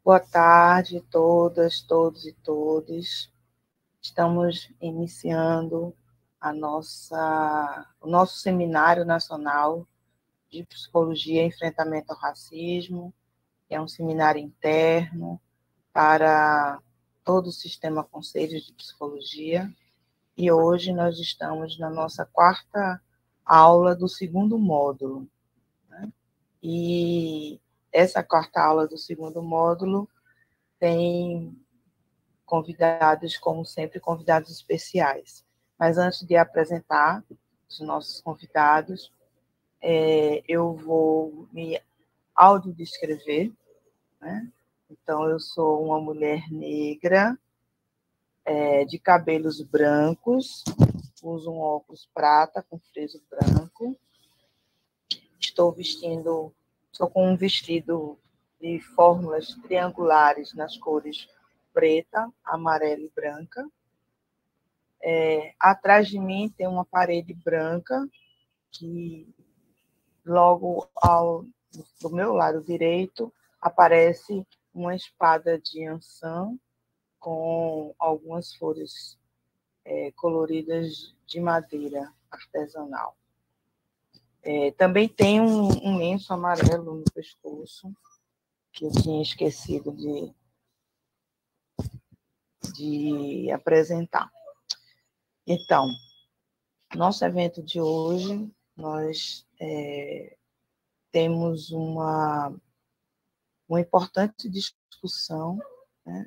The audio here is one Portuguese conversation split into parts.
Boa tarde a todas, todos e todes. Estamos iniciando o nosso Seminário Nacional de Psicologia e Enfrentamento ao Racismo, que é um seminário interno para todo o sistema Conselhos de Psicologia. E hoje nós estamos na nossa quarta aula do segundo módulo, né? E essa quarta aula do segundo módulo tem convidados, como sempre, convidados especiais. Mas antes de apresentar os nossos convidados, eu vou me autodescrever, né? Então, eu sou uma mulher negra, de cabelos brancos, uso um óculos prata com friso branco, estou com um vestido de fórmulas triangulares nas cores preta, amarela e branca. Atrás de mim tem uma parede branca que logo do meu lado direito aparece uma espada de ançã com algumas flores coloridas de madeira artesanal. Também tem um lenço amarelo no pescoço que eu tinha esquecido de apresentar. Então, nosso evento de hoje, nós temos uma importante discussão, né,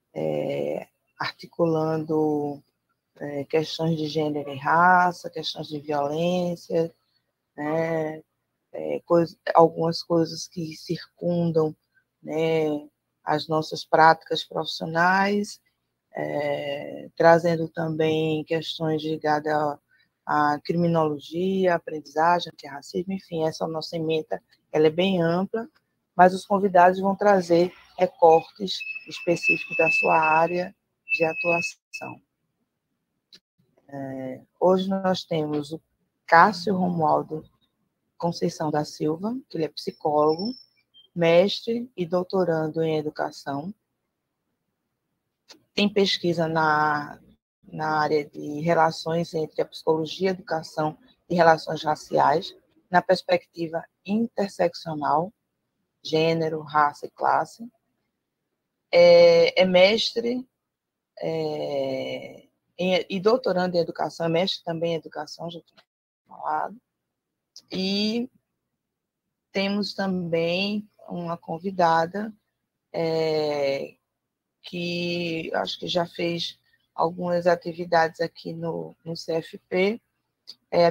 articulando questões de gênero e raça, questões de violência, né, algumas coisas que circundam, né, as nossas práticas profissionais, trazendo também questões ligadas à criminologia, aprendizagem, antirracismo, enfim, essa nossa ementa ela é bem ampla, mas os convidados vão trazer recortes específicos da sua área de atuação. Hoje nós temos o Cássio Romualdo Conceição da Silva, que ele é psicólogo, mestre e doutorando em educação. Tem pesquisa na área de relações entre a psicologia, a educação e relações raciais, na perspectiva interseccional, gênero, raça e classe. É mestre e doutorando em educação, é mestre também em educação, já tinha falado. E temos também uma convidada que acho que já fez algumas atividades aqui no CFP, é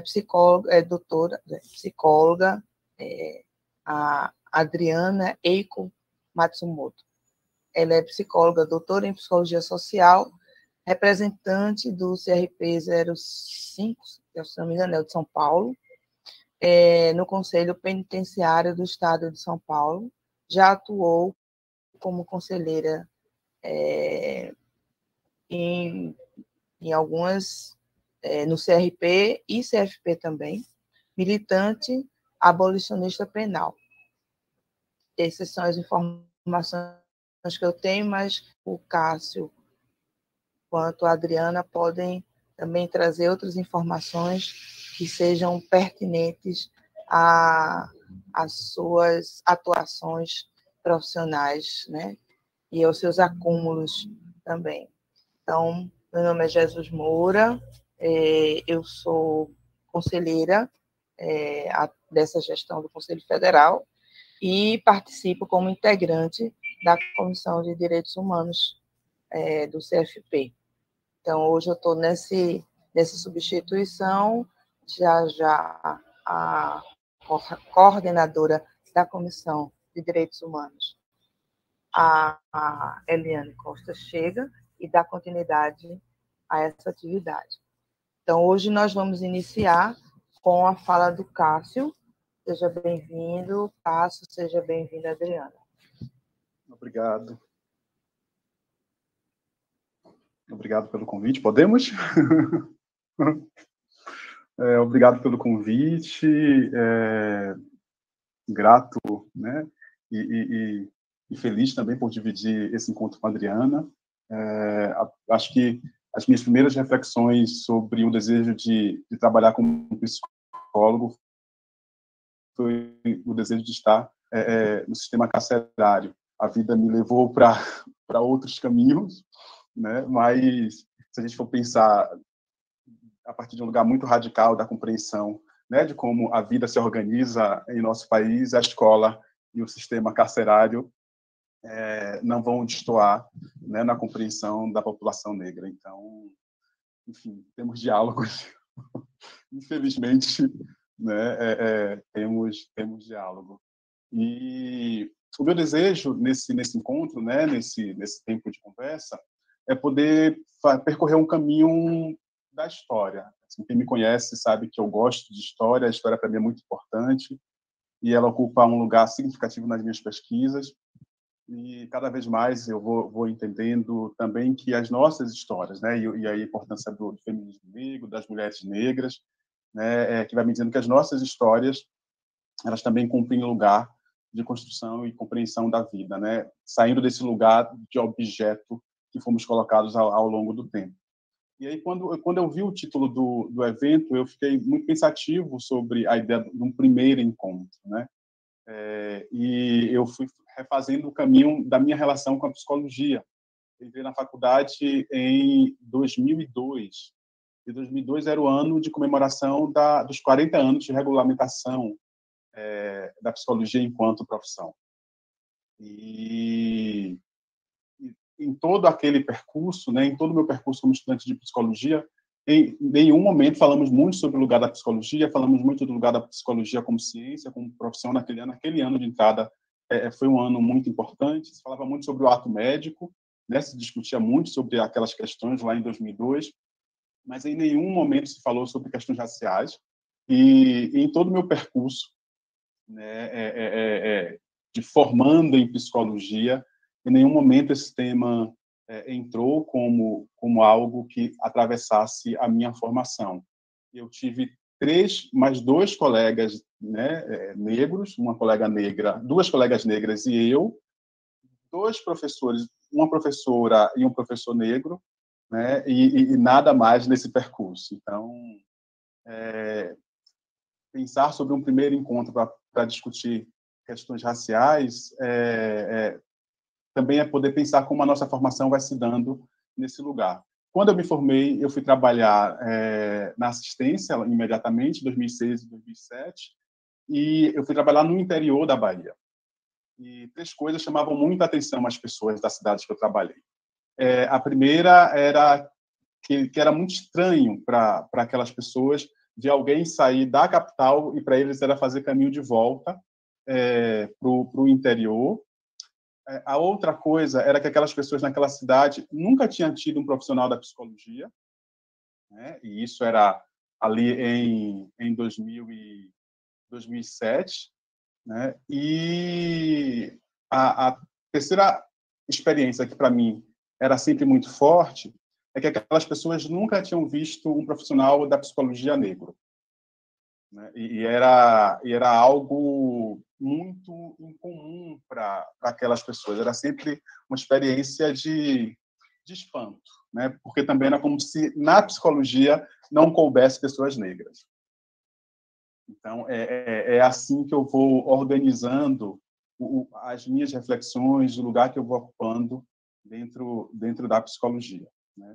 psicóloga, a Adriana Eiko Matsumoto. Ela é psicóloga, doutora em psicologia social, representante do CRP 05, se não me engano, é de São Paulo, no Conselho Penitenciário do Estado de São Paulo. Já atuou como conselheira em algumas, no CRP e CFP também, militante abolicionista penal. Essas são as informações que eu tenho, mas o Cássio quanto a Adriana podem também trazer outras informações que sejam pertinentes às suas atuações profissionais, né? E aos seus acúmulos também. Então, meu nome é Jesus Moura, eu sou conselheira dessa gestão do Conselho Federal e participo como integrante da Comissão de Direitos Humanos do CFP. Então, hoje eu estou nessa substituição, já a coordenadora da Comissão de Direitos Humanos, a Eliane Costa, chega e dá continuidade a essa atividade. Então, hoje nós vamos iniciar com a fala do Cássio. Seja bem-vindo, Cássio, seja bem-vinda, Adriana. Obrigado. Obrigado pelo convite. Podemos? Obrigado pelo convite. Grato, né? E e feliz também por dividir esse encontro com a Adriana. Acho que as minhas primeiras reflexões sobre o desejo de trabalhar como psicólogo foi o desejo de estar no sistema carcerário. A vida me levou para outros caminhos, né? Mas se a gente for pensar a partir de um lugar muito radical da compreensão, né, de como a vida se organiza em nosso país, a escola e o sistema carcerário não vão destoar, né, na compreensão da população negra. Então, enfim, temos diálogos, infelizmente, né, temos diálogo. E o meu desejo nesse encontro, né, nesse tempo de conversa, é poder percorrer um caminho da história. Assim, quem me conhece sabe que eu gosto de história, a história para mim é muito importante e ela ocupa um lugar significativo nas minhas pesquisas. E cada vez mais eu vou entendendo também que as nossas histórias, né, e a importância do feminismo negro, das mulheres negras, né, que vai me dizendo que as nossas histórias elas também cumprem lugar de construção e compreensão da vida, né, saindo desse lugar de objeto que fomos colocados ao longo do tempo. E aí, quando eu vi o título do evento, eu fiquei muito pensativo sobre a ideia de um primeiro encontro, né? E eu fui refazendo o caminho da minha relação com a psicologia. Eu entrei na faculdade em 2002, e 2002 era o ano de comemoração dos 40 anos de regulamentação da psicologia enquanto profissão. E em todo aquele percurso, né, em todo o meu percurso como estudante de psicologia, em nenhum momento falamos muito sobre o lugar da psicologia, falamos muito do lugar da psicologia como ciência, como profissão naquele ano. Aquele ano de entrada foi um ano muito importante, se falava muito sobre o ato médico, né, se discutia muito sobre aquelas questões lá em 2002, mas em nenhum momento se falou sobre questões raciais. E em todo o meu percurso, né, de formando em psicologia, em nenhum momento esse tema entrou como algo que atravessasse a minha formação. Eu tive mais dois colegas, né, negros, uma colega negra, duas colegas negras e eu, dois professores, uma professora e um professor negro, né, e nada mais nesse percurso. Então, pensar sobre um primeiro encontro para discutir questões raciais também é poder pensar como a nossa formação vai se dando nesse lugar. Quando eu me formei, eu fui trabalhar na assistência imediatamente, em 2006 e 2007, e eu fui trabalhar no interior da Bahia. E três coisas chamavam muita atenção às pessoas das cidades que eu trabalhei. A primeira era que era muito estranho para aquelas pessoas de alguém sair da capital e para eles era fazer caminho de volta para o interior. A outra coisa era que aquelas pessoas naquela cidade nunca tinham tido um profissional da psicologia, né? E isso era ali em 2007, né? E a terceira experiência que para mim era sempre muito forte é que aquelas pessoas nunca tinham visto um profissional da psicologia negro, né? E era algo muito incomum para aquelas pessoas. Era sempre uma experiência de espanto, né? Porque também era como se na psicologia não coubesse pessoas negras. Então, é assim que eu vou organizando as minhas reflexões, o lugar que eu vou ocupando dentro da psicologia, né?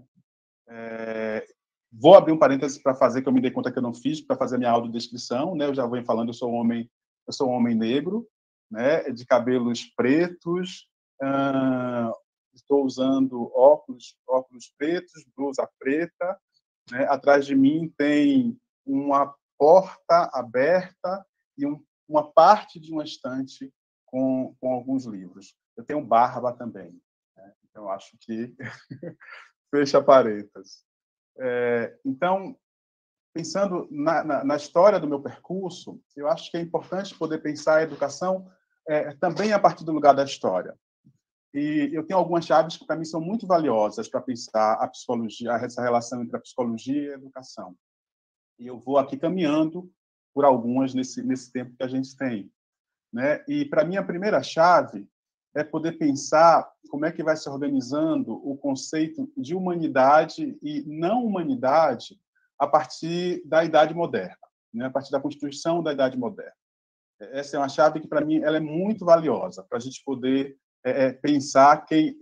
Vou abrir um parênteses para fazer, que eu me dei conta que eu não fiz, para fazer a minha autodescrição, né? Eu já vou falando, eu sou um homem negro, né? De cabelos pretos, estou usando óculos pretos, blusa preta, né? Atrás de mim tem uma porta aberta e uma parte de uma estante com alguns livros. Eu tenho barba também, né? Então acho que fecha parênteses. Então, pensando na história do meu percurso, eu acho que é importante poder pensar a educação também a partir do lugar da história. E eu tenho algumas chaves que, para mim, são muito valiosas para pensar a psicologia, essa relação entre a psicologia e a educação. E eu vou aqui caminhando por algumas nesse tempo que a gente tem, né? E, para mim, a primeira chave é poder pensar como é que vai se organizando o conceito de humanidade e não humanidade a partir da Idade Moderna, né? A partir da Constituição da Idade Moderna. Essa é uma chave que, para mim, ela é muito valiosa para a gente poder pensar quem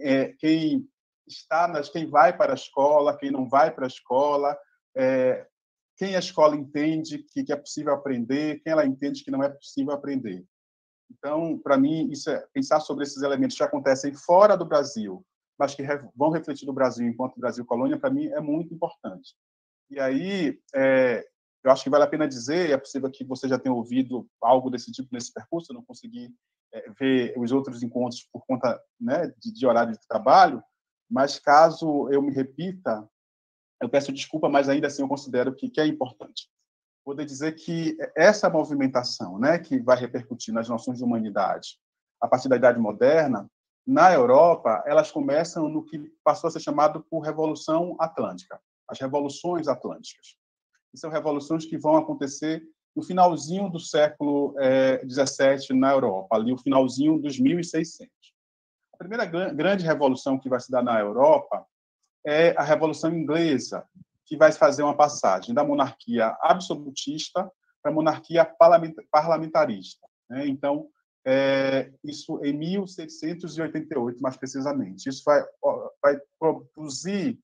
vai para a escola, quem não vai para a escola, quem a escola entende que é possível aprender, quem ela entende que não é possível aprender. Então, para mim, isso pensar sobre esses elementos que acontecem fora do Brasil, mas que vão refletir no Brasil enquanto Brasil colônia, para mim, é muito importante. E aí, eu acho que vale a pena dizer, é possível que você já tenha ouvido algo desse tipo nesse percurso, eu não consegui ver os outros encontros por conta, né, de horário de trabalho, mas caso eu me repita, eu peço desculpa, mas ainda assim eu considero que é importante. Poder dizer que essa movimentação, né, que vai repercutir nas noções de humanidade a partir da Idade Moderna, na Europa, elas começam no que passou a ser chamado por Revolução Atlântica, as revoluções atlânticas. E são revoluções que vão acontecer no finalzinho do século XVII na Europa, ali o finalzinho dos 1600. A primeira grande revolução que vai se dar na Europa é a Revolução Inglesa, que vai fazer uma passagem da monarquia absolutista para a monarquia parlamentarista, né? Então, isso em 1788, mais precisamente. Isso vai produzir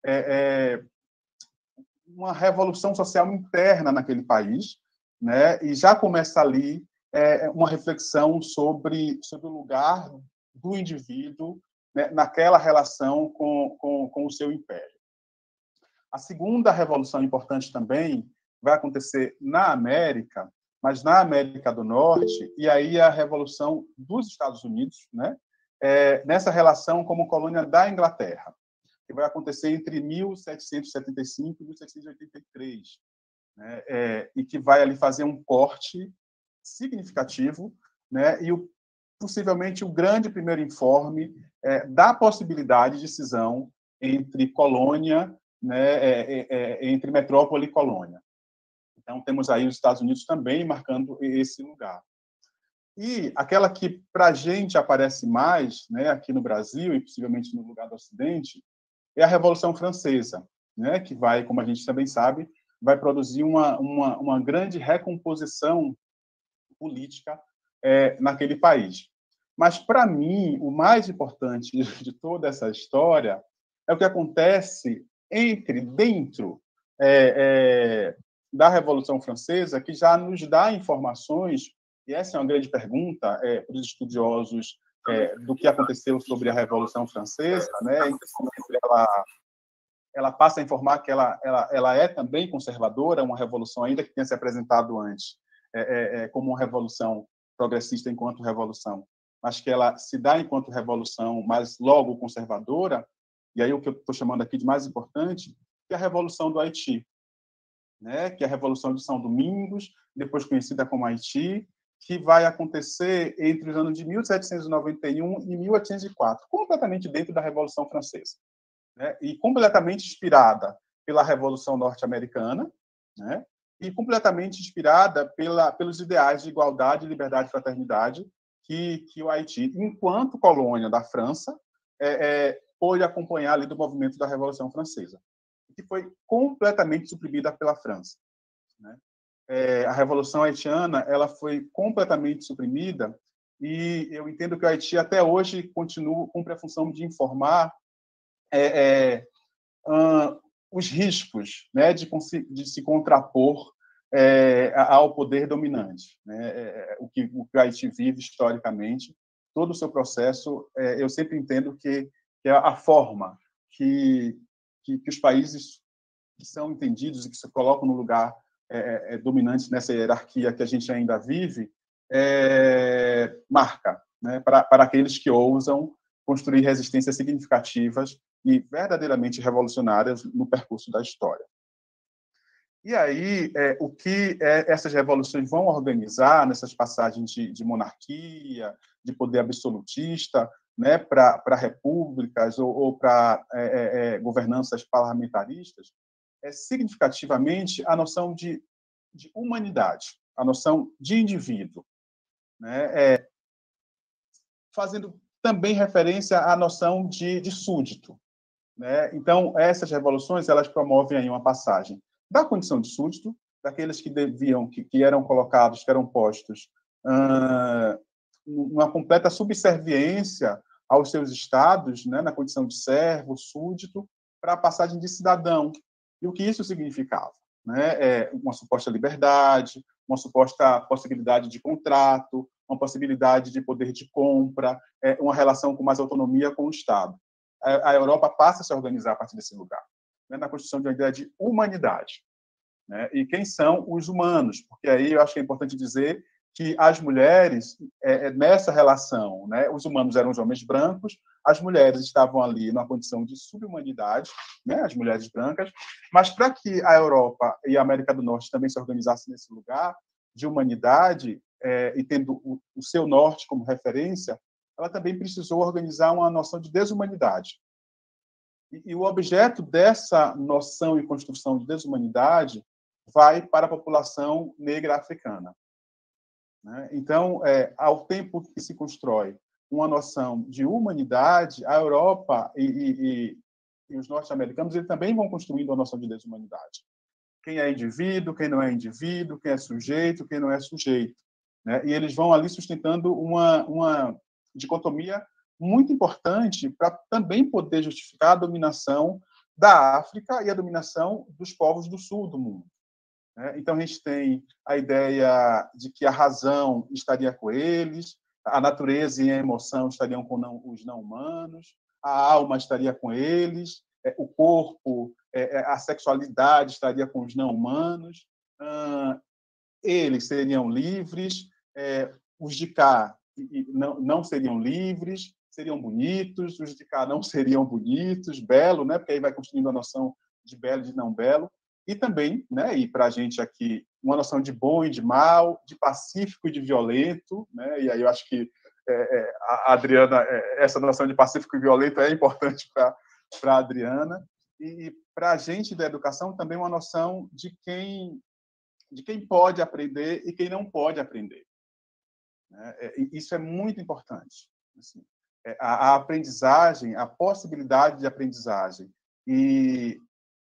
uma revolução social interna naquele país, né? E já começa ali uma reflexão sobre o lugar do indivíduo, né, naquela relação com o seu império. A segunda revolução importante também vai acontecer na América, mas na América do Norte, e aí a revolução dos Estados Unidos, né? Nessa relação como colônia da Inglaterra, que vai acontecer entre 1775 e 1783, né? E que vai ali fazer um corte significativo, né? E possivelmente o grande primeiro informe da possibilidade de cisão entre colônia, né, entre metrópole e colônia. Então, temos aí os Estados Unidos também marcando esse lugar. E aquela que, para a gente, aparece mais, né, aqui no Brasil e possivelmente no lugar do Ocidente, é a Revolução Francesa, né, que vai, como a gente também sabe, vai produzir uma grande recomposição política naquele país. Mas, para mim, o mais importante de toda essa história é o que acontece dentro da Revolução Francesa, que já nos dá informações, e essa é uma grande pergunta para os estudiosos do que aconteceu sobre a Revolução Francesa, né? Ela passa a informar que ela é também conservadora, uma revolução ainda que tenha se apresentado antes como uma revolução progressista enquanto revolução, mas que ela se dá enquanto revolução, mas logo conservadora. E aí o que eu estou chamando aqui de mais importante é a Revolução do Haiti, né? Que é a Revolução de São Domingos, depois conhecida como Haiti, que vai acontecer entre os anos de 1791 e 1804, completamente dentro da Revolução Francesa, né? E completamente inspirada pela Revolução Norte-Americana, né? E completamente inspirada pelos ideais de igualdade, liberdade e fraternidade que o Haiti, enquanto colônia da França, pôde acompanhar ali do movimento da Revolução Francesa, que foi completamente suprimida pela França, né? A Revolução Haitiana ela foi completamente suprimida e eu entendo que o Haiti até hoje continua cumpre a função de informar os riscos, né, de se contrapor ao poder dominante, né? O que o Haiti vive historicamente, todo o seu processo, eu sempre entendo que é a forma que os países que são entendidos e que se colocam no lugar dominante nessa hierarquia que a gente ainda vive, marca, né, para aqueles que ousam construir resistências significativas e verdadeiramente revolucionárias no percurso da história. E aí, o que essas revoluções vão organizar nessas passagens de monarquia, de poder absolutista, né, para repúblicas ou para governanças parlamentaristas, é significativamente a noção de humanidade, a noção de indivíduo, né, fazendo também referência à noção de súdito, né? Então, essas revoluções elas promovem aí uma passagem da condição de súdito, daqueles que deviam, que eram colocados, que eram postos, uma completa subserviência aos seus estados, né, na condição de servo, súdito, para a passagem de cidadão. E o que isso significava? Né? Uma suposta liberdade, uma suposta possibilidade de contrato, uma possibilidade de poder de compra, uma relação com mais autonomia com o Estado. A Europa passa a se organizar a partir desse lugar, né, na construção de uma ideia de humanidade. Né? E quem são os humanos? Porque aí eu acho que é importante dizer que as mulheres, nessa relação, né, os humanos eram os homens brancos, as mulheres estavam ali numa condição de subhumanidade, né, as mulheres brancas, mas para que a Europa e a América do Norte também se organizassem nesse lugar de humanidade, e tendo o seu norte como referência, ela também precisou organizar uma noção de desumanidade. E o objeto dessa noção e construção de desumanidade vai para a população negra africana. Então, ao tempo que se constrói uma noção de humanidade, a Europa e os norte-americanos eles também vão construindo a noção de desumanidade. Quem é indivíduo, quem não é indivíduo, quem é sujeito, quem não é sujeito. Né? E eles vão ali sustentando uma dicotomia muito importante para também poder justificar a dominação da África e a dominação dos povos do sul do mundo. Então, a gente tem a ideia de que a razão estaria com eles, a natureza e a emoção estariam com os não-humanos, a alma estaria com eles, o corpo, a sexualidade estaria com os não-humanos, eles seriam livres, os de cá não seriam livres, seriam bonitos, os de cá não seriam bonitos, belo, né? Porque aí vai construindo a noção de belo e de não belo. E também, né, e para a gente aqui, uma noção de bom e de mal, de pacífico e de violento, né? E aí eu acho que a Adriana, essa noção de pacífico e violento é importante para a Adriana. E para a gente da educação também uma noção de quem pode aprender e quem não pode aprender. Isso é muito importante. Assim, a aprendizagem, a possibilidade de aprendizagem e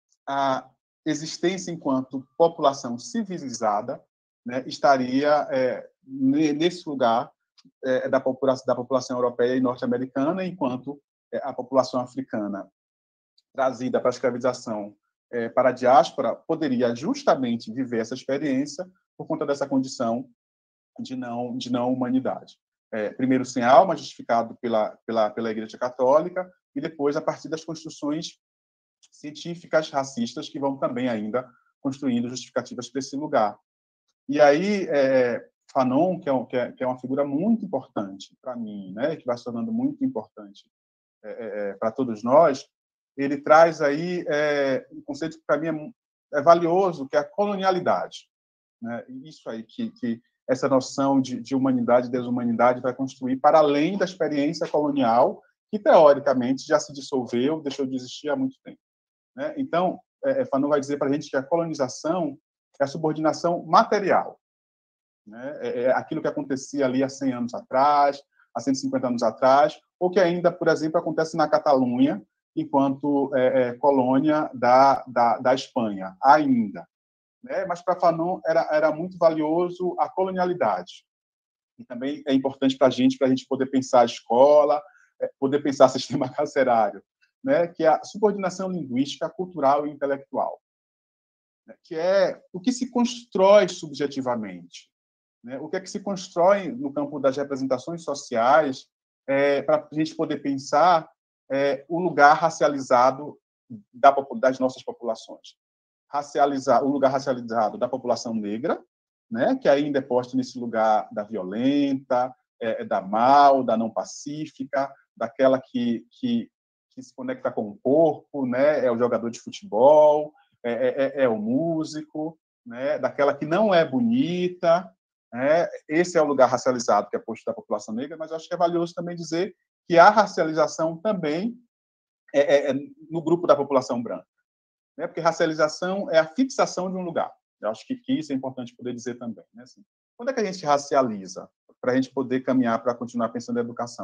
a existência enquanto população civilizada, né, estaria nesse lugar da população europeia e norte-americana, enquanto a população africana trazida para a escravização para a diáspora poderia justamente viver essa experiência por conta dessa condição de não humanidade. Primeiro sem alma, justificado pela Igreja Católica, e depois a partir das construções científicas racistas que vão também ainda construindo justificativas para esse lugar. E aí, Fanon, que é uma figura muito importante para mim, né, que vai se tornando muito importante para todos nós, ele traz aí um conceito que para mim é valioso, que é a colonialidade. Né? Isso aí que essa noção de humanidade e desumanidade vai construir para além da experiência colonial, que teoricamente já se dissolveu, deixou de existir há muito tempo. Né? Então, Fanon vai dizer para a gente que a colonização é a subordinação material. Né? É aquilo que acontecia ali há 100 anos atrás, há 150 anos atrás, ou que ainda, por exemplo, acontece na Catalunha, enquanto colônia da Espanha, ainda. Né? Mas para Fanon era muito valioso a colonialidade. E também é importante para a gente poder pensar a escola, poder pensar sistema carcerário, né? Que é a subordinação linguística, cultural e intelectual, né? Que é o que se constrói subjetivamente, né? O que é que se constrói no campo das representações sociais para a gente poder pensar o lugar racializado das nossas populações. O lugar racializado da população negra, né? Que ainda é posto nesse lugar da violenta, da mal, da não pacífica, daquela que se conecta com o corpo, né? É o jogador de futebol, é o músico, né? Daquela que não é bonita. Esse é o lugar racializado que é posto da população negra, mas eu acho que é valioso também dizer que há racialização também no grupo da população branca. Né? Porque racialização é a fixação de um lugar. Eu acho que isso é importante poder dizer também. Né? Assim, quando é que a gente racializa para a gente poder caminhar para continuar pensando em educação?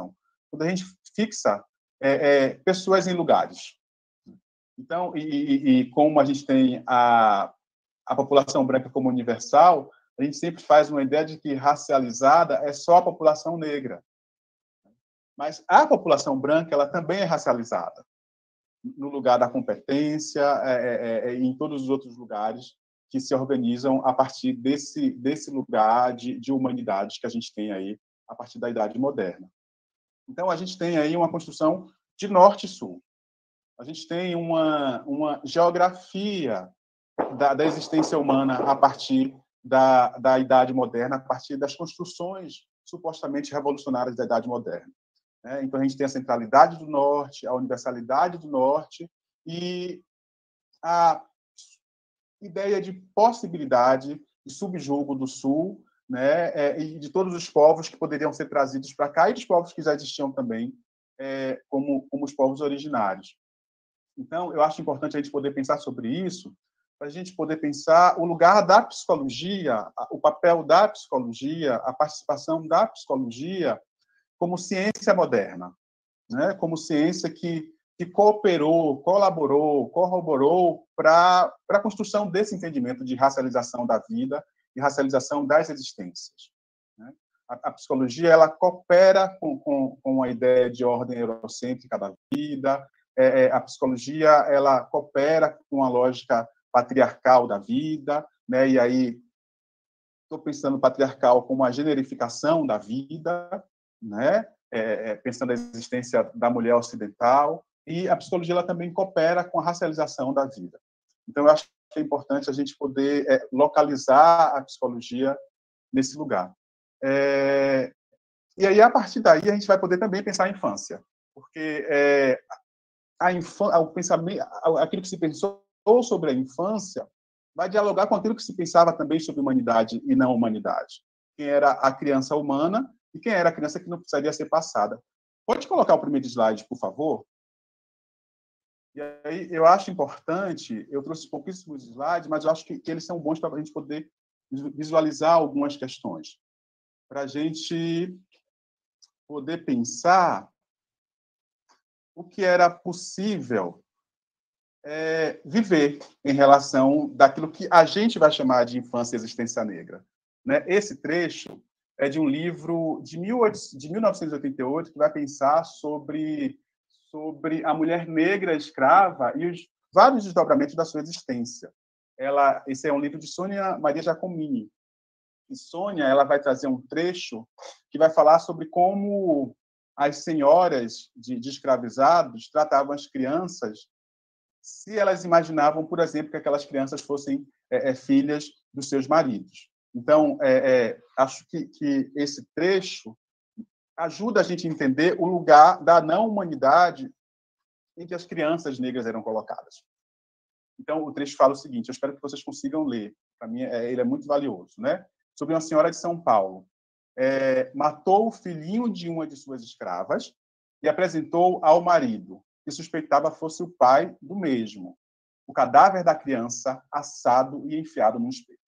quando a gente fixa pessoas em lugares. Então, como a gente tem a população branca como universal, a gente sempre faz uma ideia de que racializada é só a população negra. Mas a população branca ela também é racializada, no lugar da competência, em todos os outros lugares que se organizam a partir desse lugar de humanidades que a gente tem aí a partir da Idade Moderna. Então, a gente tem aí uma construção de norte e sul. A gente tem uma geografia da existência humana a partir da Idade Moderna, a partir das construções supostamente revolucionárias da Idade Moderna. Então, a gente tem a centralidade do Norte, a universalidade do Norte e a ideia de possibilidade de subjugo do Sul, né, e de todos os povos que poderiam ser trazidos para cá e dos povos que já existiam também, como os povos originários. Então, eu acho importante a gente poder pensar sobre isso, para a gente poder pensar o lugar da psicologia, o papel da psicologia, a participação da psicologia como ciência moderna, né? Como ciência que cooperou, colaborou, corroborou para a construção desse entendimento de racialização da vida e racialização das existências. Né? A psicologia ela coopera com a ideia de ordem eurocêntrica da vida, a psicologia ela coopera com a lógica patriarcal da vida, né? E aí estou pensando patriarcal como a generificação da vida, né? Pensando na existência da mulher ocidental, e a psicologia ela também coopera com a racialização da vida. Então, eu acho que é importante a gente poder localizar a psicologia nesse lugar. E aí, a partir daí, a gente vai poder também pensar a infância, porque o pensamento, aquilo que se pensou sobre a infância vai dialogar com aquilo que se pensava também sobre humanidade e não humanidade. Quem era a criança humana e quem era a criança que não precisaria ser passada. Pode colocar o primeiro slide, por favor? E aí, eu acho importante, eu trouxe pouquíssimos slides, mas eu acho que eles são bons para a gente poder visualizar algumas questões. Para a gente poder pensar o que era possível viver em relação daquilo que a gente vai chamar de infância e existência negra. Né? Esse trecho é de um livro de 1988 que vai pensar sobre a mulher negra escrava e os vários desdobramentos da sua existência. Esse é um livro de Sônia Maria Giacomini. E Sônia ela vai trazer um trecho que vai falar sobre como as senhoras de escravizados tratavam as crianças se elas imaginavam, por exemplo, que aquelas crianças fossem filhas dos seus maridos. Então, acho que esse trecho ajuda a gente a entender o lugar da não-humanidade em que as crianças negras eram colocadas. Então, o trecho fala o seguinte, eu espero que vocês consigam ler, para mim ele é muito valioso, né? Sobre uma senhora de São Paulo. Matou o filhinho de uma de suas escravas e apresentou ao marido, que suspeitava fosse o pai do mesmo, o cadáver da criança assado e enfiado num espeto.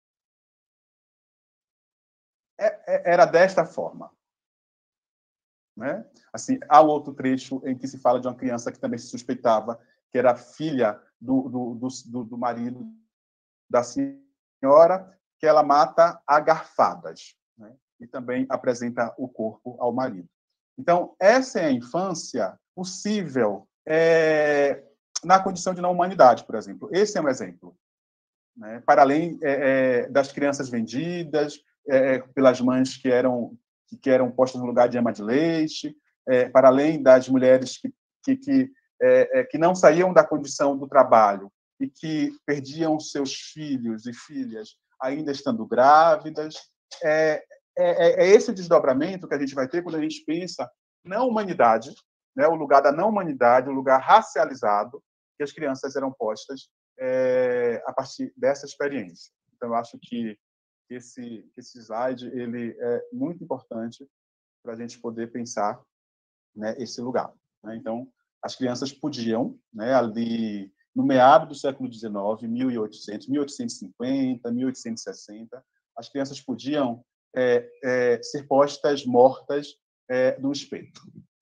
Era desta forma. Né? Assim, há outro trecho em que se fala de uma criança que também se suspeitava que era filha do marido da senhora, que ela mata a garfadas, né? E também apresenta o corpo ao marido. Então, essa é a infância possível na condição de não humanidade, por exemplo. Esse é um exemplo. Né? Para além das crianças vendidas pelas mães que eram postas no lugar de ama de leite, para além das mulheres que não saíam da condição do trabalho e que perdiam seus filhos e filhas ainda estando grávidas. Esse desdobramento que a gente vai ter quando a gente pensa na humanidade, né, o lugar da não humanidade, o lugar racializado que as crianças eram postas a partir dessa experiência. Então, eu acho que esse slide ele é muito importante para a gente poder pensar, né, esse lugar. Né? Então, as crianças podiam, né, ali no meado do século XIX, 1800, 1850, 1860, as crianças podiam ser postas mortas no espeto.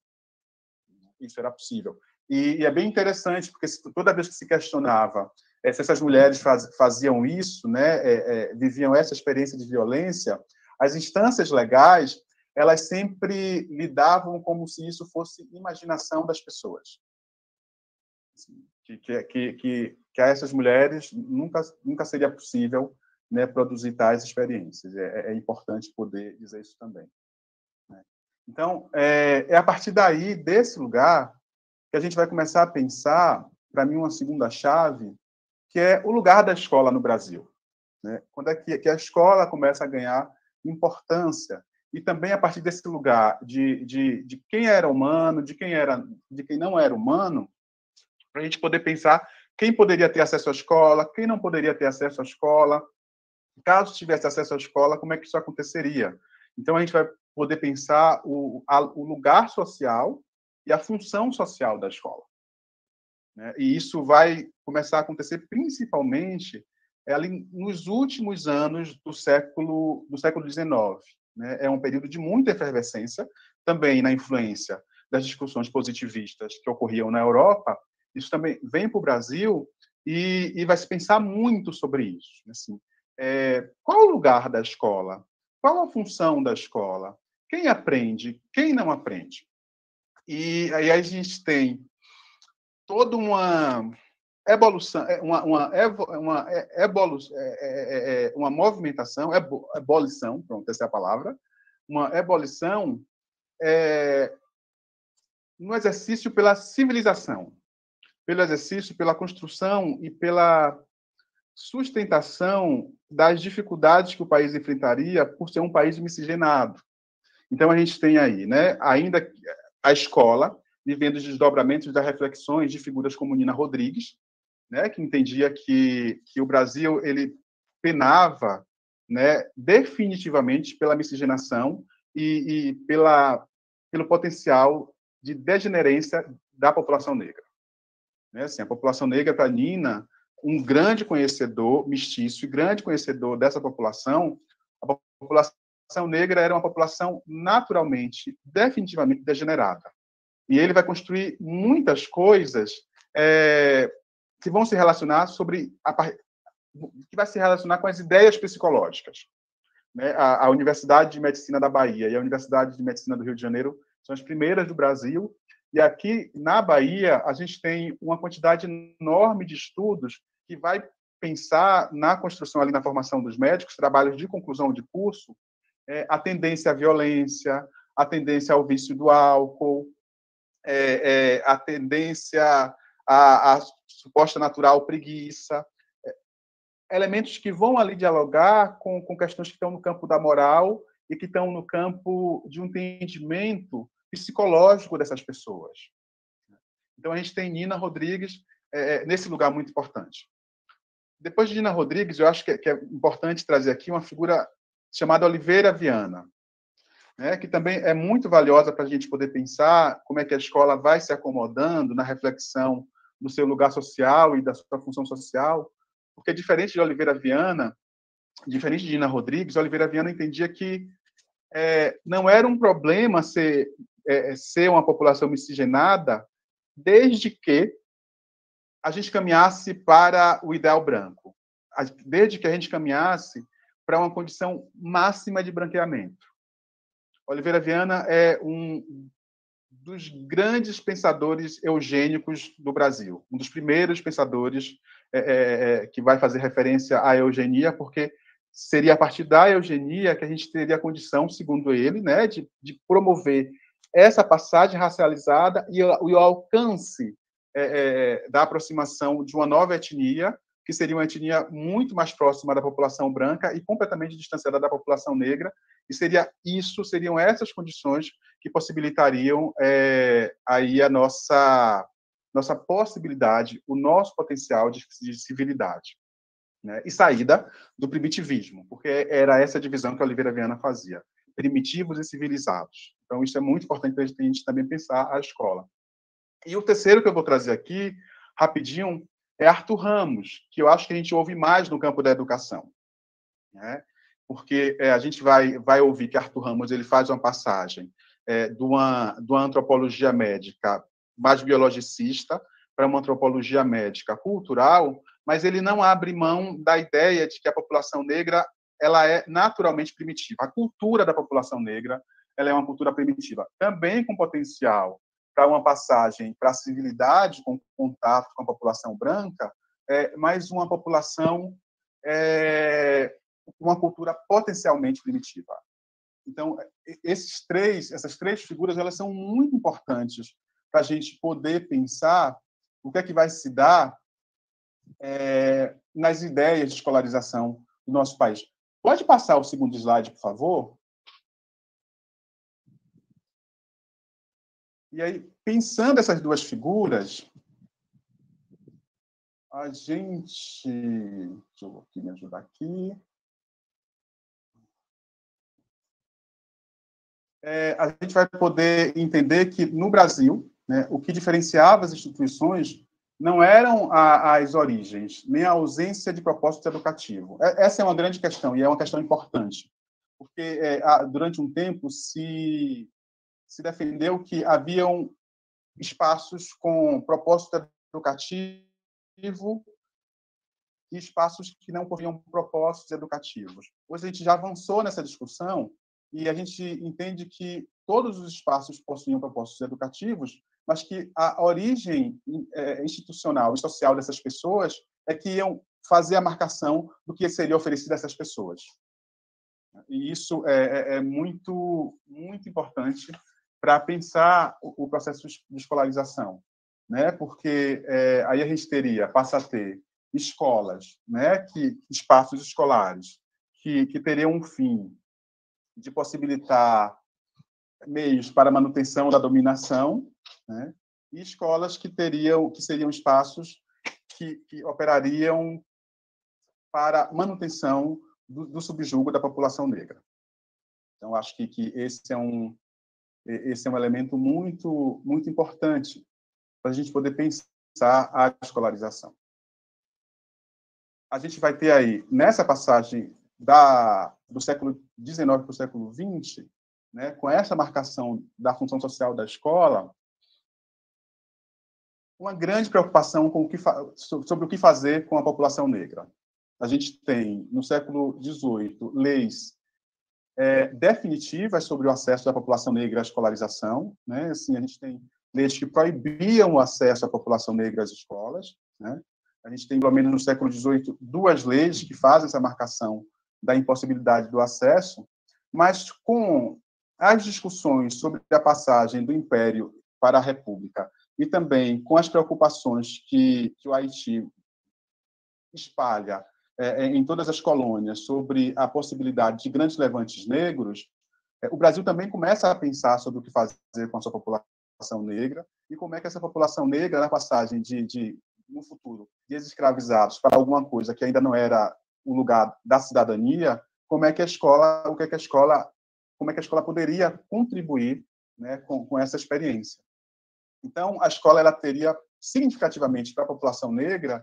isso era possível. E é bem interessante, porque toda vez que se questionava se essas mulheres faziam isso, né, viviam essa experiência de violência, as instâncias legais, elas sempre lidavam como se isso fosse imaginação das pessoas. Que a essas mulheres nunca seria possível, né, produzir tais experiências. É importante poder dizer isso também. Né? Então, é a partir daí, desse lugar, que a gente vai começar a pensar, para mim, uma segunda chave, que é o lugar da escola no Brasil. Né? Quando é que a escola começa a ganhar importância, e também a partir desse lugar de quem era humano, de quem não era humano, para a gente poder pensar quem poderia ter acesso à escola, quem não poderia ter acesso à escola, caso tivesse acesso à escola, como é que isso aconteceria. Então, a gente vai poder pensar o lugar social e a função social da escola. Né? E isso vai começar a acontecer principalmente ali nos últimos anos do século XIX. Né? É um período de muita efervescência, também na influência das discussões positivistas que ocorriam na Europa. Isso também vem para o Brasil e vai se pensar muito sobre isso. Assim, qual o lugar da escola? Qual a função da escola? Quem aprende? Quem não aprende? E aí a gente tem toda uma evolução, uma movimentação, ebulição, pronto, essa é a palavra, uma ebulição no exercício pela civilização, pelo exercício pela construção e pela sustentação das dificuldades que o país enfrentaria por ser um país miscigenado. Então, a gente tem aí, né, ainda a escola, vivendo os desdobramentos das reflexões de figuras como Nina Rodrigues, né, que entendia que o Brasil ele penava, né, definitivamente pela miscigenação e pelo potencial de degenerência da população negra. Né, assim, a população negra, para Nina, um grande conhecedor mestiço e grande conhecedor dessa população, a população negra era uma população naturalmente, definitivamente degenerada. E ele vai construir muitas coisas que vão se relacionar que vai se relacionar com as ideias psicológicas. Né? A Universidade de Medicina da Bahia e a Universidade de Medicina do Rio de Janeiro são as primeiras do Brasil, e aqui na Bahia a gente tem uma quantidade enorme de estudos que vai pensar na construção ali na formação dos médicos, trabalhos de conclusão de curso, a tendência à violência, a tendência ao vício do álcool, a tendência à suposta natural preguiça, elementos que vão ali dialogar com questões que estão no campo da moral e que estão no campo de um entendimento psicológico dessas pessoas. Então, a gente tem Nina Rodrigues nesse lugar muito importante. Depois de Nina Rodrigues, eu acho que é importante trazer aqui uma figura chamada Oliveira Viana, né, que também é muito valiosa para a gente poder pensar como é que a escola vai se acomodando na reflexão do seu lugar social e da sua função social, porque diferente de Oliveira Viana, diferente de Nina Rodrigues, Oliveira Viana entendia que não era um problema ser uma população miscigenada, desde que a gente caminhasse para o ideal branco, desde que a gente caminhasse para uma condição máxima de branqueamento. Oliveira Viana é um dos grandes pensadores eugênicos do Brasil, um dos primeiros pensadores que vai fazer referência à eugenia, porque seria a partir da eugenia que a gente teria a condição, segundo ele, né, de promover essa passagem racializada e o alcance da aproximação de uma nova etnia, que seria uma etnia muito mais próxima da população branca e completamente distanciada da população negra, e seriam essas condições que possibilitariam aí a nossa possibilidade, o nosso potencial de civilidade, né? E saída do primitivismo, porque era essa divisão que a Oliveira Viana fazia, primitivos e civilizados. Então, isso é muito importante para a gente também pensar a escola. E o terceiro que eu vou trazer aqui, rapidinho, é Arthur Ramos, que eu acho que a gente ouve mais no campo da educação, né? Porque a gente vai ouvir que Arthur Ramos ele faz uma passagem de uma antropologia médica mais biologicista para uma antropologia médica cultural, mas ele não abre mão da ideia de que a população negra ela é naturalmente primitiva. A cultura da população negra ela é uma cultura primitiva, também com potencial para uma passagem para a civilidade, com contato com a população branca, mas uma população, uma cultura potencialmente primitiva. Então, essas três figuras elas são muito importantes para a gente poder pensar o que é que vai se dar nas ideias de escolarização do nosso país. Pode passar o segundo slide, por favor? E aí, pensando essas duas figuras, a gente... Deixa eu me ajudar aqui. A gente vai poder entender que, no Brasil, né, o que diferenciava as instituições não eram as origens, nem a ausência de propósito educativo. Essa é uma grande questão, e é uma questão importante, porque durante um tempo se defendeu que haviam espaços com propósito educativo e espaços que não possuíam propósitos educativos. Hoje a gente já avançou nessa discussão e a gente entende que todos os espaços possuíam propósitos educativos, mas que a origem institucional e social dessas pessoas é que iam fazer a marcação do que seria oferecido a essas pessoas. E isso é muito, muito importante para pensar o processo de escolarização, né? Porque aí a gente passa a ter escolas, né? Espaços escolares que teriam um fim de possibilitar meios para a manutenção da dominação, né? E escolas que seriam espaços que operariam para manutenção do subjugo da população negra. Então, acho que esse é um elemento muito, muito importante para a gente poder pensar a escolarização. A gente vai ter aí, nessa passagem do século XIX para o século XX, né, com essa marcação da função social da escola, uma grande preocupação sobre o que fazer com a população negra. A gente tem, no século XVIII, leis definitivas sobre o acesso da população negra à escolarização, né? Assim, a gente tem leis que proibiam o acesso à população negra às escolas, né? A gente tem, pelo menos no século XVIII, duas leis que fazem essa marcação da impossibilidade do acesso, mas com as discussões sobre a passagem do Império para a República e também com as preocupações que o Haiti espalha em todas as colônias sobre a possibilidade de grandes levantes negros, o Brasil também começa a pensar sobre o que fazer com a sua população negra e como é que essa população negra, na passagem no futuro, de escravizados para alguma coisa que ainda não era o lugar da cidadania, como é que a escola poderia contribuir, né, com essa experiência. Então, a escola ela teria significativamente para a população negra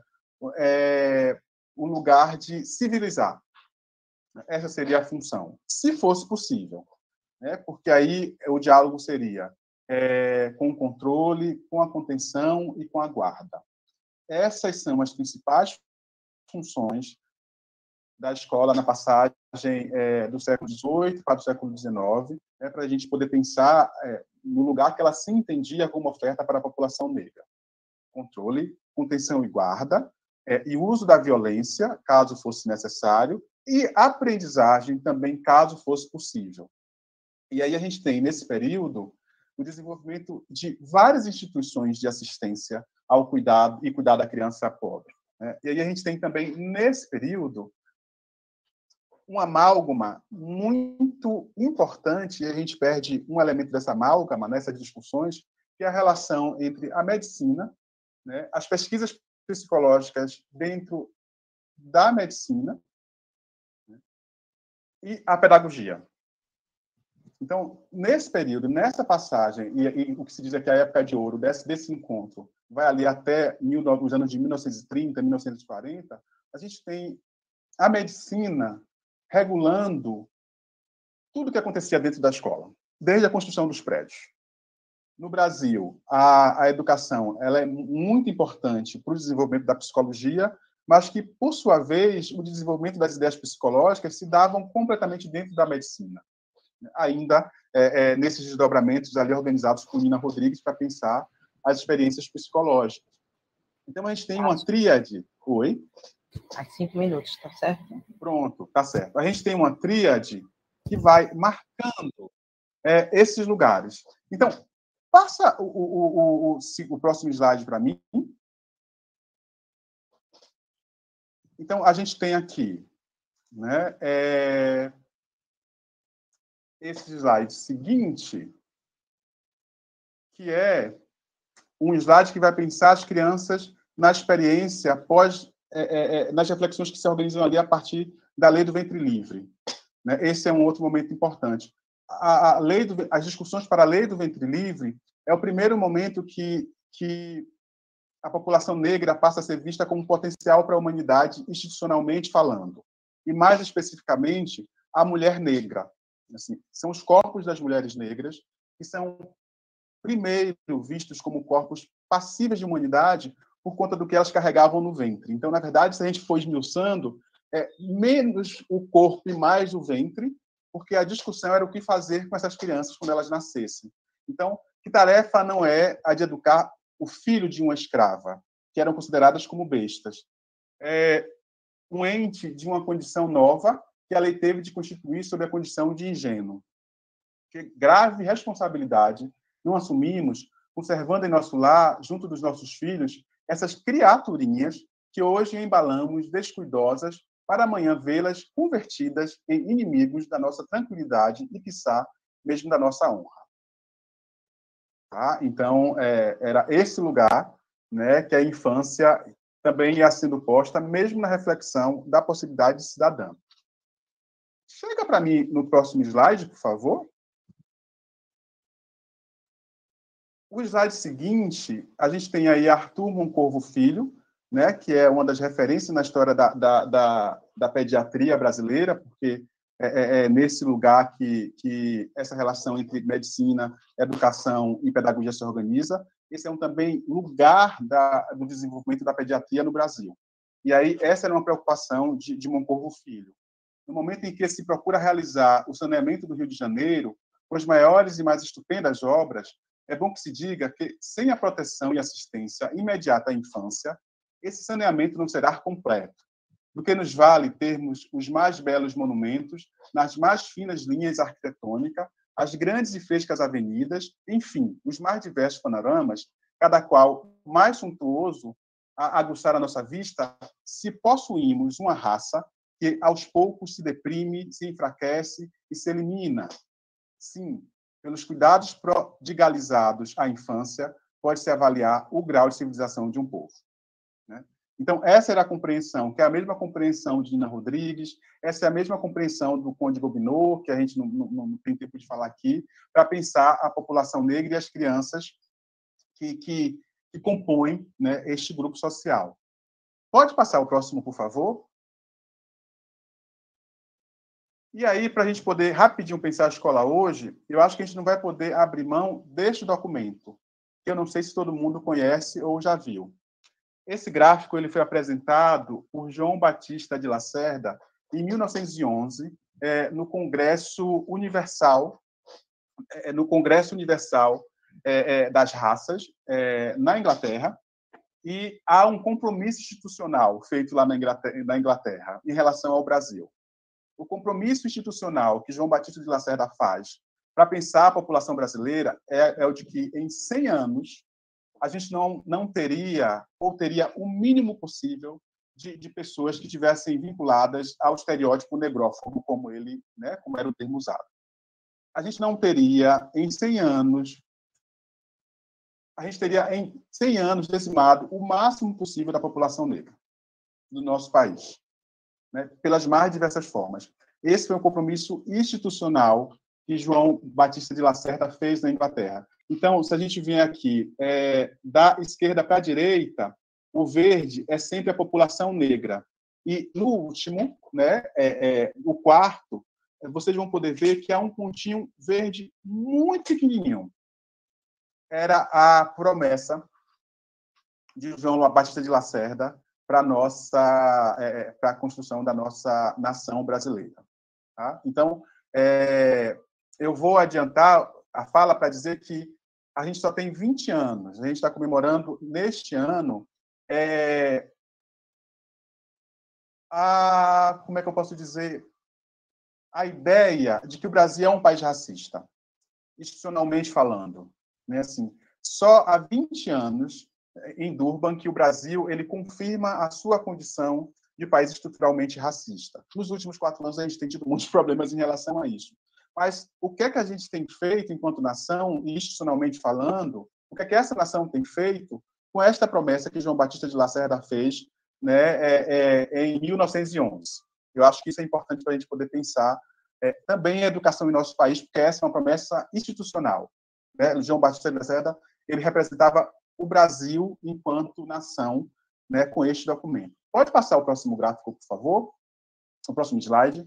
o lugar de civilizar. Essa seria a função, se fosse possível, né? Porque aí o diálogo seria com o controle, com a contenção e com a guarda. Essas são as principais funções da escola na passagem do século XVIII para o século XIX, para a gente poder pensar no lugar que ela se entendia como oferta para a população negra. Controle, contenção e guarda, e uso da violência, caso fosse necessário, e aprendizagem também, caso fosse possível. E aí a gente tem, nesse período, o desenvolvimento de várias instituições de assistência ao cuidado da criança pobre. E aí a gente tem também, nesse período, um amálgama muito importante, e a gente perde um elemento dessa amálgama, nessas discussões, que é a relação entre a medicina, né, as pesquisas psicológicas dentro da medicina, né, e a pedagogia. Então, nesse período, nessa passagem, e o que se diz aqui é a época de ouro desse encontro, vai ali até os anos de 1930, 1940, a gente tem a medicina regulando tudo o que acontecia dentro da escola, desde a construção dos prédios. no Brasil, a educação ela é muito importante para o desenvolvimento da psicologia, mas que, por sua vez, o desenvolvimento das ideias psicológicas se davam completamente dentro da medicina, ainda nesses desdobramentos ali organizados por Nina Rodrigues para pensar as experiências psicológicas. Então, a gente tem uma tríade. Oi? Há 5 minutos, tá certo? Pronto, tá certo. A gente tem uma tríade que vai marcando esses lugares. Então, passa o próximo slide para mim. Então, a gente tem aqui, né, esse slide seguinte, que é um slide que vai pensar as crianças na experiência nas reflexões que se organizam ali a partir da lei do ventre livre. Né? Esse é um outro momento importante. As discussões para a lei do ventre livre é o primeiro momento que a população negra passa a ser vista como potencial para a humanidade, institucionalmente falando. E, mais especificamente, a mulher negra. Assim, são os corpos das mulheres negras que são, primeiro, vistos como corpos passíveis de humanidade por conta do que elas carregavam no ventre. Então, na verdade, se a gente for esmiuçando, menos o corpo e mais o ventre, porque a discussão era o que fazer com essas crianças quando elas nascessem. Então, que tarefa não é a de educar o filho de uma escrava, que eram consideradas como bestas? Um ente de uma condição nova que a lei teve de constituir sob a condição de ingênuo. Que grave responsabilidade não assumimos, conservando em nosso lar, junto dos nossos filhos, essas criaturinhas que hoje embalamos descuidosas para amanhã vê-las convertidas em inimigos da nossa tranquilidade e, quiçá, mesmo da nossa honra. Tá? Então, era esse lugar, né, que a infância também ia sendo posta, mesmo na reflexão da possibilidade de cidadã. Chega para mim no próximo slide, por favor. O slide seguinte, a gente tem aí Arthur Moncorvo Filho, né, que é uma das referências na história da pediatria brasileira, porque é nesse lugar que essa relação entre medicina, educação e pedagogia se organiza. Esse é também lugar do desenvolvimento da pediatria no Brasil. E aí, essa era uma preocupação de Moncorvo Filho. No momento em que se procura realizar o saneamento do Rio de Janeiro, com as maiores e mais estupendas obras, é bom que se diga que, sem a proteção e assistência imediata à infância, esse saneamento não será completo. Do que nos vale termos os mais belos monumentos, nas mais finas linhas arquitetônicas, as grandes e frescas avenidas, enfim, os mais diversos panoramas, cada qual mais suntuoso a aguçar a nossa vista, se possuímos uma raça que aos poucos se deprime, se enfraquece e se elimina. Sim, pelos cuidados prodigalizados à infância, pode-se avaliar o grau de civilização de um povo. Né? Então, essa era a compreensão, que é a mesma compreensão de Nina Rodrigues, essa é a mesma compreensão do Conde Gobineau, que a gente não tem tempo de falar aqui, para pensar a população negra e as crianças que compõem, né, este grupo social. Pode passar o próximo, por favor? E aí, para a gente poder rapidinho pensar a escola hoje, eu acho que a gente não vai poder abrir mão deste documento, que eu não sei se todo mundo conhece ou já viu. Esse gráfico ele foi apresentado por João Batista de Lacerda em 1911, no Congresso Universal, das Raças, na Inglaterra, e há um compromisso institucional feito lá na Inglaterra em relação ao Brasil. O compromisso institucional que João Batista de Lacerda faz para pensar a população brasileira é o de que, em 100 anos, a gente não teria, ou teria o mínimo possível, de pessoas que estivessem vinculadas ao estereótipo negrófobo, como era o termo usado. A gente não teria, em 100 anos, dizimado o máximo possível da população negra do nosso país, né, pelas mais diversas formas. Esse foi um compromisso institucional que João Batista de Lacerda fez na Inglaterra. Então, se a gente vier aqui da esquerda para a direita, o verde é sempre a população negra. E, no último, né, o quarto, vocês vão poder ver que há um pontinho verde muito pequenininho. era a promessa de João Batista de Lacerda para a construção da nossa nação brasileira. Tá? Então, eu vou adiantar a fala para dizer que a gente só tem 20 anos. A gente está comemorando, neste ano, como é que eu posso dizer? A ideia de que o Brasil é um país racista, institucionalmente falando. Né? Assim, só há 20 anos, em Durban, que o Brasil ele confirma a sua condição de país estruturalmente racista. Nos últimos 4 anos, a gente tem tido muitos problemas em relação a isso. Mas o que é que a gente tem feito enquanto nação, institucionalmente falando, o que é que essa nação tem feito com esta promessa que João Batista de Lacerda fez, né, em 1911? Eu acho que isso é importante para a gente poder pensar também a educação em nosso país, porque essa é uma promessa institucional. Né? João Batista de Lacerda ele representava o Brasil enquanto nação, né, com este documento. Pode passar o próximo gráfico, por favor? O próximo slide.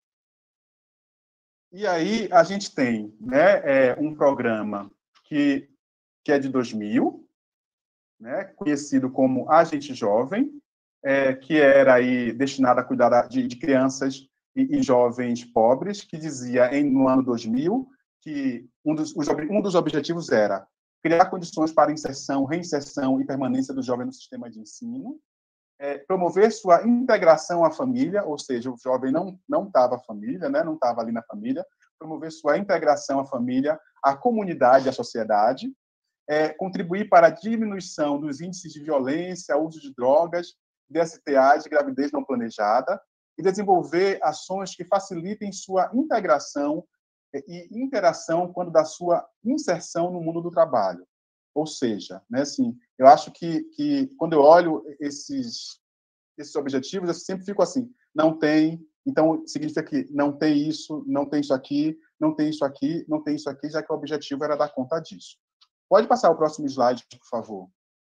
E aí a gente tem, né, um programa que é de 2000, né, conhecido como Agente Jovem, que era aí destinado a cuidar de crianças e jovens pobres, que dizia no ano 2000 que um dos objetivos era criar condições para inserção, reinserção e permanência do jovem no sistema de ensino, promover sua integração à família, ou seja, o jovem não estava família, né, não estava ali na família, promover sua integração à família, à comunidade, à sociedade, contribuir para a diminuição dos índices de violência, uso de drogas, DSTA, de gravidez não planejada, e desenvolver ações que facilitem sua integração e interação quando da sua inserção no mundo do trabalho. Ou seja, né, assim, eu acho que quando eu olho esses objetivos, eu sempre fico assim, não tem, então significa que não tem isso, não tem isso aqui, não tem isso aqui, não tem isso aqui, já que o objetivo era dar conta disso. Pode passar o próximo slide, por favor.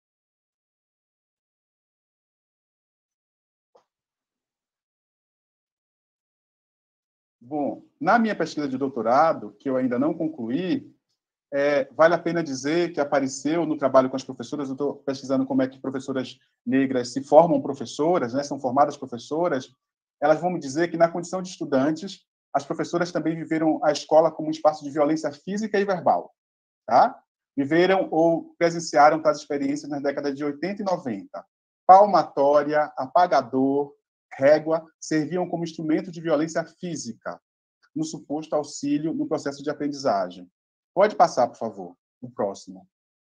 Bom, na minha pesquisa de doutorado, que eu ainda não concluí, vale a pena dizer que apareceu no trabalho com as professoras, eu estou pesquisando como é que professoras negras se formam professoras, né, são formadas professoras, elas vão me dizer que, na condição de estudantes, as professoras também viveram a escola como um espaço de violência física e verbal. Tá? Viveram ou presenciaram tais experiências nas décadas de 80 e 90. Palmatória, apagador, régua serviam como instrumento de violência física, no suposto auxílio no processo de aprendizagem. Pode passar, por favor, o próximo.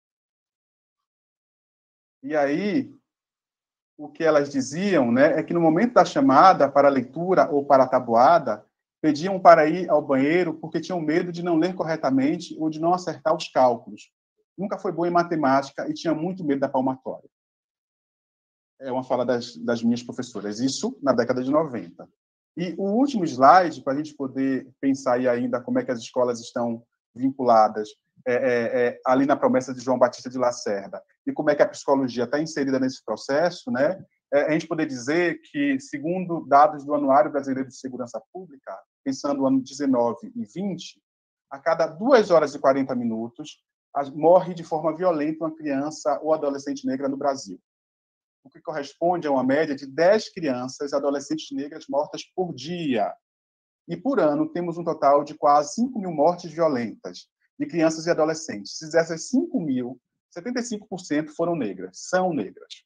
E aí, o que elas diziam, né, é que no momento da chamada para a leitura ou para a tabuada, pediam para ir ao banheiro porque tinham medo de não ler corretamente ou de não acertar os cálculos. Nunca foi boa em matemática e tinha muito medo da palmatória. É uma fala das minhas professoras. Isso na década de 90. E o último slide, para a gente poder pensar aí ainda como é que as escolas estão vinculadas ali na promessa de João Batista de Lacerda e como é que a psicologia está inserida nesse processo, né? A gente poder dizer que, segundo dados do Anuário Brasileiro de Segurança Pública, pensando no ano 19 e 20, a cada 2 horas e 40 minutos morre de forma violenta uma criança ou adolescente negra no Brasil, o que corresponde a uma média de 10 crianças e adolescentes negras mortas por dia. E, por ano, temos um total de quase 5.000 mortes violentas de crianças e adolescentes. Dessas 5.000, 75% foram negras, são negras.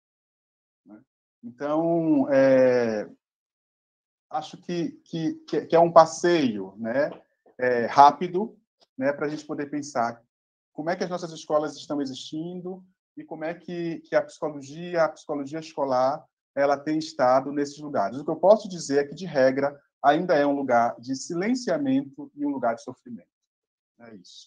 Então, acho que é um passeio, né, rápido, né, para a gente poder pensar como é que as nossas escolas estão existindo e como é que a psicologia escolar, ela tem estado nesses lugares. O que eu posso dizer é que, de regra, ainda é um lugar de silenciamento e um lugar de sofrimento. É isso.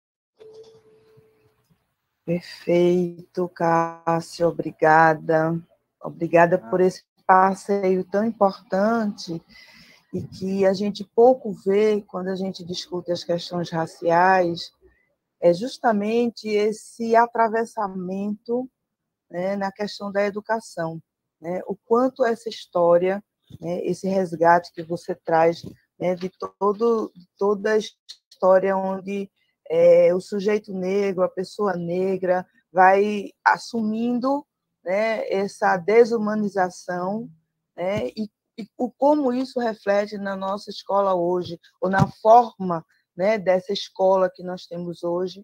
Perfeito, Cássio, obrigada. Obrigada por esse passeio tão importante e que a gente pouco vê quando a gente discute as questões raciais, é justamente esse atravessamento, né, na questão da educação, né, o quanto essa história, né, esse resgate que você traz, né, de toda a história onde o sujeito negro, a pessoa negra, vai assumindo, né, essa desumanização, né, e como isso reflete na nossa escola hoje, ou na forma, né, dessa escola que nós temos hoje,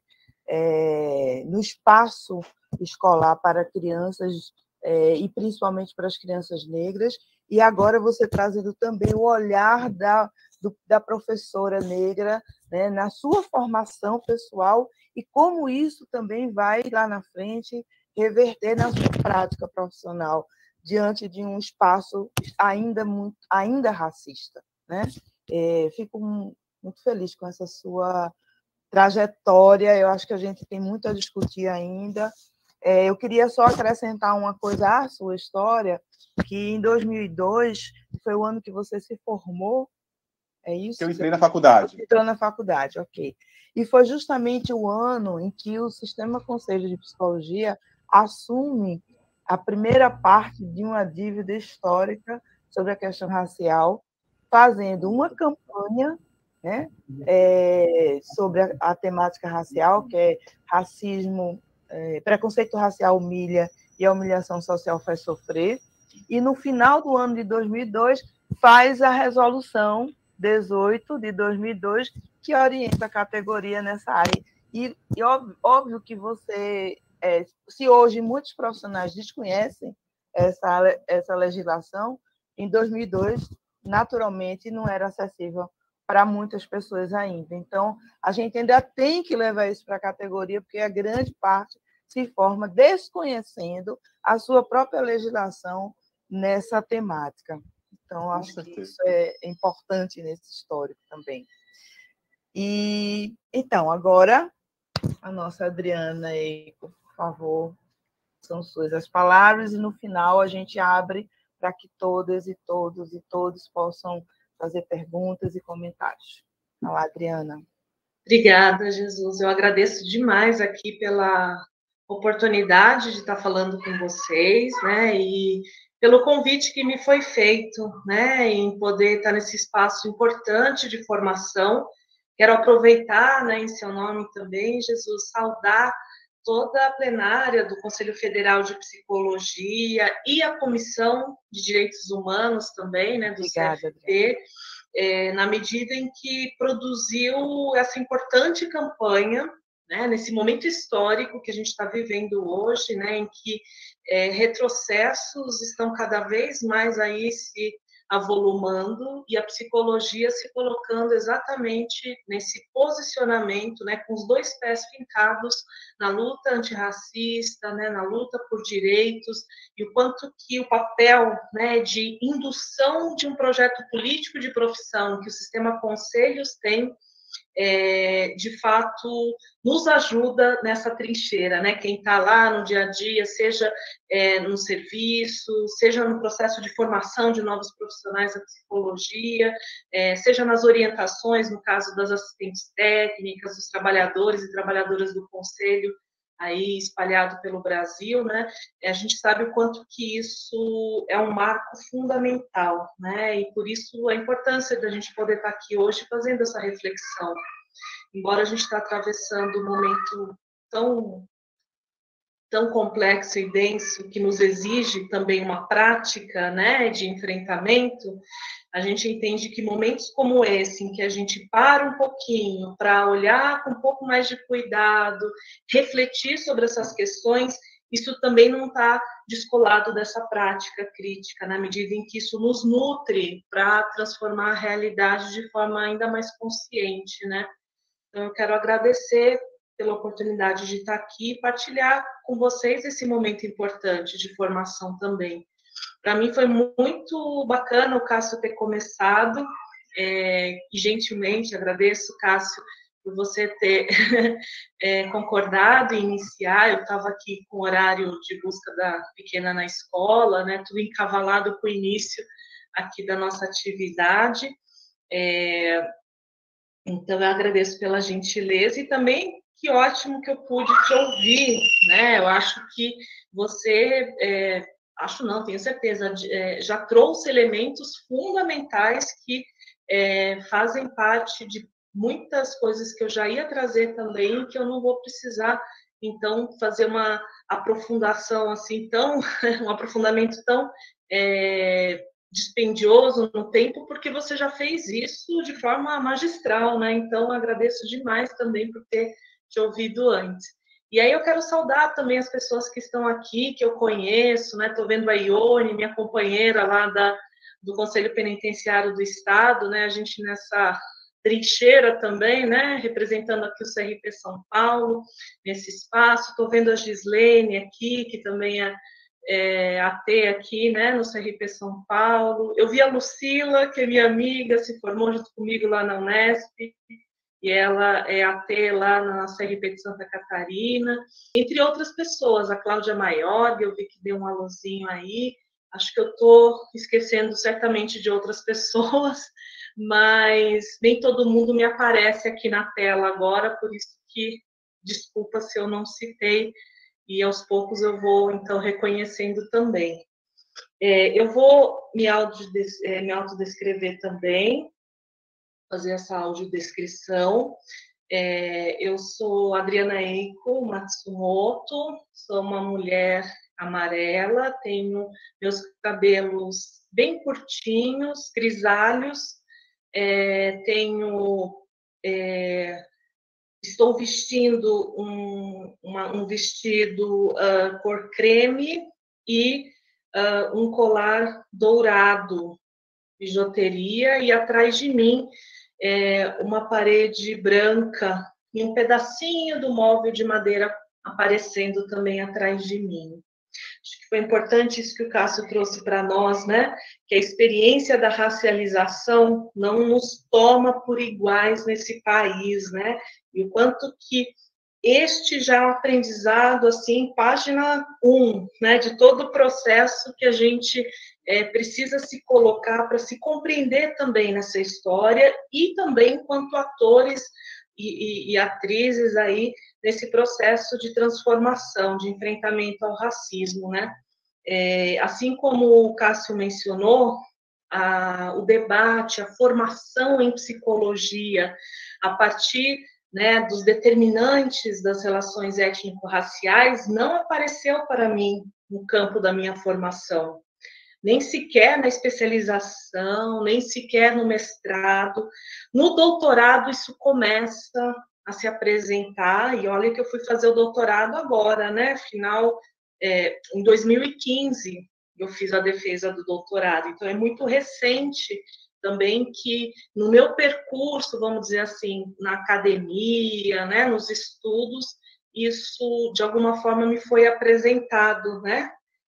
no espaço escolar para crianças, e principalmente para as crianças negras, e agora você trazendo também o olhar da professora negra, né, na sua formação pessoal, e como isso também vai, lá na frente, reverter na sua prática profissional, diante de um espaço ainda racista, né? Fico muito feliz com essa sua trajetória, eu acho que a gente tem muito a discutir ainda. Eu queria só acrescentar uma coisa à sua história, que em 2002 foi o ano que você se formou, é isso? Eu entrei na faculdade. Entrou na faculdade, ok. E foi justamente o ano em que o Sistema Conselho de Psicologia assume a primeira parte de uma dívida histórica sobre a questão racial, fazendo uma campanha, né, sobre a temática racial, que é racismo, preconceito racial humilha e a humilhação social faz sofrer. E no final do ano de 2002 faz a resolução 18 de 2002 que orienta a categoria nessa área. E óbvio que você, se hoje muitos profissionais desconhecem essa legislação, em 2002, naturalmente, não era acessível para muitas pessoas ainda. Então, a gente ainda tem que levar isso para a categoria, porque a grande parte se forma desconhecendo a sua própria legislação nessa temática. Então, acho que isso é importante nesse histórico também. E, então, agora, a nossa Adriana, por favor, são suas as palavras, e no final a gente abre para que todas e todos e todos possam fazer perguntas e comentários. Olá, Adriana. Obrigada, Jesus. Eu agradeço demais aqui pela oportunidade de estar falando com vocês, né, e pelo convite que me foi feito, né, em poder estar nesse espaço importante de formação. Quero aproveitar, né, em seu nome também, Jesus, saudar toda a plenária do Conselho Federal de Psicologia e a Comissão de Direitos Humanos também, né, do CFP, na medida em que produziu essa importante campanha, né, nesse momento histórico que a gente está vivendo hoje, né, em que retrocessos estão cada vez mais aí se avolumando e a psicologia se colocando exatamente nesse posicionamento, né, com os dois pés fincados na luta antirracista, né, na luta por direitos, e o quanto que o papel, né, de indução de um projeto político de profissão que o sistema conselhos tem, de fato, nos ajuda nessa trincheira, né? Quem está lá no dia a dia, seja no serviço, seja no processo de formação de novos profissionais da psicologia, seja nas orientações, no caso das assistentes técnicas, dos trabalhadores e trabalhadoras do conselho, aí espalhado pelo Brasil, né? A gente sabe o quanto que isso é um marco fundamental, né? E por isso a importância da gente poder estar aqui hoje fazendo essa reflexão. Embora a gente está atravessando um momento tão complexo e denso, que nos exige também uma prática, né, de enfrentamento, a gente entende que momentos como esse, em que a gente para um pouquinho para olhar com um pouco mais de cuidado, refletir sobre essas questões, isso também não está descolado dessa prática crítica, na medida em que isso nos nutre para transformar a realidade de forma ainda mais consciente, né? Então, eu quero agradecer pela oportunidade de estar aqui e partilhar com vocês esse momento importante de formação também. Para mim foi muito bacana o Cássio ter começado, e gentilmente agradeço, Cássio, por você ter concordado em iniciar. Eu estava aqui com o horário de busca da pequena na escola, né, tudo encavalado com o início aqui da nossa atividade. Então, eu agradeço pela gentileza e também que ótimo que eu pude te ouvir, né? Eu acho que você, acho não, tenho certeza, já trouxe elementos fundamentais que fazem parte de muitas coisas que eu já ia trazer também, que eu não vou precisar, então, fazer uma aprofundação assim tão, um aprofundamento tão dispendioso no tempo, porque você já fez isso de forma magistral, né? Então, agradeço demais também por ter te ouvido antes. E aí eu quero saudar também as pessoas que estão aqui, que eu conheço, né? Estou vendo a Ione, minha companheira lá do Conselho Penitenciário do Estado, né? A gente nessa trincheira também, né? Representando aqui o CRP São Paulo, nesse espaço. Estou vendo a Gislene aqui, que também é AT aqui, né? No CRP São Paulo. Eu vi a Lucila, que é minha amiga, se formou junto comigo lá na Unesp, e ela é AT lá na CRP de Santa Catarina, entre outras pessoas, a Cláudia Maior, eu vi que deu um alôzinho aí, acho que eu estou esquecendo certamente de outras pessoas, mas nem todo mundo me aparece aqui na tela agora, por isso que, desculpa se eu não citei, e aos poucos eu vou, então, reconhecendo também. Eu vou me autodescrever também, fazer essa audiodescrição. Eu sou Adriana Eiko Matsumoto, sou uma mulher amarela, tenho meus cabelos bem curtinhos, grisalhos, estou vestindo um vestido cor creme e um colar dourado, bijuteria, e atrás de mim uma parede branca e um pedacinho do móvel de madeira aparecendo também atrás de mim. Acho que foi importante isso que o Cássio trouxe para nós, né? Que a experiência da racialização não nos toma por iguais nesse país, né? E o quanto que este já é um aprendizado, assim, página 1, né? De todo o processo que a gente precisa se colocar para se compreender também nessa história e também enquanto atores e atrizes aí nesse processo de transformação, de enfrentamento ao racismo, né? Assim como o Cássio mencionou, o debate, a formação em psicologia, a partir, né, dos determinantes das relações étnico-raciais, não apareceu para mim no campo da minha formação, nem sequer na especialização, nem sequer no mestrado. No doutorado, isso começa a se apresentar, e olha que eu fui fazer o doutorado agora, né? Em 2015, eu fiz a defesa do doutorado, então é muito recente também que no meu percurso, vamos dizer assim, na academia, né, nos estudos, isso de alguma forma me foi apresentado, né?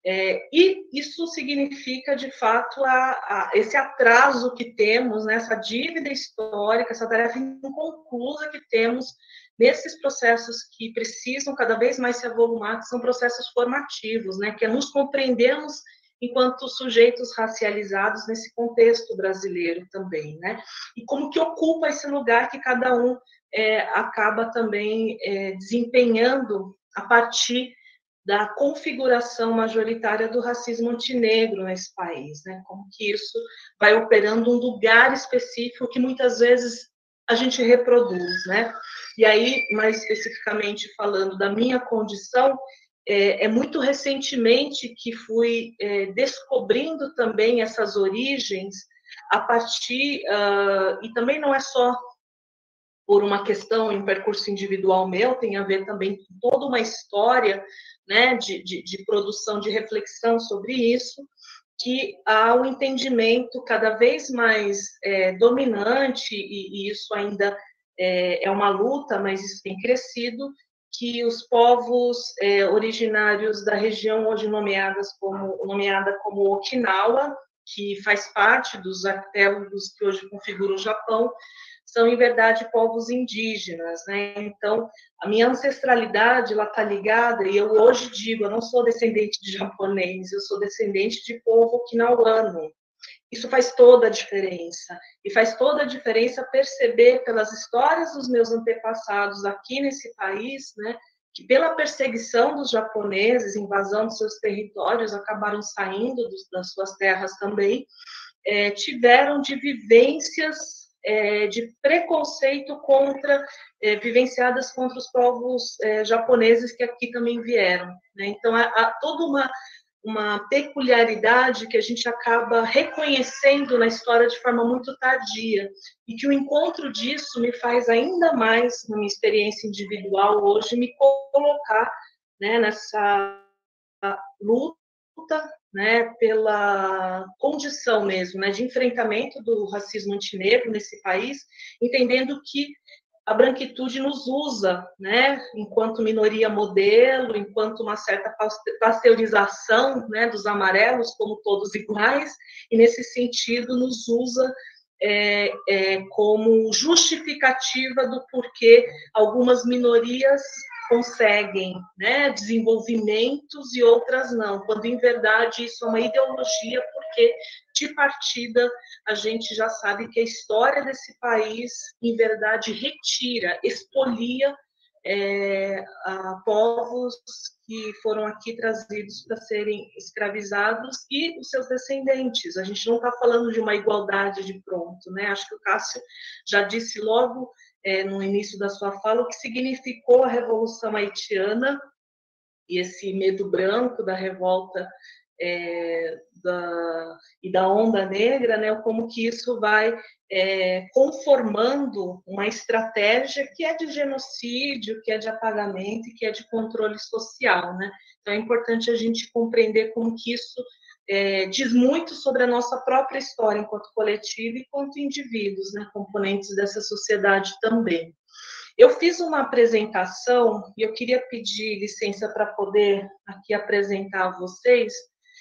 E isso significa, de fato, esse atraso que temos, né, essa dívida histórica, essa tarefa inconclusa que temos nesses processos que precisam cada vez mais se avolumar, que são processos formativos, né, que é nos compreendermos enquanto sujeitos racializados nesse contexto brasileiro também, né, e como que ocupa esse lugar que cada um acaba também desempenhando a partir da configuração majoritária do racismo antinegro nesse país, né? Como que isso vai operando um lugar específico que muitas vezes a gente reproduz, né? E aí, mais especificamente falando da minha condição, muito recentemente que fui descobrindo também essas origens a partir, e também não é só por uma questão em percurso individual meu, tem a ver também com toda uma história, né, de produção, de reflexão sobre isso, que há um entendimento cada vez mais dominante, e isso ainda é uma luta, mas isso tem crescido, que os povos originários da região hoje nomeada como Okinawa, que faz parte dos arquipélagos que hoje configuram o Japão, são, em verdade, povos indígenas, né? Então, a minha ancestralidade, ela está ligada, e eu hoje digo, eu não sou descendente de japonês, eu sou descendente de povo okinawano. Isso faz toda a diferença, e faz toda a diferença perceber pelas histórias dos meus antepassados aqui nesse país, né, que pela perseguição dos japoneses, invasão dos seus territórios, acabaram saindo das suas terras também, tiveram de vivências de preconceito vivenciadas contra os povos japoneses que aqui também vieram, né? Então, há toda uma peculiaridade que a gente acaba reconhecendo na história de forma muito tardia, e que o encontro disso me faz ainda mais, na minha experiência individual hoje, me colocar, né, nessa luta, né, pela condição mesmo, né, de enfrentamento do racismo antinegro nesse país, entendendo que a branquitude nos usa, né, enquanto minoria modelo, enquanto uma certa pasteurização, né, dos amarelos como todos iguais, e nesse sentido nos usa como justificativa do porquê algumas minorias conseguem, né, desenvolvimentos e outras não, quando em verdade isso é uma ideologia, porque de partida a gente já sabe que a história desse país, em verdade, retira, expolia povos que foram aqui trazidos para serem escravizados e os seus descendentes. A gente não está falando de uma igualdade de pronto, né? Acho que o Cássio já disse logo no início da sua fala o que significou a Revolução Haitiana e esse medo branco da revolta e da onda negra, né, como que isso vai conformando uma estratégia que é de genocídio, que é de apagamento e que é de controle social, né? Então é importante a gente compreender como que isso diz muito sobre a nossa própria história enquanto coletivo e enquanto indivíduos, né, componentes dessa sociedade também. Eu fiz uma apresentação e eu queria pedir licença para poder aqui apresentar a vocês.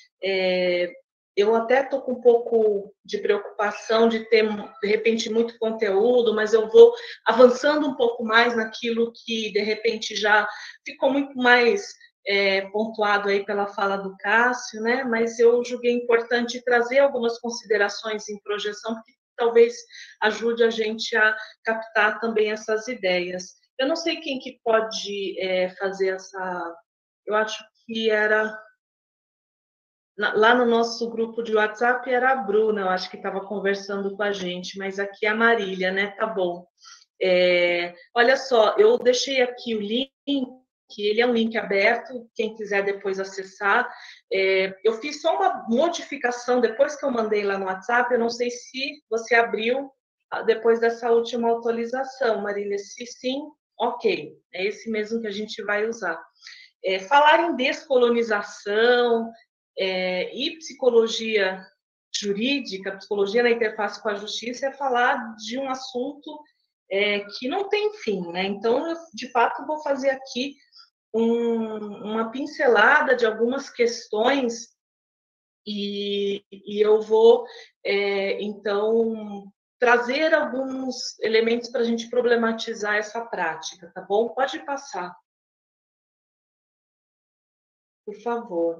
Eu até estou com um pouco de preocupação de ter, de repente, muito conteúdo, mas eu vou avançando um pouco mais naquilo que, de repente, já ficou muito mais pontuado aí pela fala do Cássio, né? Mas eu julguei importante trazer algumas considerações em projeção, porque talvez ajude a gente a captar também essas ideias. Eu não sei quem que pode fazer essa... Eu acho que era... Lá no nosso grupo de WhatsApp era a Bruna, eu acho que estava conversando com a gente, mas aqui é a Marília, né? Tá bom. Olha só, eu deixei aqui o link, ele é um link aberto, quem quiser depois acessar. Eu fiz só uma modificação, depois que eu mandei lá no WhatsApp, eu não sei se você abriu depois dessa última atualização, Marília. Se sim, ok, é esse mesmo que a gente vai usar. Falar em descolonização e psicologia jurídica, psicologia na interface com a justiça, é falar de um assunto que não tem fim, né? Então, eu, de fato, vou fazer aqui uma pincelada de algumas questões e eu vou, então, trazer alguns elementos para a gente problematizar essa prática, tá bom? Pode passar. Por favor.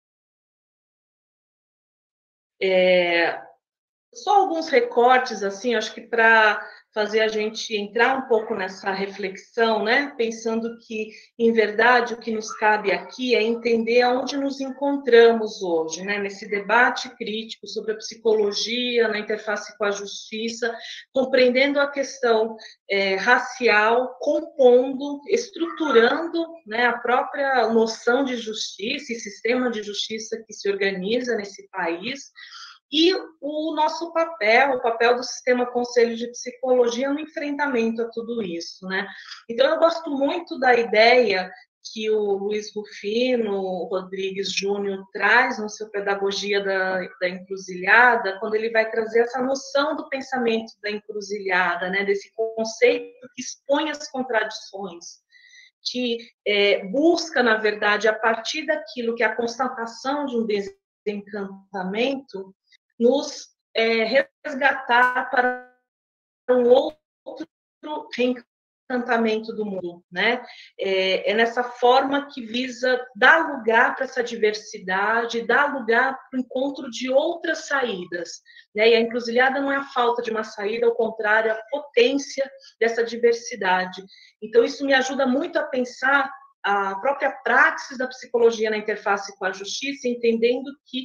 Só alguns recortes, assim, acho que para fazer a gente entrar um pouco nessa reflexão, né? Pensando que, em verdade, o que nos cabe aqui é entender aonde nos encontramos hoje, né? Nesse debate crítico sobre a psicologia na interface com a justiça, compreendendo a questão racial, compondo, estruturando, né, a própria noção de justiça e sistema de justiça que se organiza nesse país, e o nosso papel, o papel do Sistema Conselho de Psicologia no enfrentamento a tudo isso, né? Então, eu gosto muito da ideia que o Luiz Rufino Rodrigues Júnior traz no seu Pedagogia da Encruzilhada, quando ele vai trazer essa noção do pensamento da encruzilhada, né? Desse conceito que expõe as contradições, que busca, na verdade, a partir daquilo que é a constatação de um desencantamento, nos resgatar para um outro reencantamento do mundo, né? É nessa forma que visa dar lugar para essa diversidade, dar lugar para o encontro de outras saídas, né? E a encruzilhada não é a falta de uma saída, ao contrário, é a potência dessa diversidade. Então, isso me ajuda muito a pensar a própria praxis da psicologia na interface com a justiça, entendendo que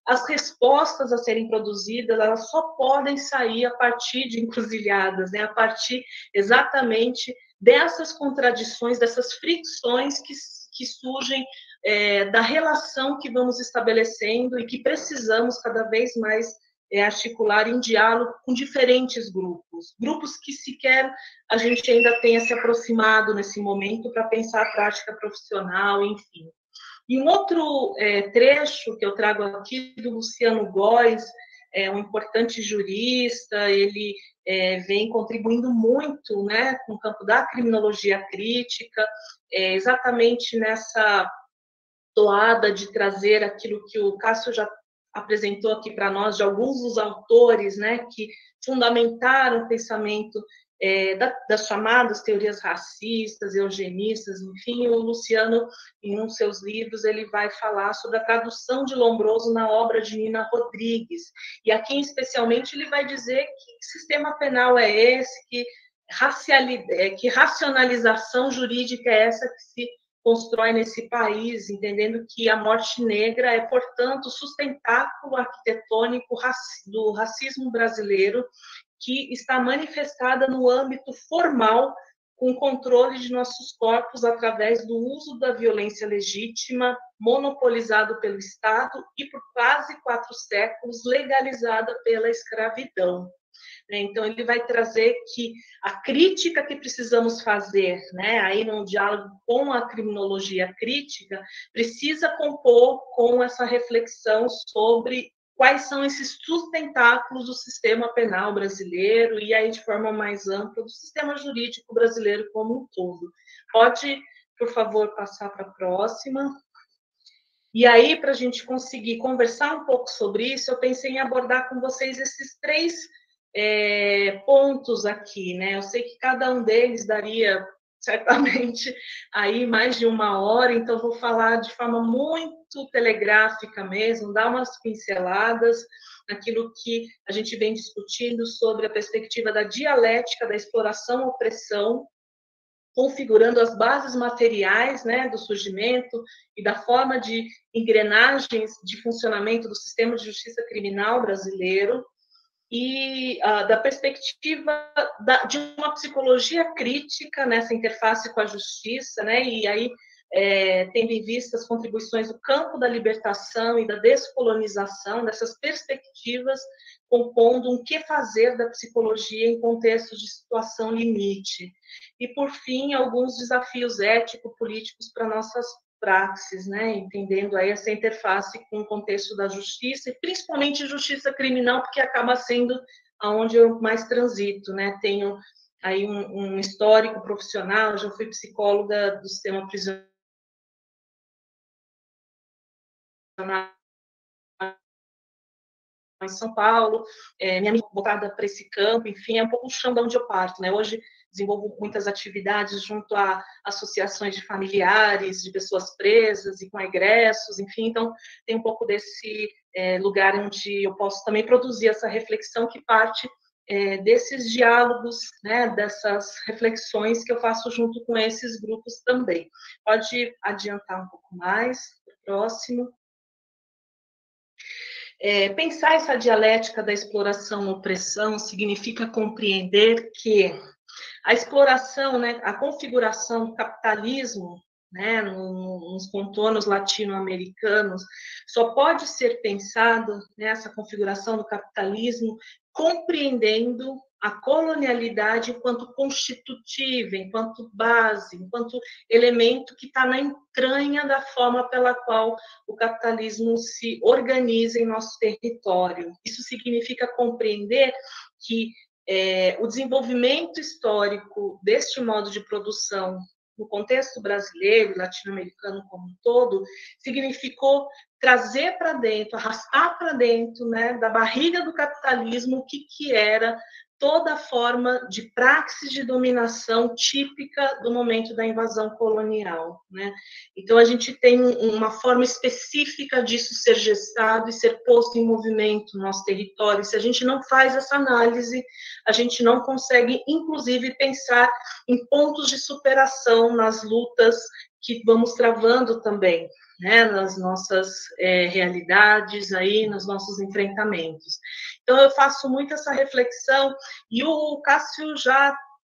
as respostas a serem produzidas, elas só podem sair a partir de encruzilhadas, né? A partir exatamente dessas contradições, dessas fricções que surgem da relação que vamos estabelecendo e que precisamos cada vez mais articular em diálogo com diferentes grupos que sequer a gente ainda tenha se aproximado nesse momento para pensar a prática profissional, enfim. E um outro trecho que eu trago aqui do Luciano Góes, um importante jurista, ele vem contribuindo muito, né, com o campo da criminologia crítica, exatamente nessa toada de trazer aquilo que o Cássio já apresentou aqui para nós, de alguns dos autores, né, que fundamentaram o pensamento das chamadas teorias racistas, eugenistas, enfim, o Luciano, em um dos seus livros, ele vai falar sobre a tradução de Lombroso na obra de Nina Rodrigues. E aqui, especialmente, ele vai dizer que sistema penal é esse, que racionalização jurídica é essa que se constrói nesse país, entendendo que a morte negra é, portanto, sustentáculo arquitetônico do racismo brasileiro, que está manifestada no âmbito formal, com o controle de nossos corpos através do uso da violência legítima, monopolizado pelo Estado e por quase 4 séculos legalizada pela escravidão. Então, ele vai trazer que a crítica que precisamos fazer, né, aí num diálogo com a criminologia crítica, precisa compor com essa reflexão sobre quais são esses sustentáculos do sistema penal brasileiro e aí de forma mais ampla do sistema jurídico brasileiro como um todo. Pode, por favor, passar para a próxima. E aí, para a gente conseguir conversar um pouco sobre isso, eu pensei em abordar com vocês esses 3 pontos aqui, né? Eu sei que cada um deles daria certamente aí mais de 1 hora, então vou falar de forma muito telegráfica mesmo, dar umas pinceladas naquilo que a gente vem discutindo sobre a perspectiva da dialética da exploração-opressão, configurando as bases materiais, né, do surgimento e da forma de engrenagens de funcionamento do sistema de justiça criminal brasileiro, e da perspectiva de uma psicologia crítica nessa interface com a justiça, né? E aí, tendo em vista as contribuições do campo da libertação e da descolonização, dessas perspectivas, compondo um que fazer da psicologia em contexto de situação limite. E, por fim, alguns desafios ético-políticos para nossas praxis, né, entendendo aí essa interface com o contexto da justiça, e principalmente justiça criminal, porque acaba sendo aonde eu mais transito, né, tenho aí um histórico profissional, já fui psicóloga do sistema prisional em São Paulo, minha amiga voltada para esse campo, enfim, é um pouco o chão de onde eu parto, né, hoje desenvolvo muitas atividades junto a associações de familiares, de pessoas presas e com egressos, enfim, então tem um pouco desse lugar onde eu posso também produzir essa reflexão que parte desses diálogos, né, dessas reflexões que eu faço junto com esses grupos também. Pode adiantar um pouco mais, próximo. Pensar essa dialética da exploração-opressão significa compreender que a exploração, né, a configuração do capitalismo, né, nos contornos latino-americanos, só pode ser pensado nessa configuração do capitalismo compreendendo a colonialidade enquanto constitutiva, enquanto base, enquanto elemento que está na entranha da forma pela qual o capitalismo se organiza em nosso território. Isso significa compreender que o desenvolvimento histórico deste modo de produção no contexto brasileiro e latino-americano como um todo, significou trazer para dentro, arrastar para dentro, né, da barriga do capitalismo o que era toda forma de praxis de dominação típica do momento da invasão colonial, né? Então, a gente tem uma forma específica disso ser gestado e ser posto em movimento no nosso território. Se a gente não faz essa análise, a gente não consegue, inclusive, pensar em pontos de superação nas lutas que vamos travando também. né, nas nossas realidades, aí, nos nossos enfrentamentos. Então, eu faço muito essa reflexão, e o Cássio já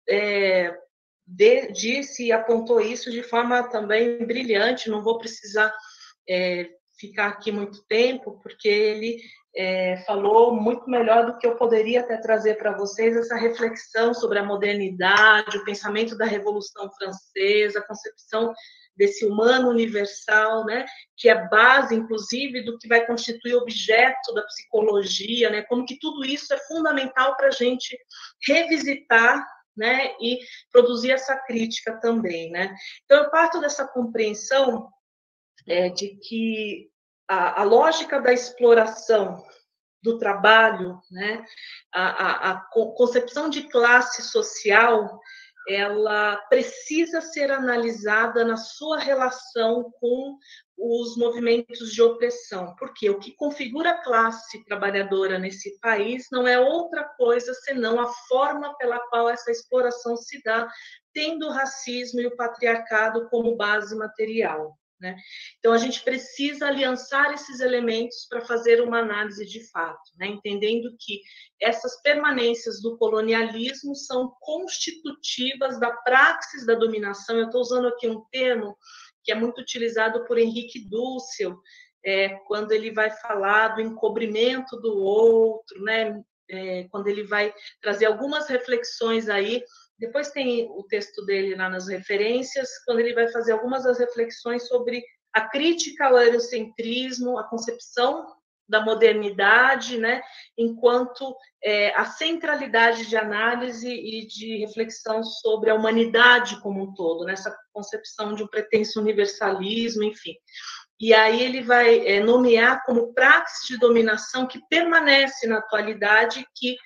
disse e apontou isso de forma também brilhante, não vou precisar ficar aqui muito tempo, porque ele falou muito melhor do que eu poderia até trazer para vocês, essa reflexão sobre a modernidade, o pensamento da Revolução Francesa, a concepção desse humano universal, né, que é base, inclusive, do que vai constituir objeto da psicologia, né, como que tudo isso é fundamental para a gente revisitar, né, e produzir essa crítica também, né. Então, eu parto dessa compreensão de que a lógica da exploração do trabalho, né, a concepção de classe social, ela precisa ser analisada na sua relação com os movimentos de opressão, porque o que configura a classe trabalhadora nesse país não é outra coisa senão a forma pela qual essa exploração se dá, tendo o racismo e o patriarcado como base material, né? Então, a gente precisa aliançar esses elementos para fazer uma análise de fato, né? Entendendo que essas permanências do colonialismo são constitutivas da praxis da dominação. Eu estou usando aqui um termo que é muito utilizado por Henrique Dussel, quando ele vai falar do encobrimento do outro, né? Quando ele vai trazer algumas reflexões aí. Depois tem o texto dele lá nas referências, quando ele vai fazer algumas das reflexões sobre a crítica ao eurocentrismo, a concepção da modernidade, né, enquanto a centralidade de análise e de reflexão sobre a humanidade como um todo, nessa concepção de um pretenso universalismo, enfim. E aí ele vai nomear como praxis de dominação que permanece na atualidade, que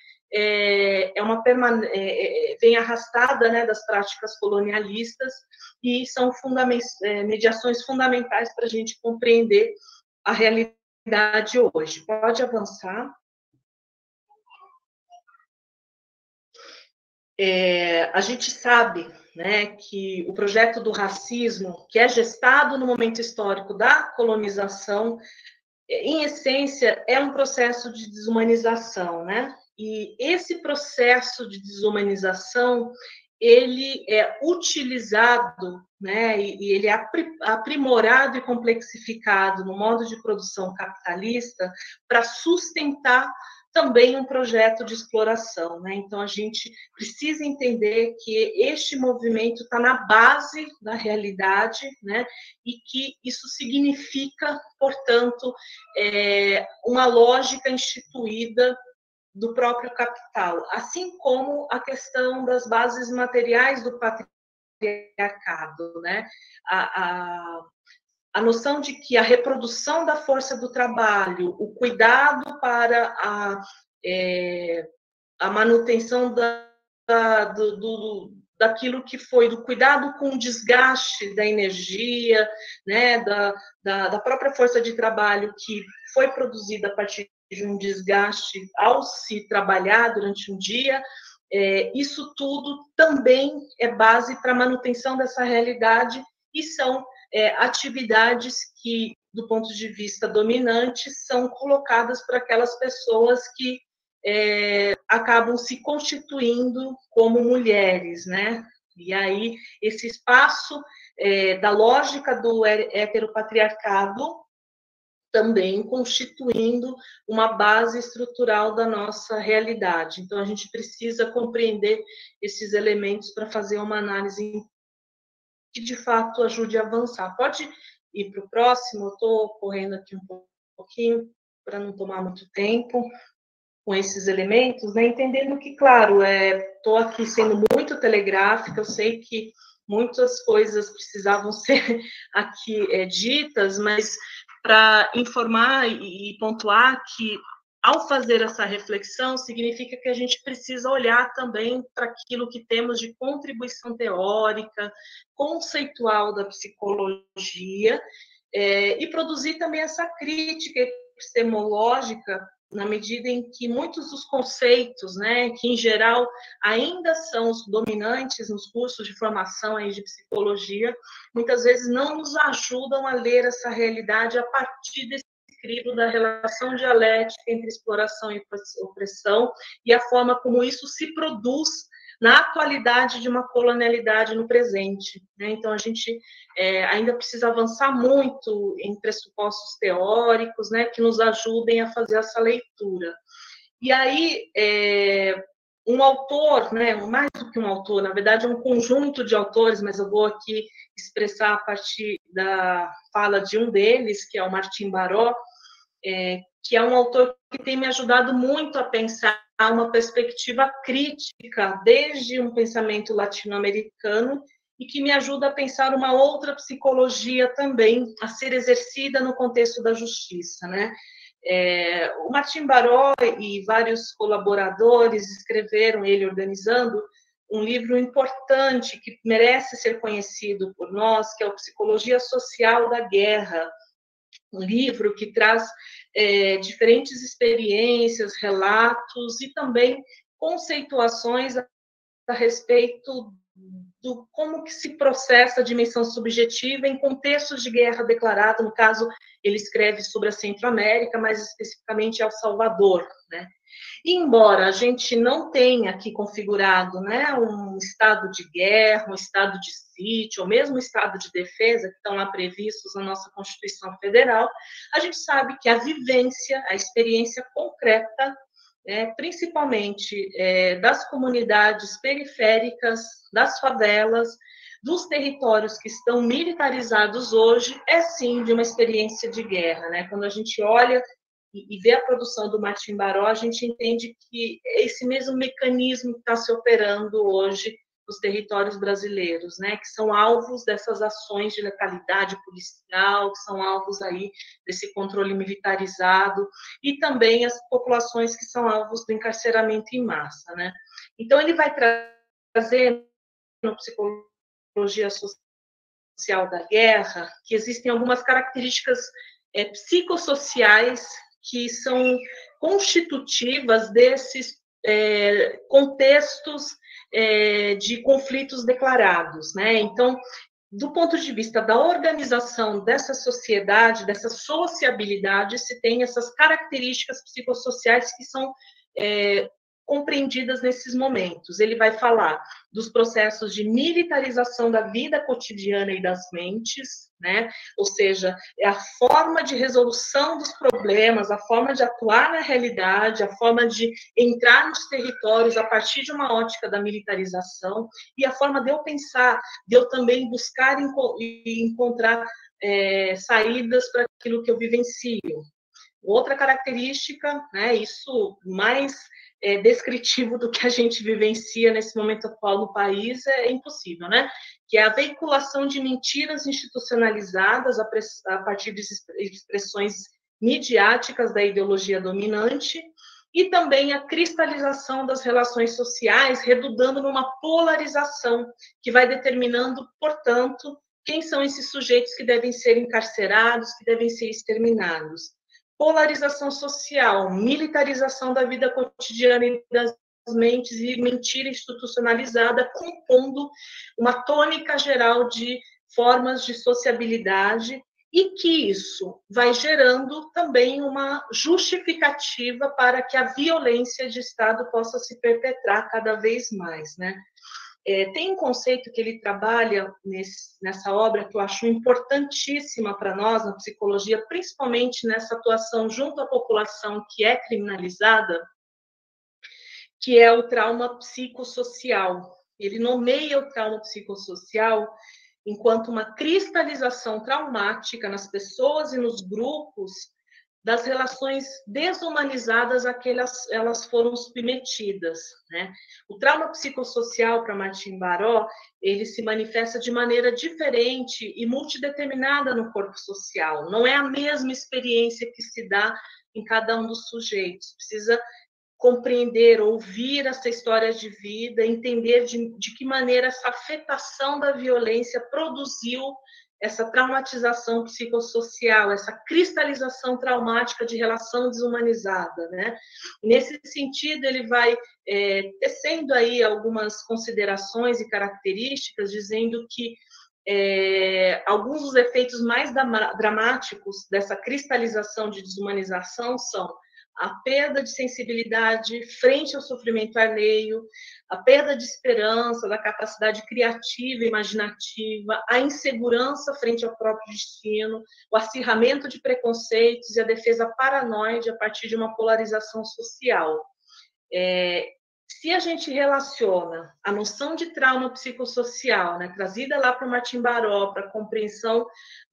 vem arrastada, né, das práticas colonialistas, e são mediações fundamentais para a gente compreender a realidade hoje. Pode avançar. A gente sabe, né, que o projeto do racismo, que é gestado no momento histórico da colonização, em essência, é um processo de desumanização, né? E esse processo de desumanização, ele é utilizado, né, e ele é aprimorado e complexificado no modo de produção capitalista para sustentar também um projeto de exploração, né? Então, a gente precisa entender que este movimento está na base da realidade, né? E que isso significa, portanto, uma lógica instituída do próprio capital, assim como a questão das bases materiais do patriarcado, né? A noção de que a reprodução da força do trabalho, o cuidado para a manutenção daquilo que foi, do cuidado com o desgaste da energia, né, da própria força de trabalho que foi produzida a partir de um desgaste ao se trabalhar durante um dia, isso tudo também é base para a manutenção dessa realidade e são atividades que, do ponto de vista dominante, são colocadas para aquelas pessoas que acabam se constituindo como mulheres, né? E aí, esse espaço da lógica do heteropatriarcado também constituindo uma base estrutural da nossa realidade. Então, a gente precisa compreender esses elementos para fazer uma análise que, de fato, ajude a avançar. Pode ir para o próximo? Eu estou correndo aqui um pouquinho para não tomar muito tempo com esses elementos, né? Entendendo que, claro, estou aqui sendo muito telegráfica, eu sei que muitas coisas precisavam ser aqui ditas, mas para informar e pontuar que, ao fazer essa reflexão, significa que a gente precisa olhar também para aquilo que temos de contribuição teórica, conceitual da psicologia, e produzir também essa crítica epistemológica na medida em que muitos dos conceitos, né, que em geral ainda são os dominantes nos cursos de formação aí de psicologia, muitas vezes não nos ajudam a ler essa realidade a partir desse crivo da relação dialética entre exploração e opressão e a forma como isso se produz na atualidade de uma colonialidade no presente, né? Então, a gente ainda precisa avançar muito em pressupostos teóricos, né, que nos ajudem a fazer essa leitura. E aí, um autor, né, mais do que um autor, na verdade, é um conjunto de autores, mas eu vou aqui expressar a partir da fala de um deles, que é o Martim Baró, que é um autor que tem me ajudado muito a pensar uma perspectiva crítica desde um pensamento latino-americano e que me ajuda a pensar uma outra psicologia também a ser exercida no contexto da justiça, né? O Martim Baró e vários colaboradores escreveram, ele organizando, um livro importante que merece ser conhecido por nós, que é o Psicologia Social da Guerra, um livro que traz diferentes experiências, relatos e também conceituações a respeito do como que se processa a dimensão subjetiva em contextos de guerra declarada. No caso, ele escreve sobre a Centro-América, mais especificamente El Salvador, né? E embora a gente não tenha aqui configurado, né, um estado de guerra, um estado de sítio, ou mesmo um estado de defesa, que estão lá previstos na nossa Constituição Federal, a gente sabe que a vivência, a experiência concreta, principalmente das comunidades periféricas, das favelas, dos territórios que estão militarizados hoje, é sim de uma experiência de guerra, né? Quando a gente olha e vê a produção do Martim Baró, a gente entende que esse mesmo mecanismo que está se operando hoje nos territórios brasileiros, né, que são alvos dessas ações de letalidade policial, que são alvos aí desse controle militarizado, e também as populações que são alvos do encarceramento em massa, né. Então, ele vai trazer no Psicologia Social da Guerra que existem algumas características psicossociais que são constitutivas desses contextos de conflitos declarados, né? Então, do ponto de vista da organização dessa sociedade, dessa sociabilidade, se tem essas características psicossociais que são compreendidas nesses momentos. Ele vai falar dos processos de militarização da vida cotidiana e das mentes, né? Ou seja, é a forma de resolução dos problemas, a forma de atuar na realidade, a forma de entrar nos territórios a partir de uma ótica da militarização e a forma de eu pensar, de eu também buscar e encontrar saídas para aquilo que eu vivencio. Outra característica, né, isso mais descritivo do que a gente vivencia nesse momento atual no país é impossível, né? Que é a veiculação de mentiras institucionalizadas a partir de expressões midiáticas da ideologia dominante e também a cristalização das relações sociais, redundando numa polarização que vai determinando, portanto, quem são esses sujeitos que devem ser encarcerados, que devem ser exterminados. Polarização social, militarização da vida cotidiana e das mentes e mentira institucionalizada, compondo uma tônica geral de formas de sociabilidade e que isso vai gerando também uma justificativa para que a violência de Estado possa se perpetrar cada vez mais, né? Tem um conceito que ele trabalha nessa obra que eu acho importantíssima para nós na psicologia, principalmente nessa atuação junto à população que é criminalizada, que é o trauma psicossocial. Ele nomeia o trauma psicossocial enquanto uma cristalização traumática nas pessoas e nos grupos das relações desumanizadas a que elas foram submetidas, né? O trauma psicossocial, para Martim Baró, ele se manifesta de maneira diferente e multideterminada no corpo social. Não é a mesma experiência que se dá em cada um dos sujeitos. Precisa compreender, ouvir essa história de vida, entender de que maneira essa afetação da violência produziu essa traumatização psicossocial, essa cristalização traumática de relação desumanizada, né? Nesse sentido, ele vai tecendo aí algumas considerações e características, dizendo que alguns dos efeitos mais dramáticos dessa cristalização de desumanização são a perda de sensibilidade frente ao sofrimento alheio, a perda de esperança, da capacidade criativa e imaginativa, a insegurança frente ao próprio destino, o acirramento de preconceitos e a defesa paranoide a partir de uma polarização social. Se a gente relaciona a noção de trauma psicossocial, né, trazida lá para o Martim Baró, para a compreensão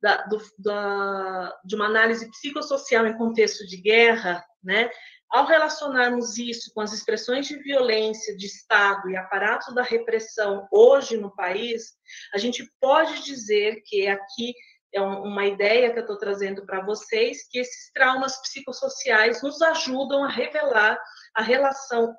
de uma análise psicossocial em contexto de guerra, né, ao relacionarmos isso com as expressões de violência de Estado e aparato da repressão hoje no país, a gente pode dizer que aqui é uma ideia que eu estou trazendo para vocês, que esses traumas psicossociais nos ajudam a revelar a relação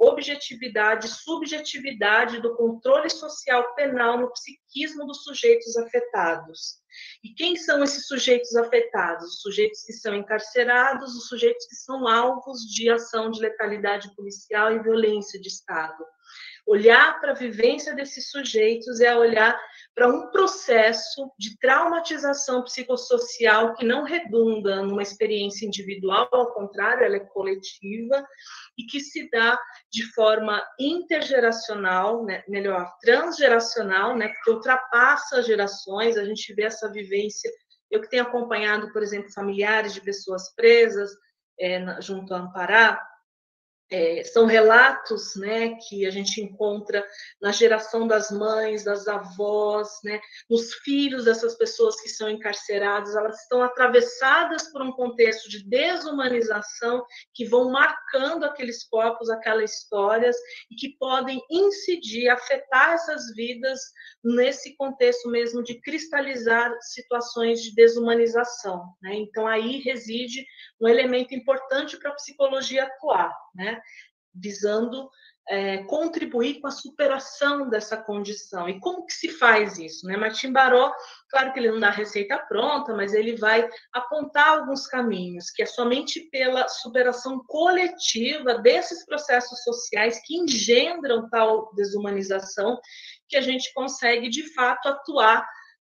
objetividade-subjetividade do controle social penal no psiquismo dos sujeitos afetados. E quem são esses sujeitos afetados? Os sujeitos que são encarcerados, os sujeitos que são alvos de ação de letalidade policial e violência de Estado. Olhar para a vivência desses sujeitos é olhar para um processo de traumatização psicossocial que não redunda numa experiência individual, ao contrário, ela é coletiva, e que se dá de forma intergeracional, né, melhor, transgeracional, né, porque ultrapassa gerações, a gente vê essa vivência. Eu que tenho acompanhado, por exemplo, familiares de pessoas presas junto a Ampará, são relatos, né, que a gente encontra na geração das mães, das avós, né, nos filhos dessas pessoas que são encarceradas. Elas estão atravessadas por um contexto de desumanização que vão marcando aqueles corpos, aquelas histórias, e que podem incidir, afetar essas vidas nesse contexto mesmo de cristalizar situações de desumanização, né? Então, aí reside um elemento importante para a psicologia atuar, né? Visando contribuir com a superação dessa condição. E como que se faz isso, né? Martim Baró, claro que ele não dá a receita pronta, mas ele vai apontar alguns caminhos, que é somente pela superação coletiva desses processos sociais que engendram tal desumanização que a gente consegue, de fato, atuar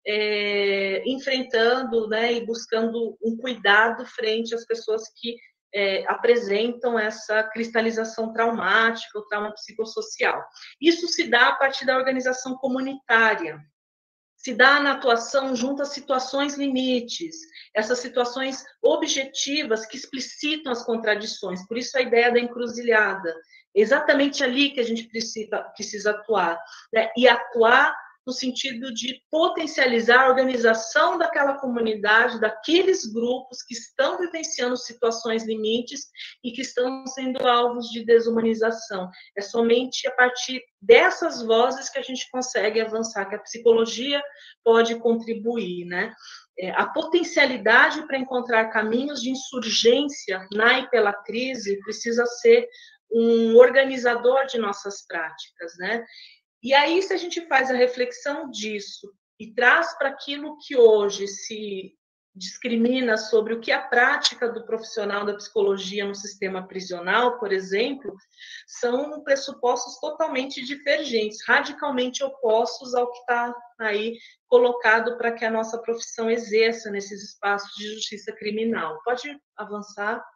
enfrentando, né, e buscando um cuidado frente às pessoas que apresentam essa cristalização traumática, o trauma psicossocial. Isso se dá a partir da organização comunitária, se dá na atuação junto às situações limites, essas situações objetivas que explicitam as contradições, por isso a ideia da encruzilhada, exatamente ali que a gente precisa atuar, né? E atuar no sentido de potencializar a organização daquela comunidade, daqueles grupos que estão vivenciando situações limites e que estão sendo alvos de desumanização. É somente a partir dessas vozes que a gente consegue avançar, que a psicologia pode contribuir, né? A potencialidade para encontrar caminhos de insurgência na e pela crise precisa ser um organizador de nossas práticas, né? E aí, se a gente faz a reflexão disso e traz para aquilo que hoje se discrimina sobre o que é a prática do profissional da psicologia no sistema prisional, por exemplo, são pressupostos totalmente divergentes, radicalmente opostos ao que está aí colocado para que a nossa profissão exerça nesses espaços de justiça criminal. Pode avançar.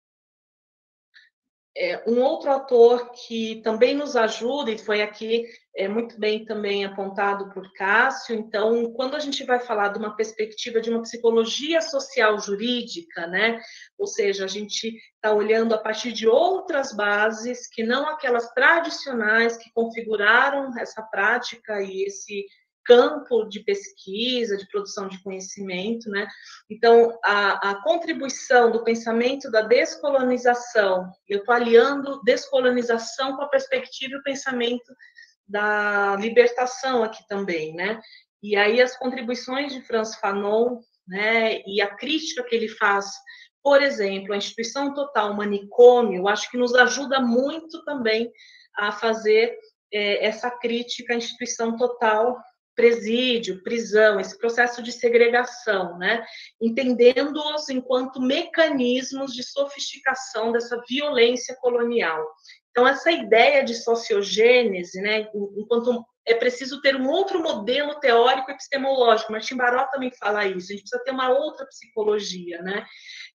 Um outro autor que também nos ajuda, e foi aqui muito bem também apontado por Cássio, então, quando a gente vai falar de uma perspectiva de uma psicologia social jurídica, né, ou seja, a gente está olhando a partir de outras bases, que não aquelas tradicionais que configuraram essa prática e esse campo de pesquisa, de produção de conhecimento, né? Então, a contribuição do pensamento da descolonização, eu estou aliando descolonização com a perspectiva e o pensamento da libertação aqui também, né? E aí as contribuições de Frantz Fanon, né, e a crítica que ele faz, por exemplo, a instituição total manicômio, acho que nos ajuda muito também a fazer essa crítica à instituição total presídio, prisão, esse processo de segregação, né? Entendendo-os enquanto mecanismos de sofisticação dessa violência colonial. Então, essa ideia de sociogênese, né, enquanto é preciso ter um outro modelo teórico epistemológico, Martim Baró também fala isso, a gente precisa ter uma outra psicologia, né,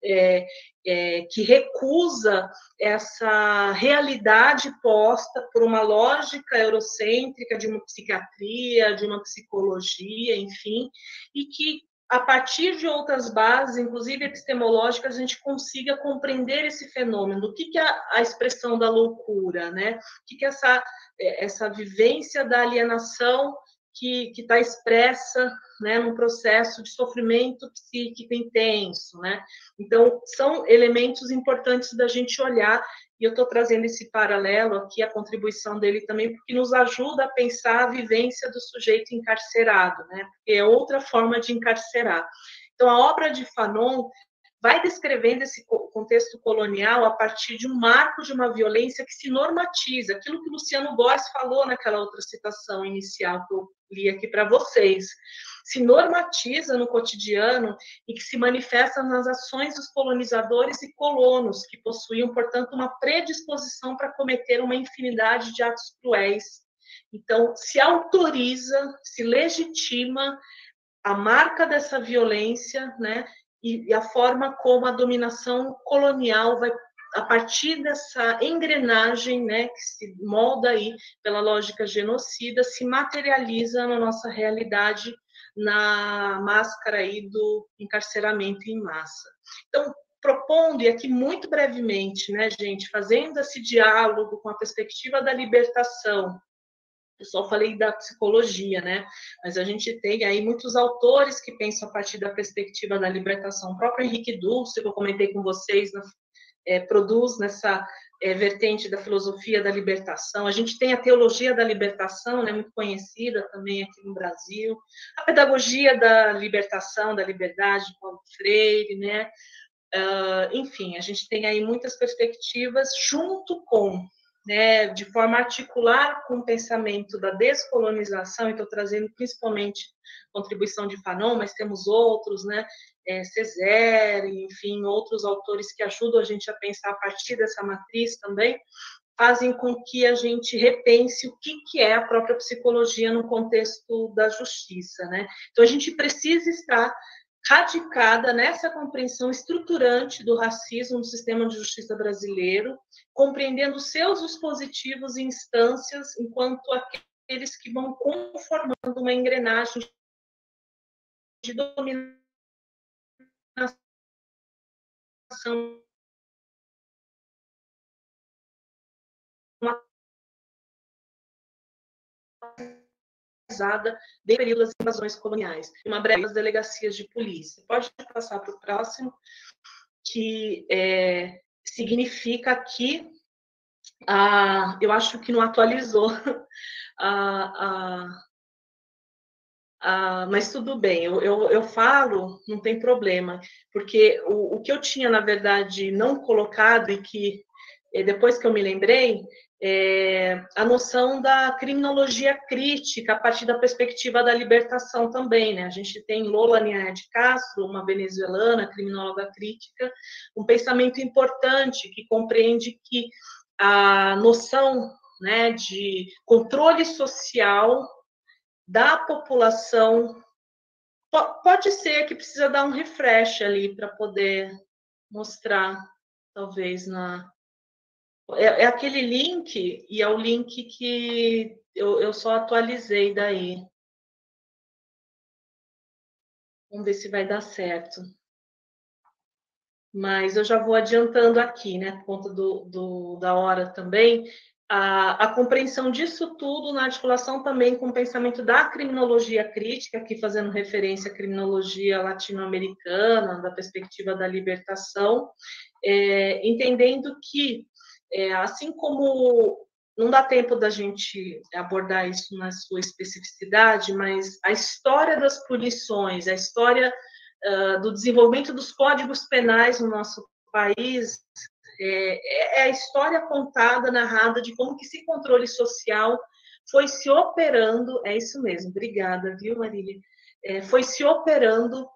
que recusa essa realidade posta por uma lógica eurocêntrica de uma psiquiatria, de uma psicologia, enfim, e que a partir de outras bases, inclusive epistemológicas, a gente consiga compreender esse fenômeno. O que é a expressão da loucura, né? O que é essa vivência da alienação que está expressa, né, num processo de sofrimento psíquico intenso, né? Então, são elementos importantes da gente olhar, e eu estou trazendo esse paralelo aqui, a contribuição dele também, porque nos ajuda a pensar a vivência do sujeito encarcerado, né? Porque é outra forma de encarcerar. Então, a obra de Fanon vai descrevendo esse contexto colonial a partir de um marco de uma violência que se normatiza, aquilo que Luciano Góes falou naquela outra citação inicial que eu li aqui para vocês, se normatiza no cotidiano e que se manifesta nas ações dos colonizadores e colonos, que possuíam, portanto, uma predisposição para cometer uma infinidade de atos cruéis. Então, se autoriza, se legitima a marca dessa violência, né, e a forma como a dominação colonial vai, a partir dessa engrenagem, né, que se molda aí pela lógica genocida, se materializa na nossa realidade, na máscara aí do encarceramento em massa. Então, propondo, e aqui muito brevemente, né, gente, fazendo esse diálogo com a perspectiva da libertação. Eu só falei da psicologia, né? Mas a gente tem aí muitos autores que pensam a partir da perspectiva da libertação. O próprio Henrique Dulce, que eu comentei com vocês, produz nessa vertente da filosofia da libertação. A gente tem a teologia da libertação, né, muito conhecida também aqui no Brasil. A pedagogia da libertação, da liberdade, de Paulo Freire, né? Enfim, a gente tem aí muitas perspectivas junto com, né, de forma articular com o pensamento da descolonização, e estou trazendo principalmente contribuição de Fanon, mas temos outros, né, Césaire, enfim, outros autores que ajudam a gente a pensar a partir dessa matriz também, fazem com que a gente repense o que é a própria psicologia no contexto da justiça, né? Então, a gente precisa estar radicada nessa compreensão estruturante do racismo no sistema de justiça brasileiro, compreendendo seus dispositivos e instâncias enquanto aqueles que vão conformando uma engrenagem de dominação de período das invasões coloniais, uma breve das delegacias de polícia. Pode passar para o próximo, que significa aqui, eu acho que não atualizou, mas tudo bem, eu falo, não tem problema, porque o que eu tinha, na verdade, não colocado e que depois que eu me lembrei, a noção da criminologia crítica a partir da perspectiva da libertação também, né? A gente tem Lola Niaya de Castro, uma venezuelana, criminóloga crítica, um pensamento importante que compreende que a noção, né, de controle social da população pode ser que precisa dar um refresh ali para poder mostrar, talvez, é aquele link, e é o link que eu só atualizei daí. Vamos ver se vai dar certo. Mas eu já vou adiantando aqui, né, por conta da hora também, a compreensão disso tudo na articulação também com o pensamento da criminologia crítica, aqui fazendo referência à criminologia latino-americana, da perspectiva da libertação, entendendo que assim como não dá tempo da gente abordar isso na sua especificidade, mas a história das punições, a história do desenvolvimento dos códigos penais no nosso país, é a história contada, narrada de como que esse controle social foi se operando, é isso mesmo, obrigada, viu, Marília? Foi se operando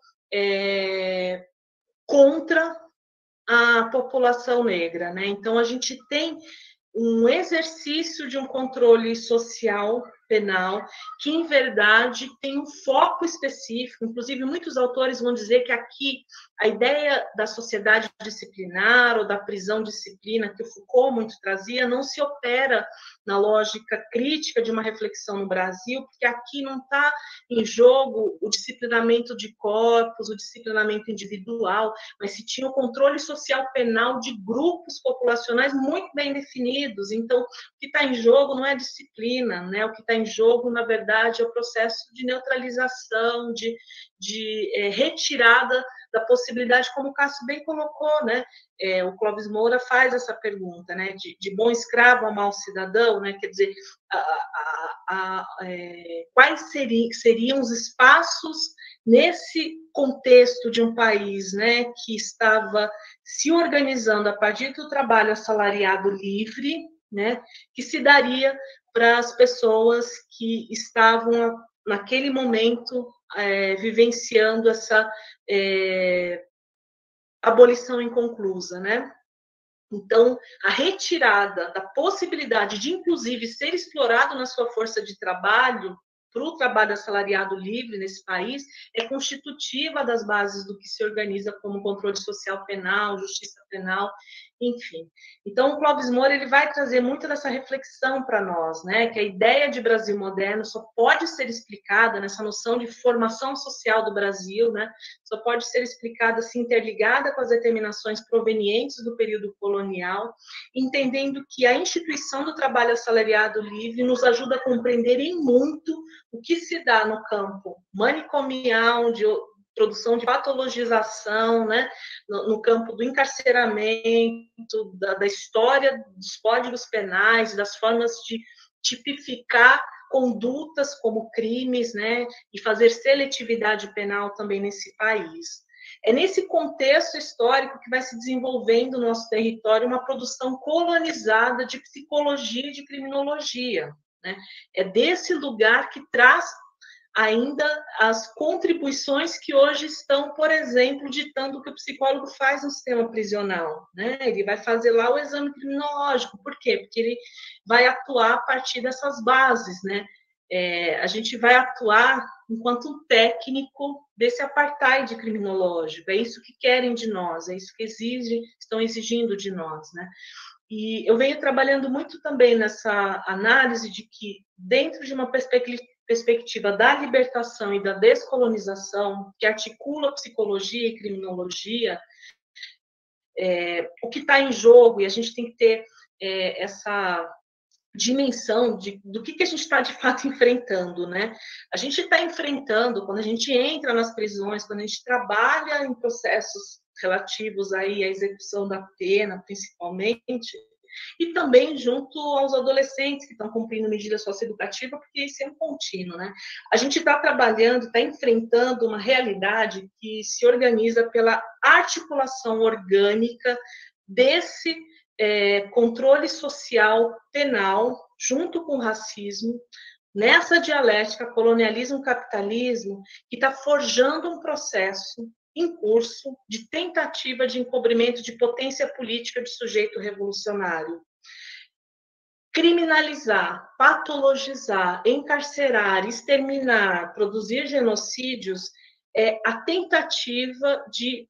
contra a população negra, né? Então, a gente tem um exercício de um controle social penal que, em verdade, tem um foco específico. Inclusive, muitos autores vão dizer que aqui a ideia da sociedade disciplinar ou da prisão disciplina, que o Foucault muito trazia, não se opera na lógica crítica de uma reflexão no Brasil, porque aqui não está em jogo o disciplinamento de corpos, o disciplinamento individual, mas se tinha o controle social penal de grupos populacionais muito bem definidos. Então, o que está em jogo não é disciplina, né? O que está em jogo, na verdade, é o processo de neutralização, de retirada da possibilidade, como o Cássio bem colocou, né? O Clóvis Moura faz essa pergunta, né? De bom escravo a mau cidadão, né? Quer dizer, quais seriam os espaços nesse contexto de um país, né, que estava se organizando a partir do trabalho assalariado livre, né, que se daria para as pessoas que estavam naquele momento vivenciando essa abolição inconclusa, né? Então, a retirada da possibilidade de, inclusive, ser explorado na sua força de trabalho para o trabalho assalariado livre nesse país é constitutiva das bases do que se organiza como controle social penal, justiça penal, enfim. Então, o Clóvis Moura ele vai trazer muito dessa reflexão para nós, né? Que a ideia de Brasil moderno só pode ser explicada nessa noção de formação social do Brasil, né? Só pode ser explicada assim, interligada com as determinações provenientes do período colonial, entendendo que a instituição do trabalho assalariado livre nos ajuda a compreender em muito o que se dá no campo manicomial, de produção de patologização, né, no campo do encarceramento, da história dos códigos penais, das formas de tipificar condutas como crimes, né, e fazer seletividade penal também nesse país. É nesse contexto histórico que vai se desenvolvendo no nosso território uma produção colonizada de psicologia e de criminologia, né? É desse lugar que traz ainda as contribuições que hoje estão, por exemplo, ditando o que o psicólogo faz no sistema prisional, né? Ele vai fazer lá o exame criminológico. Por quê? Porque ele vai atuar a partir dessas bases, né? A gente vai atuar enquanto um técnico desse apartheid criminológico. É isso que querem de nós, é isso que estão exigindo de nós, né? E eu venho trabalhando muito também nessa análise de que, dentro de uma perspectiva da libertação e da descolonização, que articula psicologia e criminologia, o que está em jogo, e a gente tem que ter essa dimensão do que a gente está, de fato, enfrentando, né? A gente está enfrentando, quando a gente entra nas prisões, quando a gente trabalha em processos relativos aí à execução da pena, principalmente, e também junto aos adolescentes que estão cumprindo medida socioeducativa, porque isso é um contínuo, né? A gente está trabalhando, está enfrentando uma realidade que se organiza pela articulação orgânica desse controle social penal, junto com o racismo, nessa dialética colonialismo-capitalismo, que está forjando um processo em curso de tentativa de encobrimento de potência política de sujeito revolucionário. Criminalizar, patologizar, encarcerar, exterminar, produzir genocídios é a tentativa de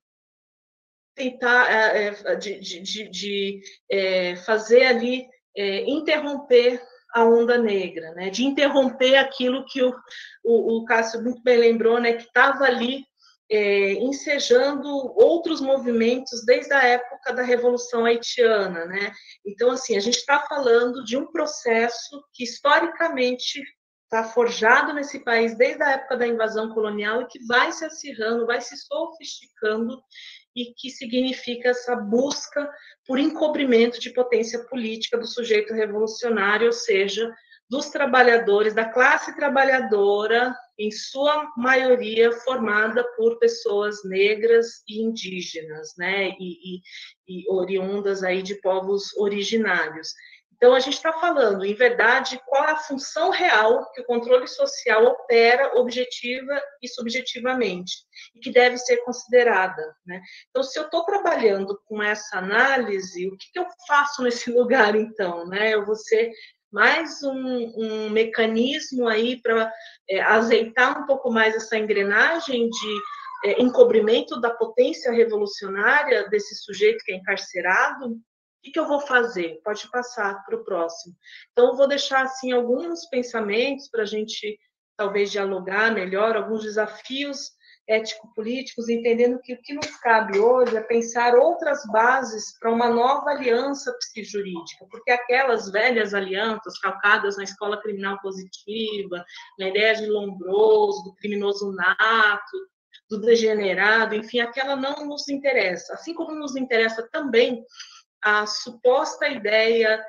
fazer ali, interromper a onda negra, né? De interromper aquilo que o Cássio muito bem lembrou, né? Que estava ali ensejando outros movimentos desde a época da Revolução Haitiana, né? Então, assim, a gente está falando de um processo que, historicamente, está forjado nesse país desde a época da invasão colonial e que vai se acirrando, vai se sofisticando, e que significa essa busca por encobrimento de potência política do sujeito revolucionário, ou seja, dos trabalhadores, da classe trabalhadora, em sua maioria formada por pessoas negras e indígenas, né, e oriundas aí de povos originários. Então, a gente está falando, em verdade, qual é a função real que o controle social opera objetiva e subjetivamente, e que deve ser considerada, né? Então, se eu estou trabalhando com essa análise, o que eu faço nesse lugar, então, né? Eu vou ser mais um mecanismo aí para azeitar um pouco mais essa engrenagem de encobrimento da potência revolucionária desse sujeito que é encarcerado. O que eu vou fazer? Pode passar para o próximo. Então, eu vou deixar assim alguns pensamentos para a gente talvez dialogar melhor, alguns desafios ético-políticos, entendendo que o que nos cabe hoje é pensar outras bases para uma nova aliança psijurídica, porque aquelas velhas alianças calcadas na escola criminal positiva, na ideia de Lombroso, do criminoso nato, do degenerado, enfim, aquela não nos interessa. Assim como nos interessa também a suposta ideia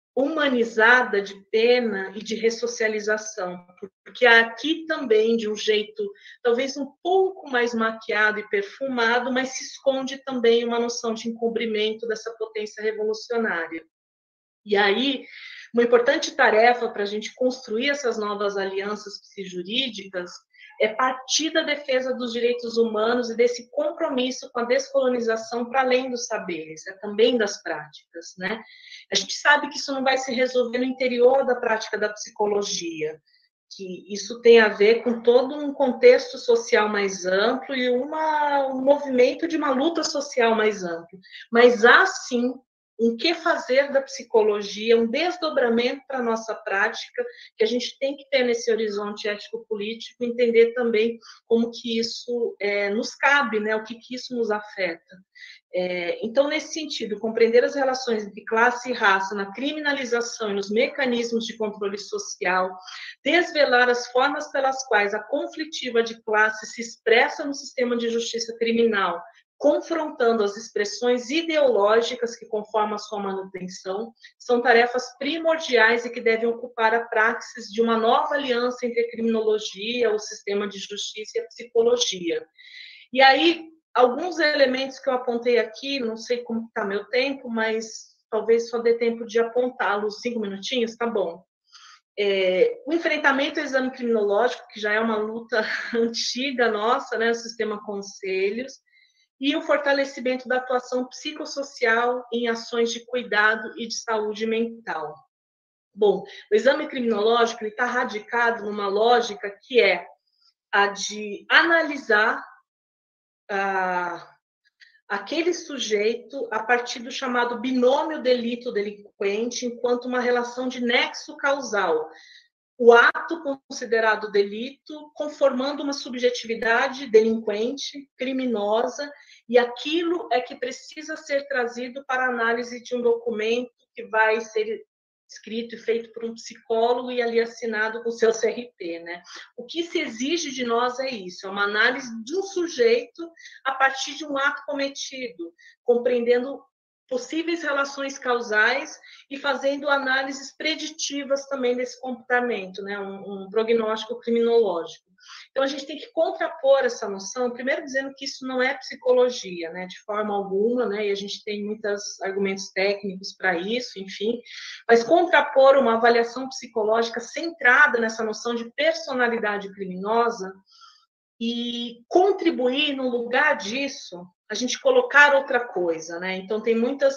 humanizada de pena e de ressocialização, porque aqui também, de um jeito talvez um pouco mais maquiado e perfumado, mas se esconde também uma noção de encobrimento dessa potência revolucionária. E aí, uma importante tarefa para a gente construir essas novas alianças psijurídicas é partir da defesa dos direitos humanos e desse compromisso com a descolonização para além dos saberes, também das práticas, né? A gente sabe que isso não vai se resolver no interior da prática da psicologia, que isso tem a ver com todo um contexto social mais amplo e um movimento de uma luta social mais amplo. Mas há, sim, um que fazer da psicologia, um desdobramento para a nossa prática, que a gente tem que ter nesse horizonte ético-político, entender também como que isso nos cabe, né? O que isso nos afeta. Então, nesse sentido, compreender as relações entre classe e raça na criminalização e nos mecanismos de controle social, desvelar as formas pelas quais a conflitiva de classe se expressa no sistema de justiça criminal, confrontando as expressões ideológicas que conformam a sua manutenção, são tarefas primordiais e que devem ocupar a praxis de uma nova aliança entre a criminologia, o sistema de justiça e a psicologia. E aí, alguns elementos que eu apontei aqui, não sei como está meu tempo, mas talvez só dê tempo de apontá-los. 5 minutinhos, tá bom. O enfrentamento ao exame criminológico, que já é uma luta antiga nossa, né, o sistema conselhos, e o fortalecimento da atuação psicossocial em ações de cuidado e de saúde mental. Bom, o exame criminológico está radicado numa lógica que é a de analisar aquele sujeito a partir do chamado binômio delito-delinquente enquanto uma relação de nexo causal. O ato considerado delito conformando uma subjetividade delinquente, criminosa, e aquilo é que precisa ser trazido para análise de um documento que vai ser escrito e feito por um psicólogo e ali assinado com o seu CRP, né? O que se exige de nós é isso, é uma análise de um sujeito a partir de um ato cometido, compreendendo possíveis relações causais e fazendo análises preditivas também desse comportamento, né? Um prognóstico criminológico. Então, a gente tem que contrapor essa noção, primeiro dizendo que isso não é psicologia, né? De forma alguma, né? E a gente tem muitos argumentos técnicos para isso, enfim, mas contrapor uma avaliação psicológica centrada nessa noção de personalidade criminosa e contribuir no lugar disso, a gente colocar outra coisa, né? Então, tem muitas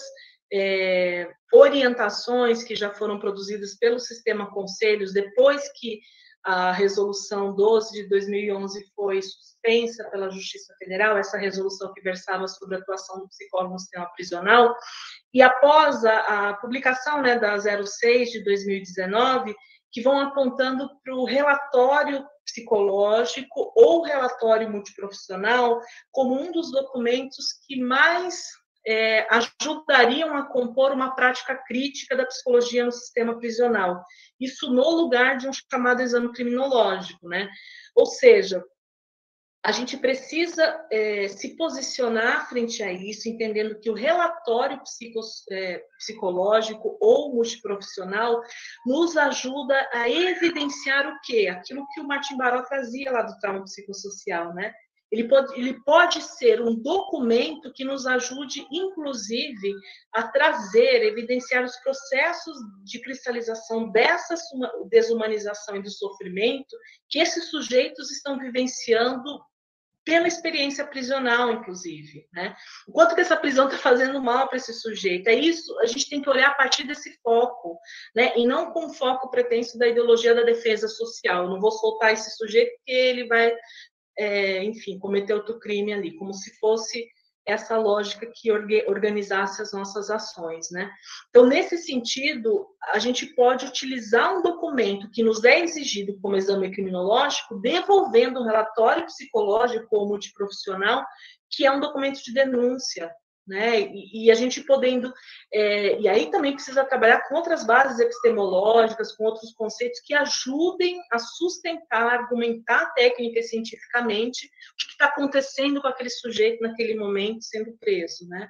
orientações que já foram produzidas pelo sistema Conselhos, depois que a resolução 12 de 2011 foi suspensa pela Justiça Federal, essa resolução que versava sobre a atuação do psicólogo no sistema prisional, e após a publicação, né, da 06 de 2019, que vão apontando para o relatório psicológico ou relatório multiprofissional como um dos documentos que mais ajudariam a compor uma prática crítica da psicologia no sistema prisional. Isso no lugar de um chamado exame criminológico, né? Ou seja, a gente precisa se posicionar frente a isso, entendendo que o relatório psicológico ou multiprofissional nos ajuda a evidenciar o quê? Aquilo que o Martin Baró trazia lá do trauma psicossocial, né? ele pode ser um documento que nos ajude, inclusive, a trazer, evidenciar os processos de cristalização dessa desumanização e do sofrimento que esses sujeitos estão vivenciando pela experiência prisional, inclusive, né? O quanto que essa prisão está fazendo mal para esse sujeito. É isso, a gente tem que olhar a partir desse foco, né? E não com o foco pretenso da ideologia da defesa social. Eu não vou soltar esse sujeito porque ele vai, enfim, cometer outro crime ali, como se fosse essa lógica que organizasse as nossas ações, né? Então, nesse sentido, a gente pode utilizar um documento que nos é exigido como exame criminológico, devolvendo um relatório psicológico ou multiprofissional, que é um documento de denúncia, né? E a gente podendo... e aí também precisa trabalhar com outras bases epistemológicas, com outros conceitos que ajudem a sustentar, argumentar técnica e cientificamente o que está acontecendo com aquele sujeito naquele momento sendo preso, né?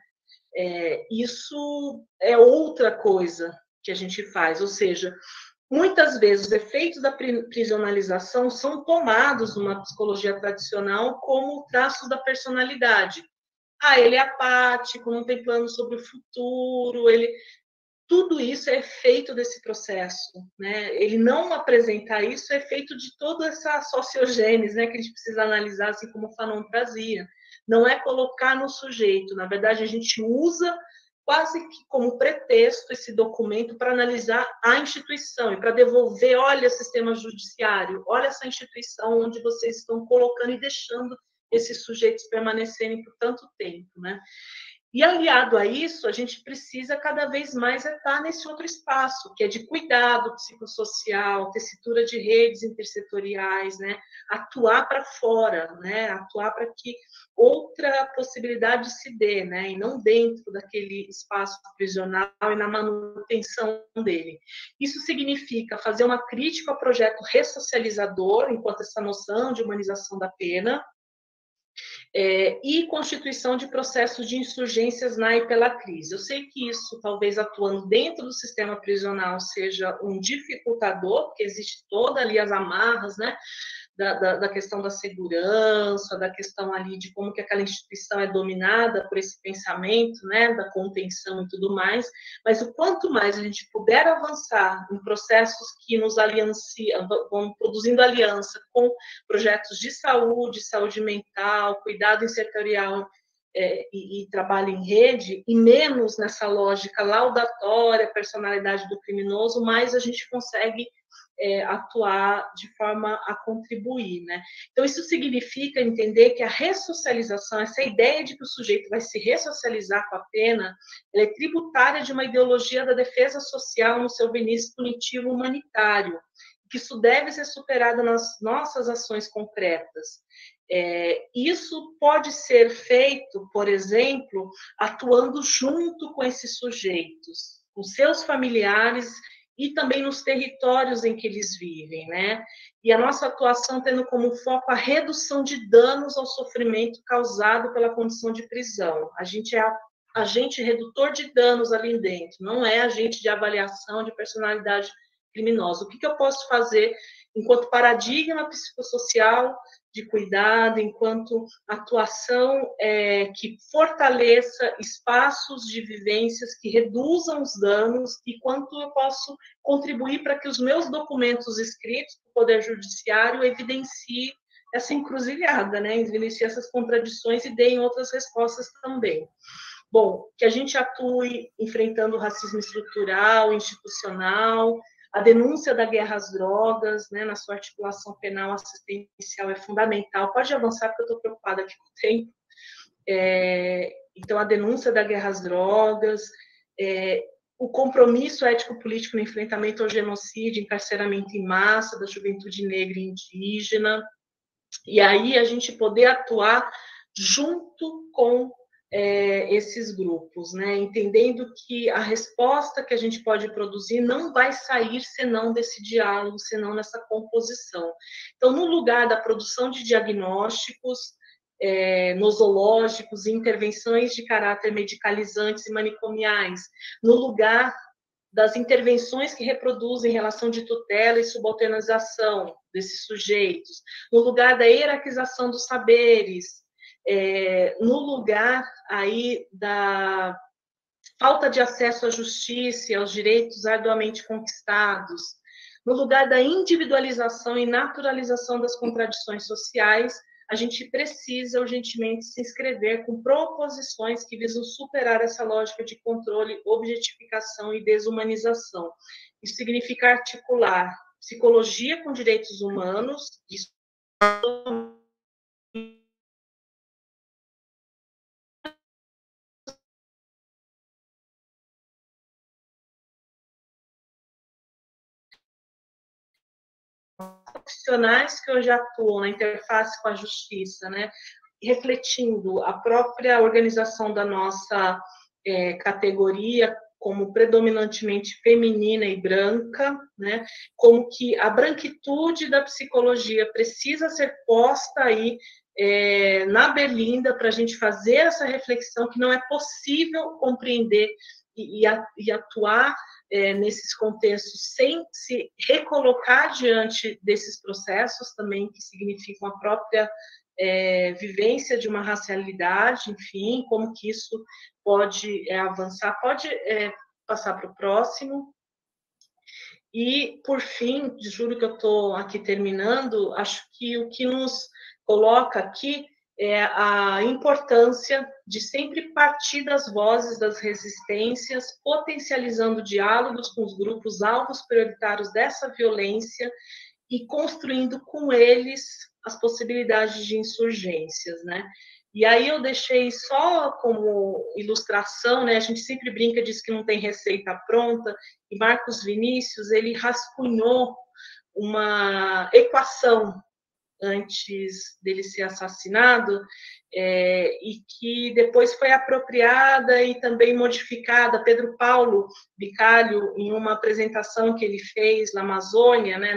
Isso é outra coisa que a gente faz, ou seja, muitas vezes os efeitos da prisionalização são tomados numa psicologia tradicional como traços da personalidade. Ele é apático, não tem plano sobre o futuro, tudo isso é efeito desse processo, né? Ele não apresentar isso é efeito de toda essa sociogênese, né, que a gente precisa analisar, assim como o Fanon trazia. Não é colocar no sujeito, na verdade a gente usa quase que como pretexto esse documento para analisar a instituição e para devolver, olha, sistema judiciário, olha essa instituição onde vocês estão colocando e deixando esses sujeitos permanecerem por tanto tempo, né? E aliado a isso, a gente precisa cada vez mais estar nesse outro espaço, que é de cuidado psicossocial, tessitura de redes intersetoriais, né? Atuar para fora, né? Atuar para que outra possibilidade se dê, né? E não dentro daquele espaço prisional e na manutenção dele. Isso significa fazer uma crítica ao projeto ressocializador, enquanto essa noção de humanização da pena, e constituição de processos de insurgências na e pela crise. Eu sei que isso, talvez atuando dentro do sistema prisional, seja um dificultador, porque existe toda ali as amarras, né, da questão da segurança, da questão ali de como que aquela instituição é dominada por esse pensamento, né, da contenção e tudo mais, mas o quanto mais a gente puder avançar em processos que nos alianciam, vão produzindo aliança com projetos de saúde mental, cuidado insetorial, e trabalho em rede, e menos nessa lógica laudatória, personalidade do criminoso, mais a gente consegue atuar de forma a contribuir, né? Então, isso significa entender que a ressocialização, essa ideia de que o sujeito vai se ressocializar com a pena, ela é tributária de uma ideologia da defesa social no seu viés punitivo humanitário, que isso deve ser superado nas nossas ações concretas. Isso pode ser feito, por exemplo, atuando junto com esses sujeitos, com seus familiares e também nos territórios em que eles vivem, né? E a nossa atuação tendo como foco a redução de danos ao sofrimento causado pela condição de prisão. A gente é agente redutor de danos ali dentro, não é agente de avaliação de personalidade criminosa. O que eu posso fazer enquanto paradigma psicossocial de cuidado, enquanto atuação que fortaleça espaços de vivências, que reduzam os danos, e quanto eu posso contribuir para que os meus documentos escritos do Poder Judiciário evidenciem essa encruzilhada, né? Evidenciem essas contradições e deem outras respostas também. Bom, que a gente atue enfrentando o racismo estrutural, institucional, a denúncia da guerra às drogas, né, na sua articulação penal assistencial é fundamental. Pode avançar, porque eu estou preocupada aqui com o tempo. Então, a denúncia da guerra às drogas, o compromisso ético-político no enfrentamento ao genocídio, encarceramento em massa da juventude negra e indígena, e aí a gente poder atuar junto com esses grupos, né? Entendendo que a resposta que a gente pode produzir não vai sair senão desse diálogo, senão nessa composição. Então, no lugar da produção de diagnósticos nosológicos e intervenções de caráter medicalizantes e manicomiais, no lugar das intervenções que reproduzem relação de tutela e subalternização desses sujeitos, no lugar da hierarquização dos saberes, no lugar aí da falta de acesso à justiça e aos direitos arduamente conquistados, no lugar da individualização e naturalização das contradições sociais, a gente precisa urgentemente se inscrever com proposições que visam superar essa lógica de controle, objetificação e desumanização. Isso significa articular psicologia com direitos humanos, isso profissionais que hoje atuam na interface com a justiça, né, refletindo a própria organização da nossa categoria como predominantemente feminina e branca, né, como que a branquitude da psicologia precisa ser posta aí na berlinda para a gente fazer essa reflexão que não é possível compreender e atuar nesses contextos sem se recolocar diante desses processos também que significam a própria vivência de uma racialidade, enfim, como que isso pode avançar, pode passar para o próximo. E, por fim, juro que eu estou aqui terminando, acho que o que nos coloca aqui é a importância de sempre partir das vozes das resistências, potencializando diálogos com os grupos alvos prioritários dessa violência e construindo com eles as possibilidades de insurgências, né? E aí eu deixei só como ilustração, né? A gente sempre brinca, diz que não tem receita pronta, e Marcos Vinícius, ele rascunhou uma equação antes dele ser assassinado, e que depois foi apropriada e também modificada. Pedro Paulo Bicalho, em uma apresentação que ele fez na Amazônia, né,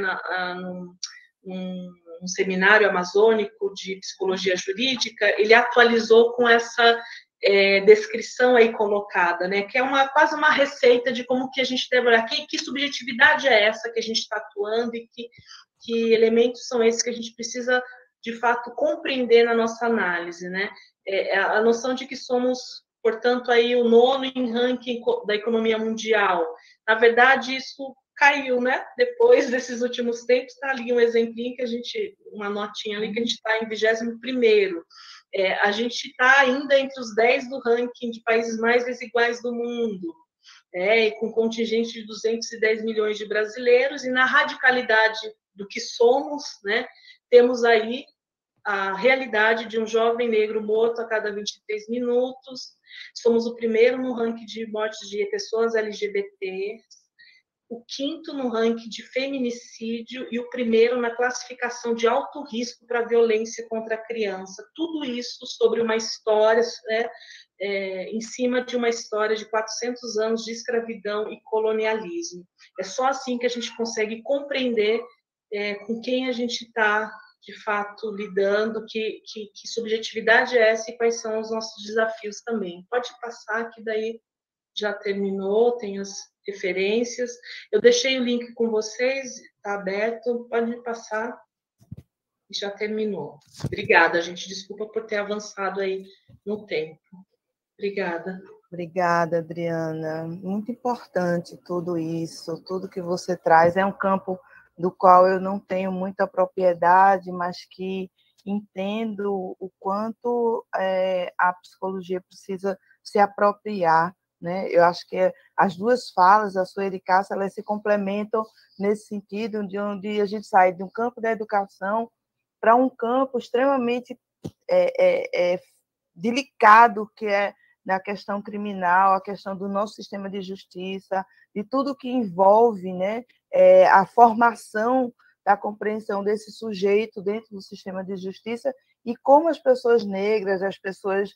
num seminário amazônico de psicologia jurídica, ele atualizou com essa descrição aí colocada, né, que é quase uma receita de como que a gente deve olhar, que subjetividade é essa que a gente está atuando e que elementos são esses que a gente precisa, de fato, compreender na nossa análise, né? A noção de que somos, portanto, aí o 9º em ranking da economia mundial. Na verdade, isso caiu, né? Depois desses últimos tempos, está ali um exemplinho uma notinha ali que a gente está em 21º. A gente está ainda entre os 10 do ranking de países mais desiguais do mundo. Com contingente de 210 milhões de brasileiros, e na radicalidade do que somos, né, temos aí a realidade de um jovem negro morto a cada 23 minutos, somos o primeiro no ranking de mortes de pessoas LGBT, o 5º no ranking de feminicídio e o 1º na classificação de alto risco para violência contra a criança. Tudo isso sobre uma história, né, em cima de uma história de 400 anos de escravidão e colonialismo. É só assim que a gente consegue compreender com quem a gente está, de fato, lidando, que subjetividade é essa e quais são os nossos desafios também. Pode passar, que daí já terminou, tem as referências. Eu deixei o link com vocês, está aberto, pode passar. Já terminou. Obrigada, gente. Desculpa por ter avançado aí no tempo. Obrigada. Obrigada, Adriana. Muito importante tudo isso, tudo que você traz. É um campo do qual eu não tenho muita propriedade, mas que entendo o quanto a psicologia precisa se apropriar, né? Eu acho que as duas falas, a sua e a Cássia, elas se complementam nesse sentido, de onde a gente sai de um campo da educação para um campo extremamente delicado, que é na questão criminal, a questão do nosso sistema de justiça, de tudo que envolve, né, a formação da compreensão desse sujeito dentro do sistema de justiça e como as pessoas negras, as pessoas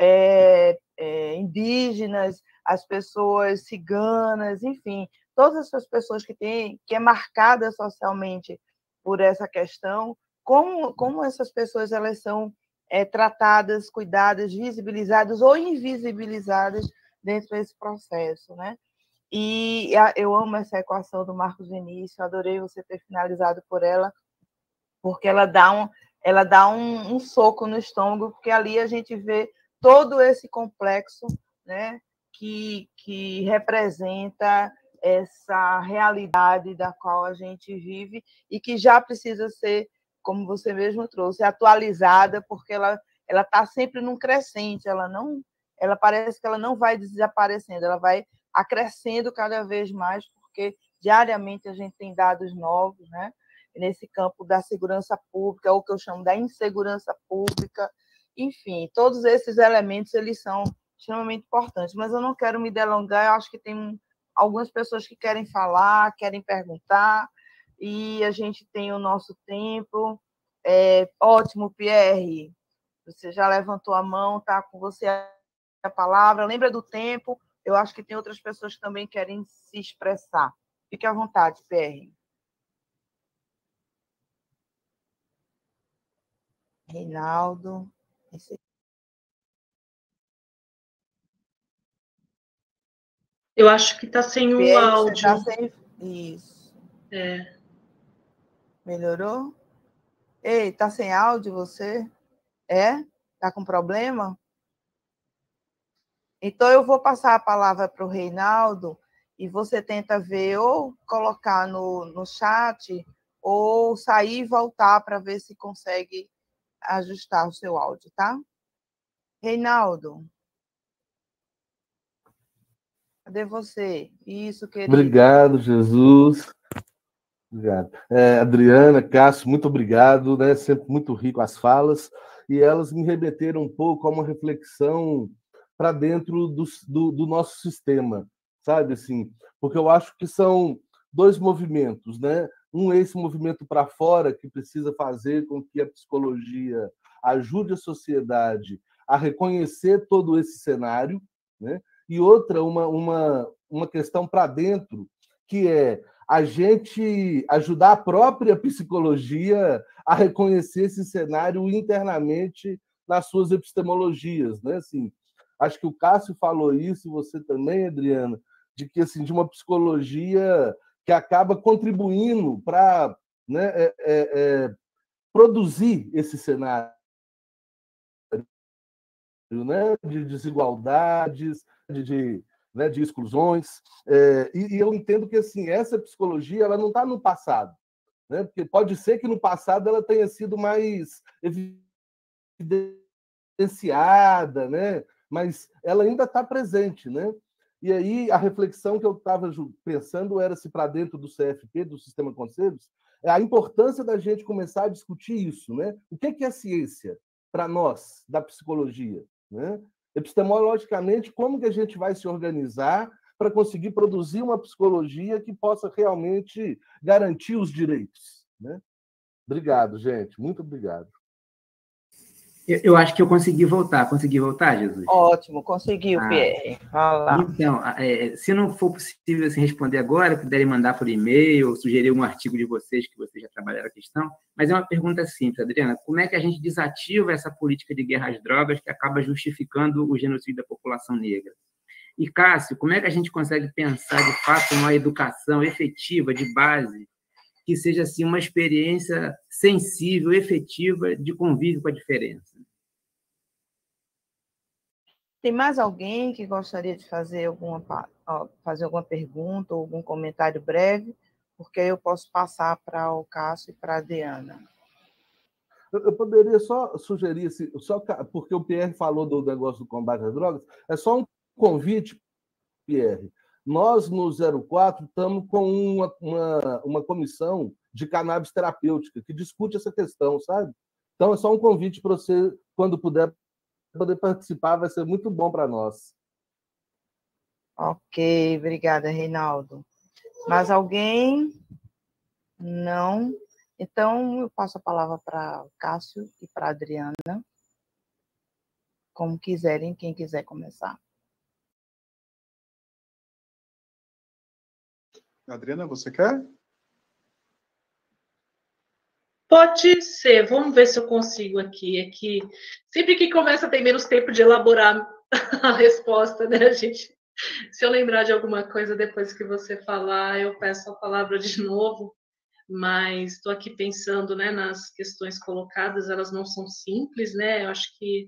indígenas, as pessoas ciganas, enfim, todas essas pessoas que é marcada socialmente por essa questão, como essas pessoas elas são tratadas, cuidadas, visibilizadas ou invisibilizadas dentro desse processo, né? E eu amo essa equação do Marcos Vinícius, adorei você ter finalizado por ela, porque ela dá um soco no estômago, porque ali a gente vê todo esse complexo, né, que representa essa realidade da qual a gente vive e que já precisa ser, como você mesmo trouxe, atualizada, porque ela está sempre num crescente, ela parece que ela não vai desaparecendo, ela vai acrescendo cada vez mais, porque diariamente a gente tem dados novos, né, nesse campo da segurança pública, ou que eu chamo da insegurança pública, enfim, todos esses elementos eles são extremamente importantes, mas eu não quero me delongar, eu acho que tem algumas pessoas que querem falar, querem perguntar, e a gente tem o nosso tempo. Ótimo, Pierre, você já levantou a mão, está com você a palavra, lembra do tempo, eu acho que tem outras pessoas que também querem se expressar. Fique à vontade, Pierre. Reinaldo. Eu acho que está sem o áudio. Você está sem... Isso. É. Melhorou? Ei, está sem áudio você? Está com problema? Então, eu vou passar a palavra para o Reinaldo e você tenta ver ou colocar no chat ou sair e voltar para ver se consegue ajustar o seu áudio, tá? Reinaldo. Cadê você? Isso, querido. Obrigado, Jesus. Obrigado. Adriana, Cássio, muito obrigado, né? Sempre muito rico as falas, e elas me remeteram um pouco a uma reflexão para dentro do nosso sistema, sabe? Assim, porque eu acho que são dois movimentos, né? Um é esse movimento para fora, que precisa fazer com que a psicologia ajude a sociedade a reconhecer todo esse cenário, né? E outra, uma questão para dentro, que é a gente ajudar a própria psicologia a reconhecer esse cenário internamente nas suas epistemologias, né? Assim, acho que o Cássio falou isso, você também, Adriana, de que assim, de uma psicologia que acaba contribuindo para, né, produzir esse cenário, né, de desigualdades, né, de exclusões, e eu entendo que assim, essa psicologia ela não está no passado, né, porque pode ser que no passado ela tenha sido mais evidenciada, né, mas ela ainda está presente, né? E aí a reflexão que eu estava pensando era se para dentro do CFP, do Sistema Conselhos, é a importância da gente começar a discutir isso, né? O que é ciência para nós da psicologia, né? Epistemologicamente, como que a gente vai se organizar para conseguir produzir uma psicologia que possa realmente garantir os direitos, né? Obrigado, gente. Muito obrigado. Eu acho que eu consegui voltar. Consegui voltar, Jesus? Ótimo, conseguiu, Pierre. Então, se não for possível assim, responder agora, puderem mandar por e-mail ou sugerir um artigo de vocês, que vocês já trabalharam a questão, mas é uma pergunta simples, Adriana. Como é que a gente desativa essa política de guerra às drogas que acaba justificando o genocídio da população negra? E, Cássio, como é que a gente consegue pensar, de fato, uma educação efetiva, de base, que seja assim, uma experiência sensível, efetiva, de convívio com a diferença? Tem mais alguém que gostaria de fazer alguma pergunta ou algum comentário breve? Porque aí eu posso passar para o Cássio e para a Adriana. Eu poderia só sugerir, só porque o Pierre falou do negócio do combate às drogas, é só um convite, Pierre. Nós, no 04, estamos com uma comissão de cannabis terapêutica que discute essa questão, sabe? Então, é só um convite para você, quando puder, poder participar, vai ser muito bom para nós. Ok, obrigada, Reinaldo. Mais alguém? Não? Então, eu passo a palavra para o Cássio e para a Adriana. Como quiserem, quem quiser começar. Adriana, você quer? Pode ser, vamos ver se eu consigo aqui. É que sempre que começa tem menos tempo de elaborar a resposta, né? A gente Se eu lembrar de alguma coisa depois que você falar, eu peço a palavra de novo, mas estou aqui pensando, né, nas questões colocadas, elas não são simples, né? Eu acho que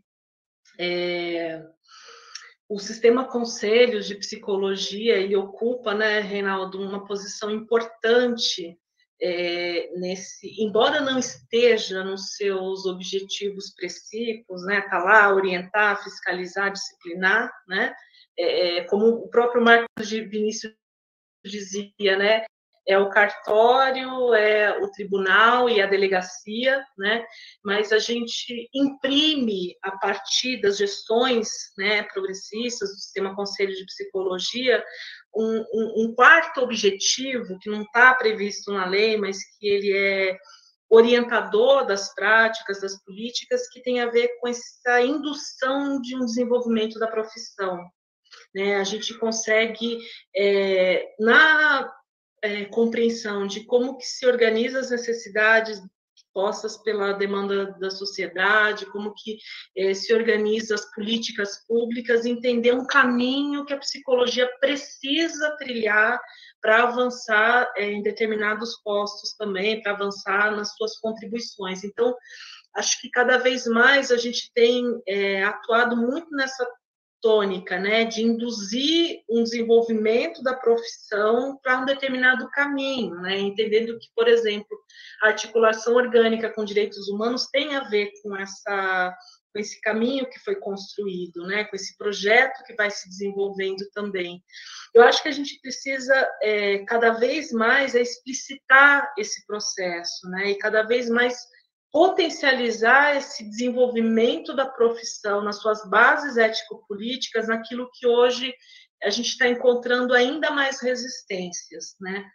o sistema conselhos de psicologia, ele ocupa, né, Reinaldo, uma posição importante embora não esteja nos seus objetivos precípios, né, tá lá orientar, fiscalizar, disciplinar, né, como o próprio Marcos de Vinícius dizia, né, é o cartório, é o tribunal e a delegacia, né? Mas a gente imprime, a partir das gestões, né, progressistas do sistema Conselho de Psicologia, um quarto objetivo que não está previsto na lei, mas que ele é orientador das práticas, das políticas, que tem a ver com essa indução de um desenvolvimento da profissão. Né? A gente consegue, na compreensão de como que se organiza as necessidades postas pela demanda da sociedade, como que se organiza as políticas públicas, entender um caminho que a psicologia precisa trilhar para avançar em determinados postos também, para avançar nas suas contribuições. Então, acho que cada vez mais a gente tem atuado muito nessa tônica, né, de induzir um desenvolvimento da profissão para um determinado caminho, né, entendendo que, por exemplo, a articulação orgânica com direitos humanos tem a ver com esse caminho que foi construído, né, com esse projeto que vai se desenvolvendo também. Eu acho que a gente precisa cada vez mais explicitar esse processo, né, e cada vez mais potencializar esse desenvolvimento da profissão nas suas bases ético-políticas, naquilo que hoje a gente está encontrando ainda mais resistências, né?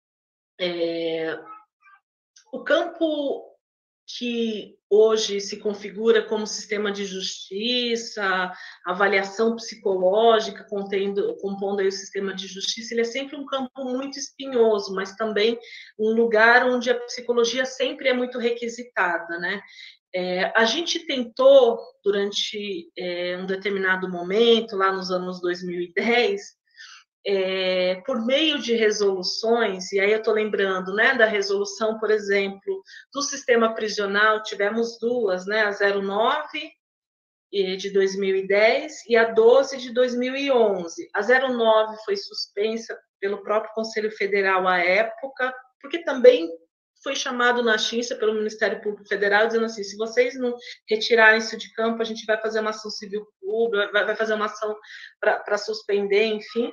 O campo que hoje se configura como sistema de justiça, avaliação psicológica, compondo aí o sistema de justiça, ele é sempre um campo muito espinhoso, mas também um lugar onde a psicologia sempre é muito requisitada, né? A gente tentou, durante um determinado momento, lá nos anos 2010, por meio de resoluções, e aí eu estou lembrando, né, da resolução, por exemplo, do sistema prisional, tivemos duas, né, a 09 de 2010 e a 12 de 2011. A 09 foi suspensa pelo próprio Conselho Federal à época, porque também foi chamado na justiça pelo Ministério Público Federal, dizendo assim, se vocês não retirarem isso de campo, a gente vai fazer uma ação civil pública, vai fazer uma ação para suspender, enfim.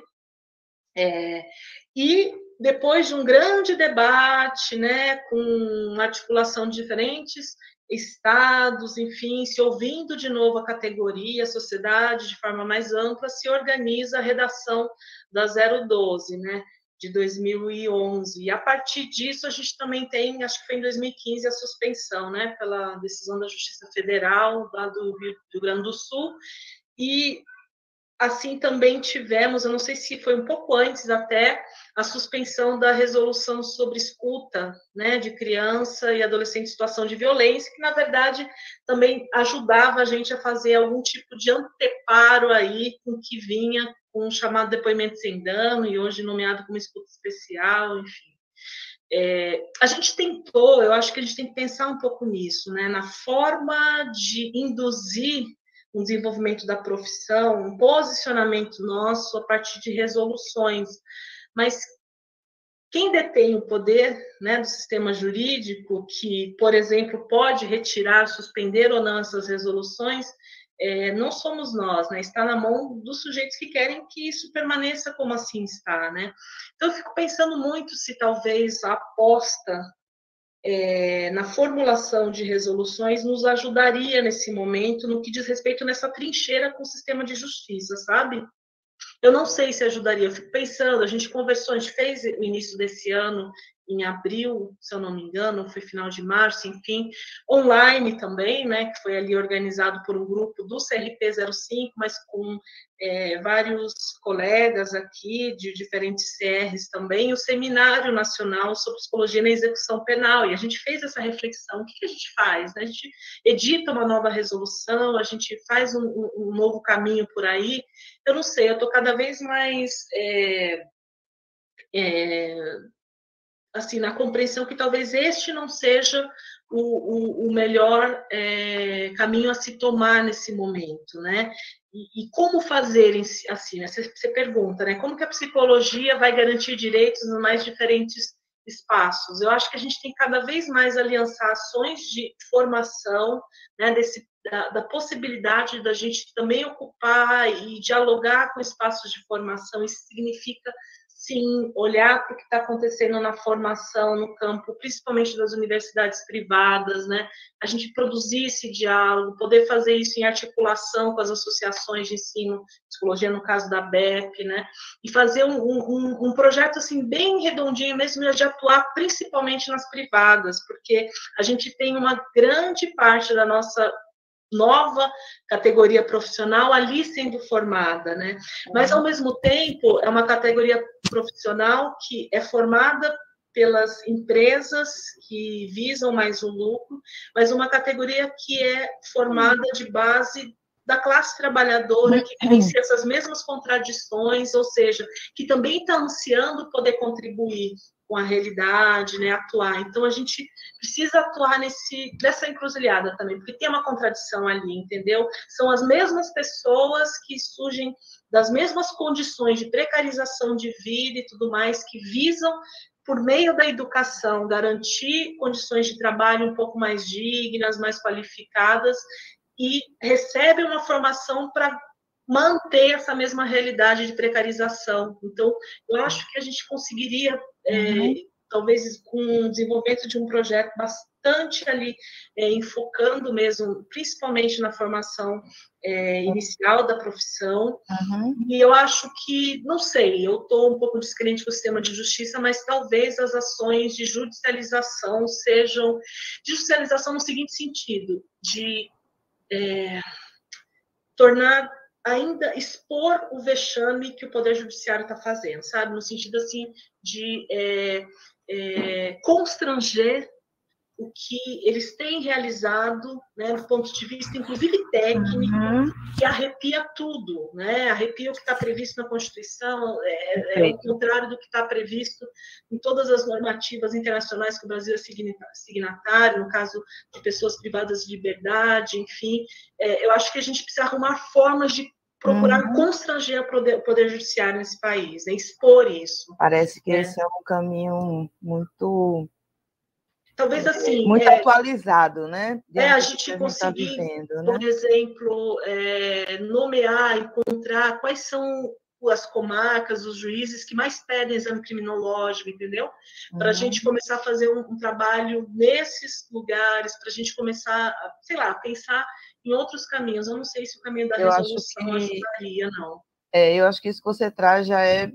E depois de um grande debate, né, com articulação de diferentes estados, enfim, se ouvindo de novo a categoria, a sociedade de forma mais ampla, se organiza a redação da 012, né, de 2011. E a partir disso a gente também tem, acho que foi em 2015, a suspensão, né, pela decisão da Justiça Federal lá do Rio Grande do Sul. E assim também tivemos, eu não sei se foi um pouco antes até, a suspensão da resolução sobre escuta, né, de criança e adolescente em situação de violência, que na verdade também ajudava a gente a fazer algum tipo de anteparo aí com o que vinha com o chamado depoimento sem dano, e hoje nomeado como escuta especial, enfim. A gente tentou, eu acho que a gente tem que pensar um pouco nisso, né, na forma de induzir um desenvolvimento da profissão, um posicionamento nosso a partir de resoluções. Mas quem detém o poder, né, do sistema jurídico, que, por exemplo, pode retirar, suspender ou não essas resoluções, não somos nós, né? Está na mão dos sujeitos que querem que isso permaneça como assim está, né? Então, eu fico pensando muito se talvez a aposta na formulação de resoluções nos ajudaria nesse momento, no que diz respeito nessa trincheira com o sistema de justiça, sabe? Eu não sei se ajudaria, eu fico pensando, a gente conversou, a gente fez no início desse ano, em abril, se eu não me engano, foi final de março, enfim, online também, né, que foi ali organizado por um grupo do CRP 05, mas com vários colegas aqui de diferentes CRs também, o Seminário Nacional sobre Psicologia na Execução Penal, e a gente fez essa reflexão, o que a gente faz? Né? A gente edita uma nova resolução, a gente faz um novo caminho por aí, eu não sei, eu estou cada vez mais assim, na compreensão que talvez este não seja o melhor caminho a se tomar nesse momento, né? E como fazer assim, né? Você pergunta, né? Como que a psicologia vai garantir direitos nos mais diferentes espaços? Eu acho que a gente tem cada vez mais aliançar ações de formação, né? Da possibilidade da gente também ocupar e dialogar com espaços de formação. Isso significa sim, olhar para o que está acontecendo na formação, no campo, principalmente das universidades privadas, né? A gente produzir esse diálogo, poder fazer isso em articulação com as associações de ensino, psicologia, no caso da BEP, né? E fazer um projeto, assim, bem redondinho mesmo, de atuar principalmente nas privadas, porque a gente tem uma grande parte da nossa nova categoria profissional ali sendo formada, né? Mas, ao mesmo tempo, é uma categoria profissional que é formada pelas empresas que visam mais o lucro, mas uma categoria que é formada de base da classe trabalhadora, que vivencia essas mesmas contradições, ou seja, que também está ansiando poder contribuir com a realidade, né, atuar. Então, a gente precisa atuar nessa encruzilhada também, porque tem uma contradição ali, entendeu? São as mesmas pessoas que surgem das mesmas condições de precarização de vida e tudo mais, que visam, por meio da educação, garantir condições de trabalho um pouco mais dignas, mais qualificadas, e recebem uma formação para manter essa mesma realidade de precarização. Então, eu acho que a gente conseguiria, talvez com o desenvolvimento de um projeto bastante ali, enfocando mesmo, principalmente na formação inicial da profissão, e eu acho que, não sei, eu estou um pouco descrente com o sistema de justiça, mas talvez as ações de judicialização sejam, judicialização no seguinte sentido, de tornar ainda, expor o vexame que o Poder Judiciário está fazendo, sabe? No sentido, assim, de constranger o que eles têm realizado, né, do ponto de vista, inclusive, técnico, que arrepia tudo, né? Arrepia o que está previsto na Constituição, é o contrário do que está previsto em todas as normativas internacionais que o Brasil é signatário, no caso de pessoas privadas de liberdade, enfim. Eu acho que a gente precisa arrumar formas de procurar constranger o poder judiciário nesse país, né? Expor isso. Parece que esse é um caminho muito... Talvez assim... Muito atualizado, né? A gente conseguir, por exemplo, nomear, encontrar quais são as comarcas, os juízes que mais pedem exame criminológico, entendeu? Para a gente começar a fazer um trabalho nesses lugares, para a gente começar, sei lá, pensar em outros caminhos. Eu não sei se o caminho da resolução ajudaria, não. Eu acho que isso que você traz já é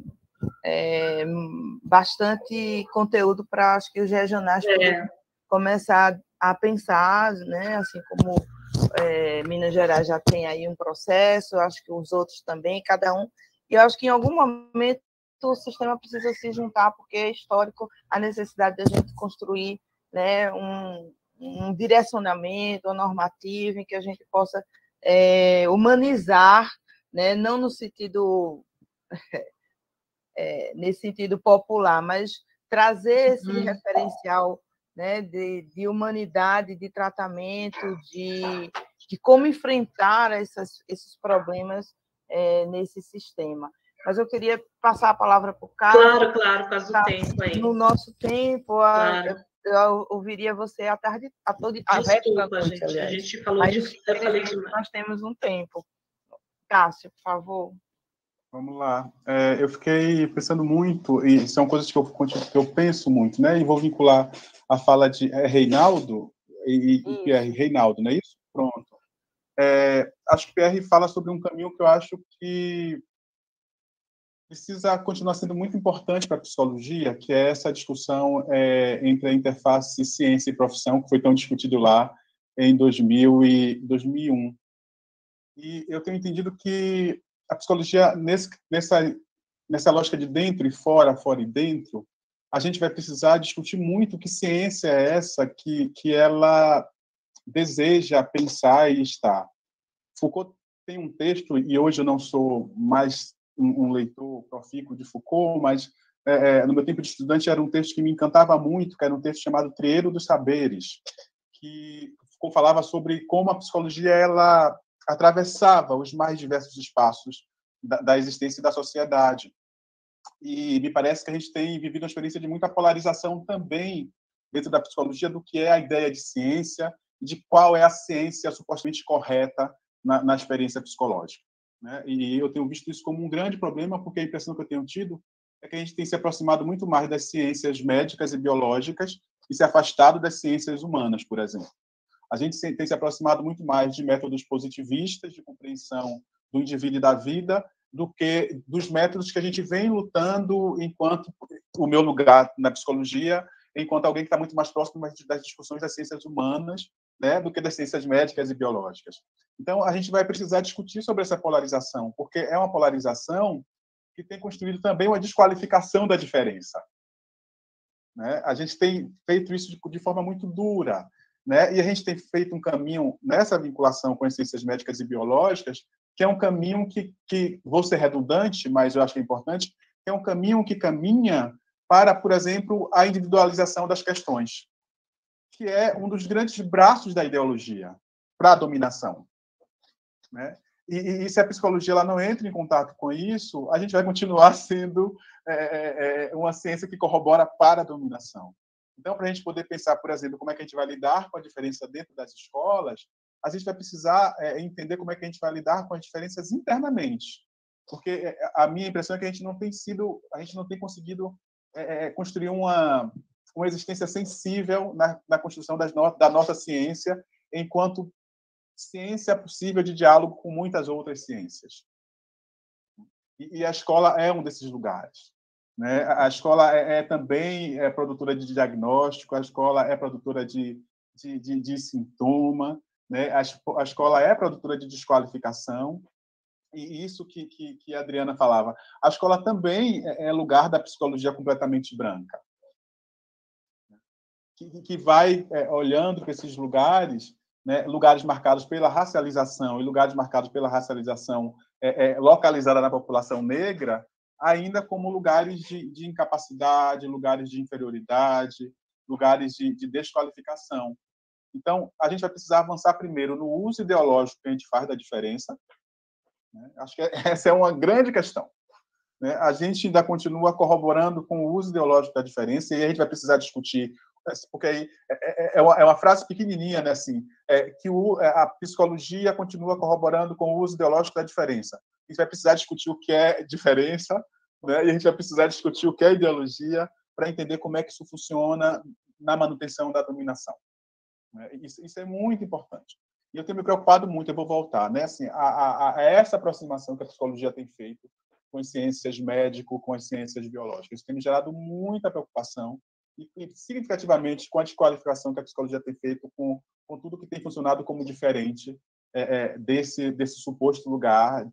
bastante conteúdo para, acho que os regionais poderem começar a pensar, né? Assim como Minas Gerais já tem aí um processo, acho que os outros também, cada um. E eu acho que em algum momento o sistema precisa se juntar, porque é histórico a necessidade da gente construir, né, um direcionamento, uma normativa em que a gente possa humanizar, né, não no sentido nesse sentido popular, mas trazer esse referencial, né, de humanidade, de tratamento, de como enfrentar esses problemas nesse sistema. Mas eu queria passar a palavra para o Carlos. Claro, por causa do tempo aí. No nosso tempo, eu ouviria você a tarde toda. Desculpa, gente, aliás. A gente falou eu falei demais. Nós temos um tempo. Cássio, por favor. Vamos lá. Eu fiquei pensando muito, e são coisas que eu penso muito, né? E vou vincular a fala de Reinaldo e Pierre. Reinaldo, não é isso? Pronto. Acho que Pierre fala sobre um caminho que eu acho que precisa continuar sendo muito importante para a psicologia, que é essa discussão entre a interface ciência e profissão, que foi tão discutido lá em 2000 e 2001. E eu tenho entendido que a psicologia, nessa lógica de dentro e fora, fora e dentro, a gente vai precisar discutir muito que ciência é essa que ela deseja pensar e estar. Foucault tem um texto, e hoje eu não sou mais um leitor profícuo de Foucault, mas no meu tempo de estudante era um texto que me encantava muito, que era um texto chamado Trieiro dos Saberes, que Foucault falava sobre como a psicologia ela atravessava os mais diversos espaços da existência e da sociedade. E me parece que a gente tem vivido uma experiência de muita polarização também dentro da psicologia do que é a ideia de ciência e de qual é a ciência supostamente correta na experiência psicológica, né? E eu tenho visto isso como um grande problema, porque a impressão que eu tenho tido é que a gente tem se aproximado muito mais das ciências médicas e biológicas e se afastado das ciências humanas, por exemplo. A gente tem se aproximado muito mais de métodos positivistas de compreensão do indivíduo e da vida do que dos métodos que a gente vem lutando enquanto o meu lugar na psicologia, enquanto alguém que está muito mais próximo das discussões das ciências humanas, né, do que das ciências médicas e biológicas. Então, a gente vai precisar discutir sobre essa polarização, porque é uma polarização que tem construído também uma desqualificação da diferença, né? A gente tem feito isso de forma muito dura, né? E a gente tem feito um caminho nessa vinculação com as ciências médicas e biológicas, que é um caminho que vou ser redundante, mas eu acho que é importante, que é um caminho que caminha para, por exemplo, a individualização das questões, que é um dos grandes braços da ideologia para a dominação, né? E se a psicologia ela não entra em contato com isso, a gente vai continuar sendo uma ciência que corrobora para a dominação. Então, para a gente poder pensar, por exemplo, como é que a gente vai lidar com a diferença dentro das escolas, a gente vai precisar entender como é que a gente vai lidar com as diferenças internamente, porque a minha impressão é que a gente não tem conseguido construir uma existência sensível na construção da nossa ciência, enquanto ciência possível de diálogo com muitas outras ciências. E a escola é um desses lugares, né? A escola também produtora de diagnóstico, a escola é produtora de sintoma, né? A escola é produtora de desqualificação, e isso que a Adriana falava. A escola também é lugar da psicologia completamente branca, que vai olhando para esses lugares, né, lugares marcados pela racialização e lugares marcados pela racialização localizada na população negra, ainda como lugares de incapacidade, lugares de inferioridade, lugares de desqualificação. Então, a gente vai precisar avançar primeiro no uso ideológico que a gente faz da diferença, né? Acho que essa é uma grande questão, né? A gente ainda continua corroborando com o uso ideológico da diferença, e a gente vai precisar discutir, porque aí é uma frase pequenininha, né, assim, que a psicologia continua corroborando com o uso ideológico da diferença. A gente vai precisar discutir o que é diferença, né, e a gente vai precisar discutir o que é ideologia para entender como é que isso funciona na manutenção da dominação, né? Isso é muito importante. E eu tenho me preocupado muito, eu vou voltar, né, assim, a essa aproximação que a psicologia tem feito com as ciências médicas, com as ciências biológicas. Isso tem me gerado muita preocupação, e significativamente com a desqualificação que a psicologia tem feito com tudo que tem funcionado como diferente desse suposto lugar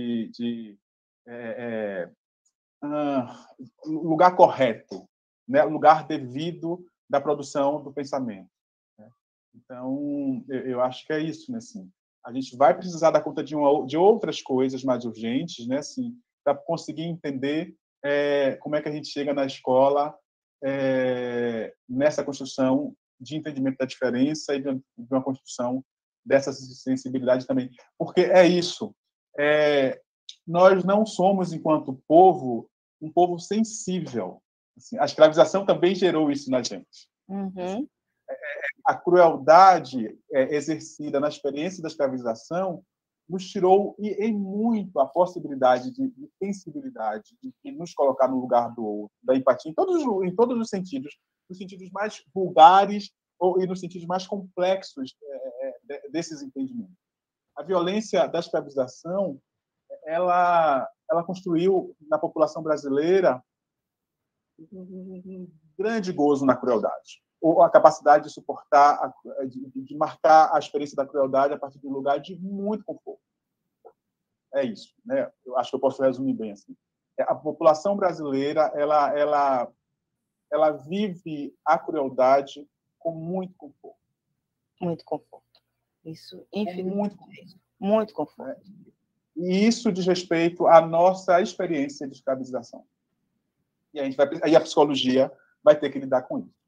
lugar correto, né? Lugar devido da produção do pensamento, né? Então, eu acho que é isso, né? Assim, a gente vai precisar dar conta de outras coisas mais urgentes, né? Assim, para conseguir entender como é que a gente chega na escola nessa construção de entendimento da diferença e de uma construção dessa sensibilidade também. Porque é isso. Nós não somos, enquanto povo, um povo sensível. Assim, a escravização também gerou isso na gente. Uhum. A crueldade exercida na experiência da escravização nos tirou em muito a possibilidade de sensibilidade, de nos colocar no lugar do outro, da empatia, em todos os sentidos, nos sentidos mais vulgares e nos sentidos mais complexos desses entendimentos. A violência da escravização, ela ela construiu na população brasileira um grande gozo na crueldade, ou a capacidade de suportar, de marcar a experiência da crueldade a partir de um lugar de muito conforto. É isso, né? Eu acho que eu posso resumir bem assim. A população brasileira, ela vive a crueldade com muito conforto. Muito conforto. Isso, infinito. Muito conforto. E isso diz respeito à nossa experiência de escravização. E aí a psicologia vai ter que lidar com isso.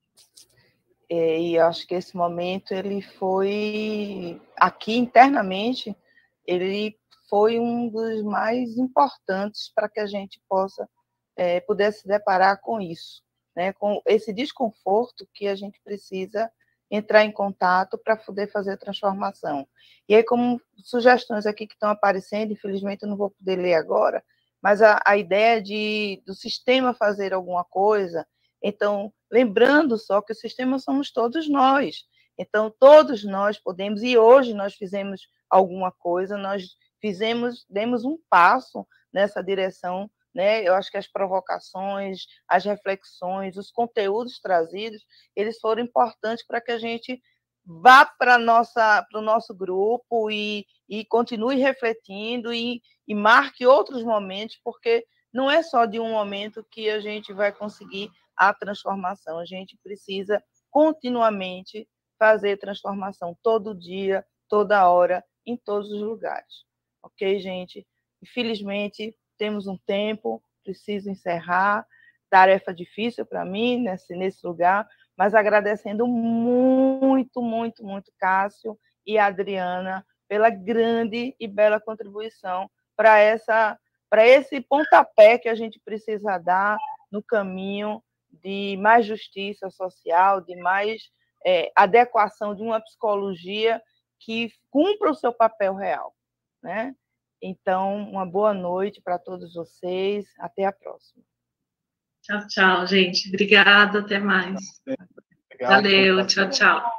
E eu acho que esse momento, ele foi, aqui internamente, ele foi um dos mais importantes para que a gente pudesse se deparar com isso, né? Com esse desconforto que a gente precisa entrar em contato para poder fazer a transformação. E aí, como sugestões aqui que estão aparecendo, infelizmente eu não vou poder ler agora, mas a ideia do sistema fazer alguma coisa, então, lembrando só que o sistema somos todos nós. Então, todos nós podemos, e hoje nós fizemos alguma coisa, demos um passo nessa direção, né? Eu acho que as provocações, as reflexões, os conteúdos trazidos, eles foram importantes para que a gente vá para o nosso grupo e continue refletindo e marque outros momentos, porque não é só de um momento que a gente vai conseguir a transformação, a gente precisa continuamente fazer transformação todo dia, toda hora, em todos os lugares. Ok, gente? Infelizmente, temos um tempo, preciso encerrar, tarefa difícil para mim nesse lugar, mas agradecendo muito, muito, muito Cássio e Adriana pela grande e bela contribuição para esse pontapé que a gente precisa dar no caminho de mais justiça social, de mais adequação de uma psicologia que cumpra o seu papel real, né? Então, uma boa noite para todos vocês. Até a próxima. Tchau, tchau, gente. Obrigada, até mais. Obrigado. Valeu, tchau, tchau.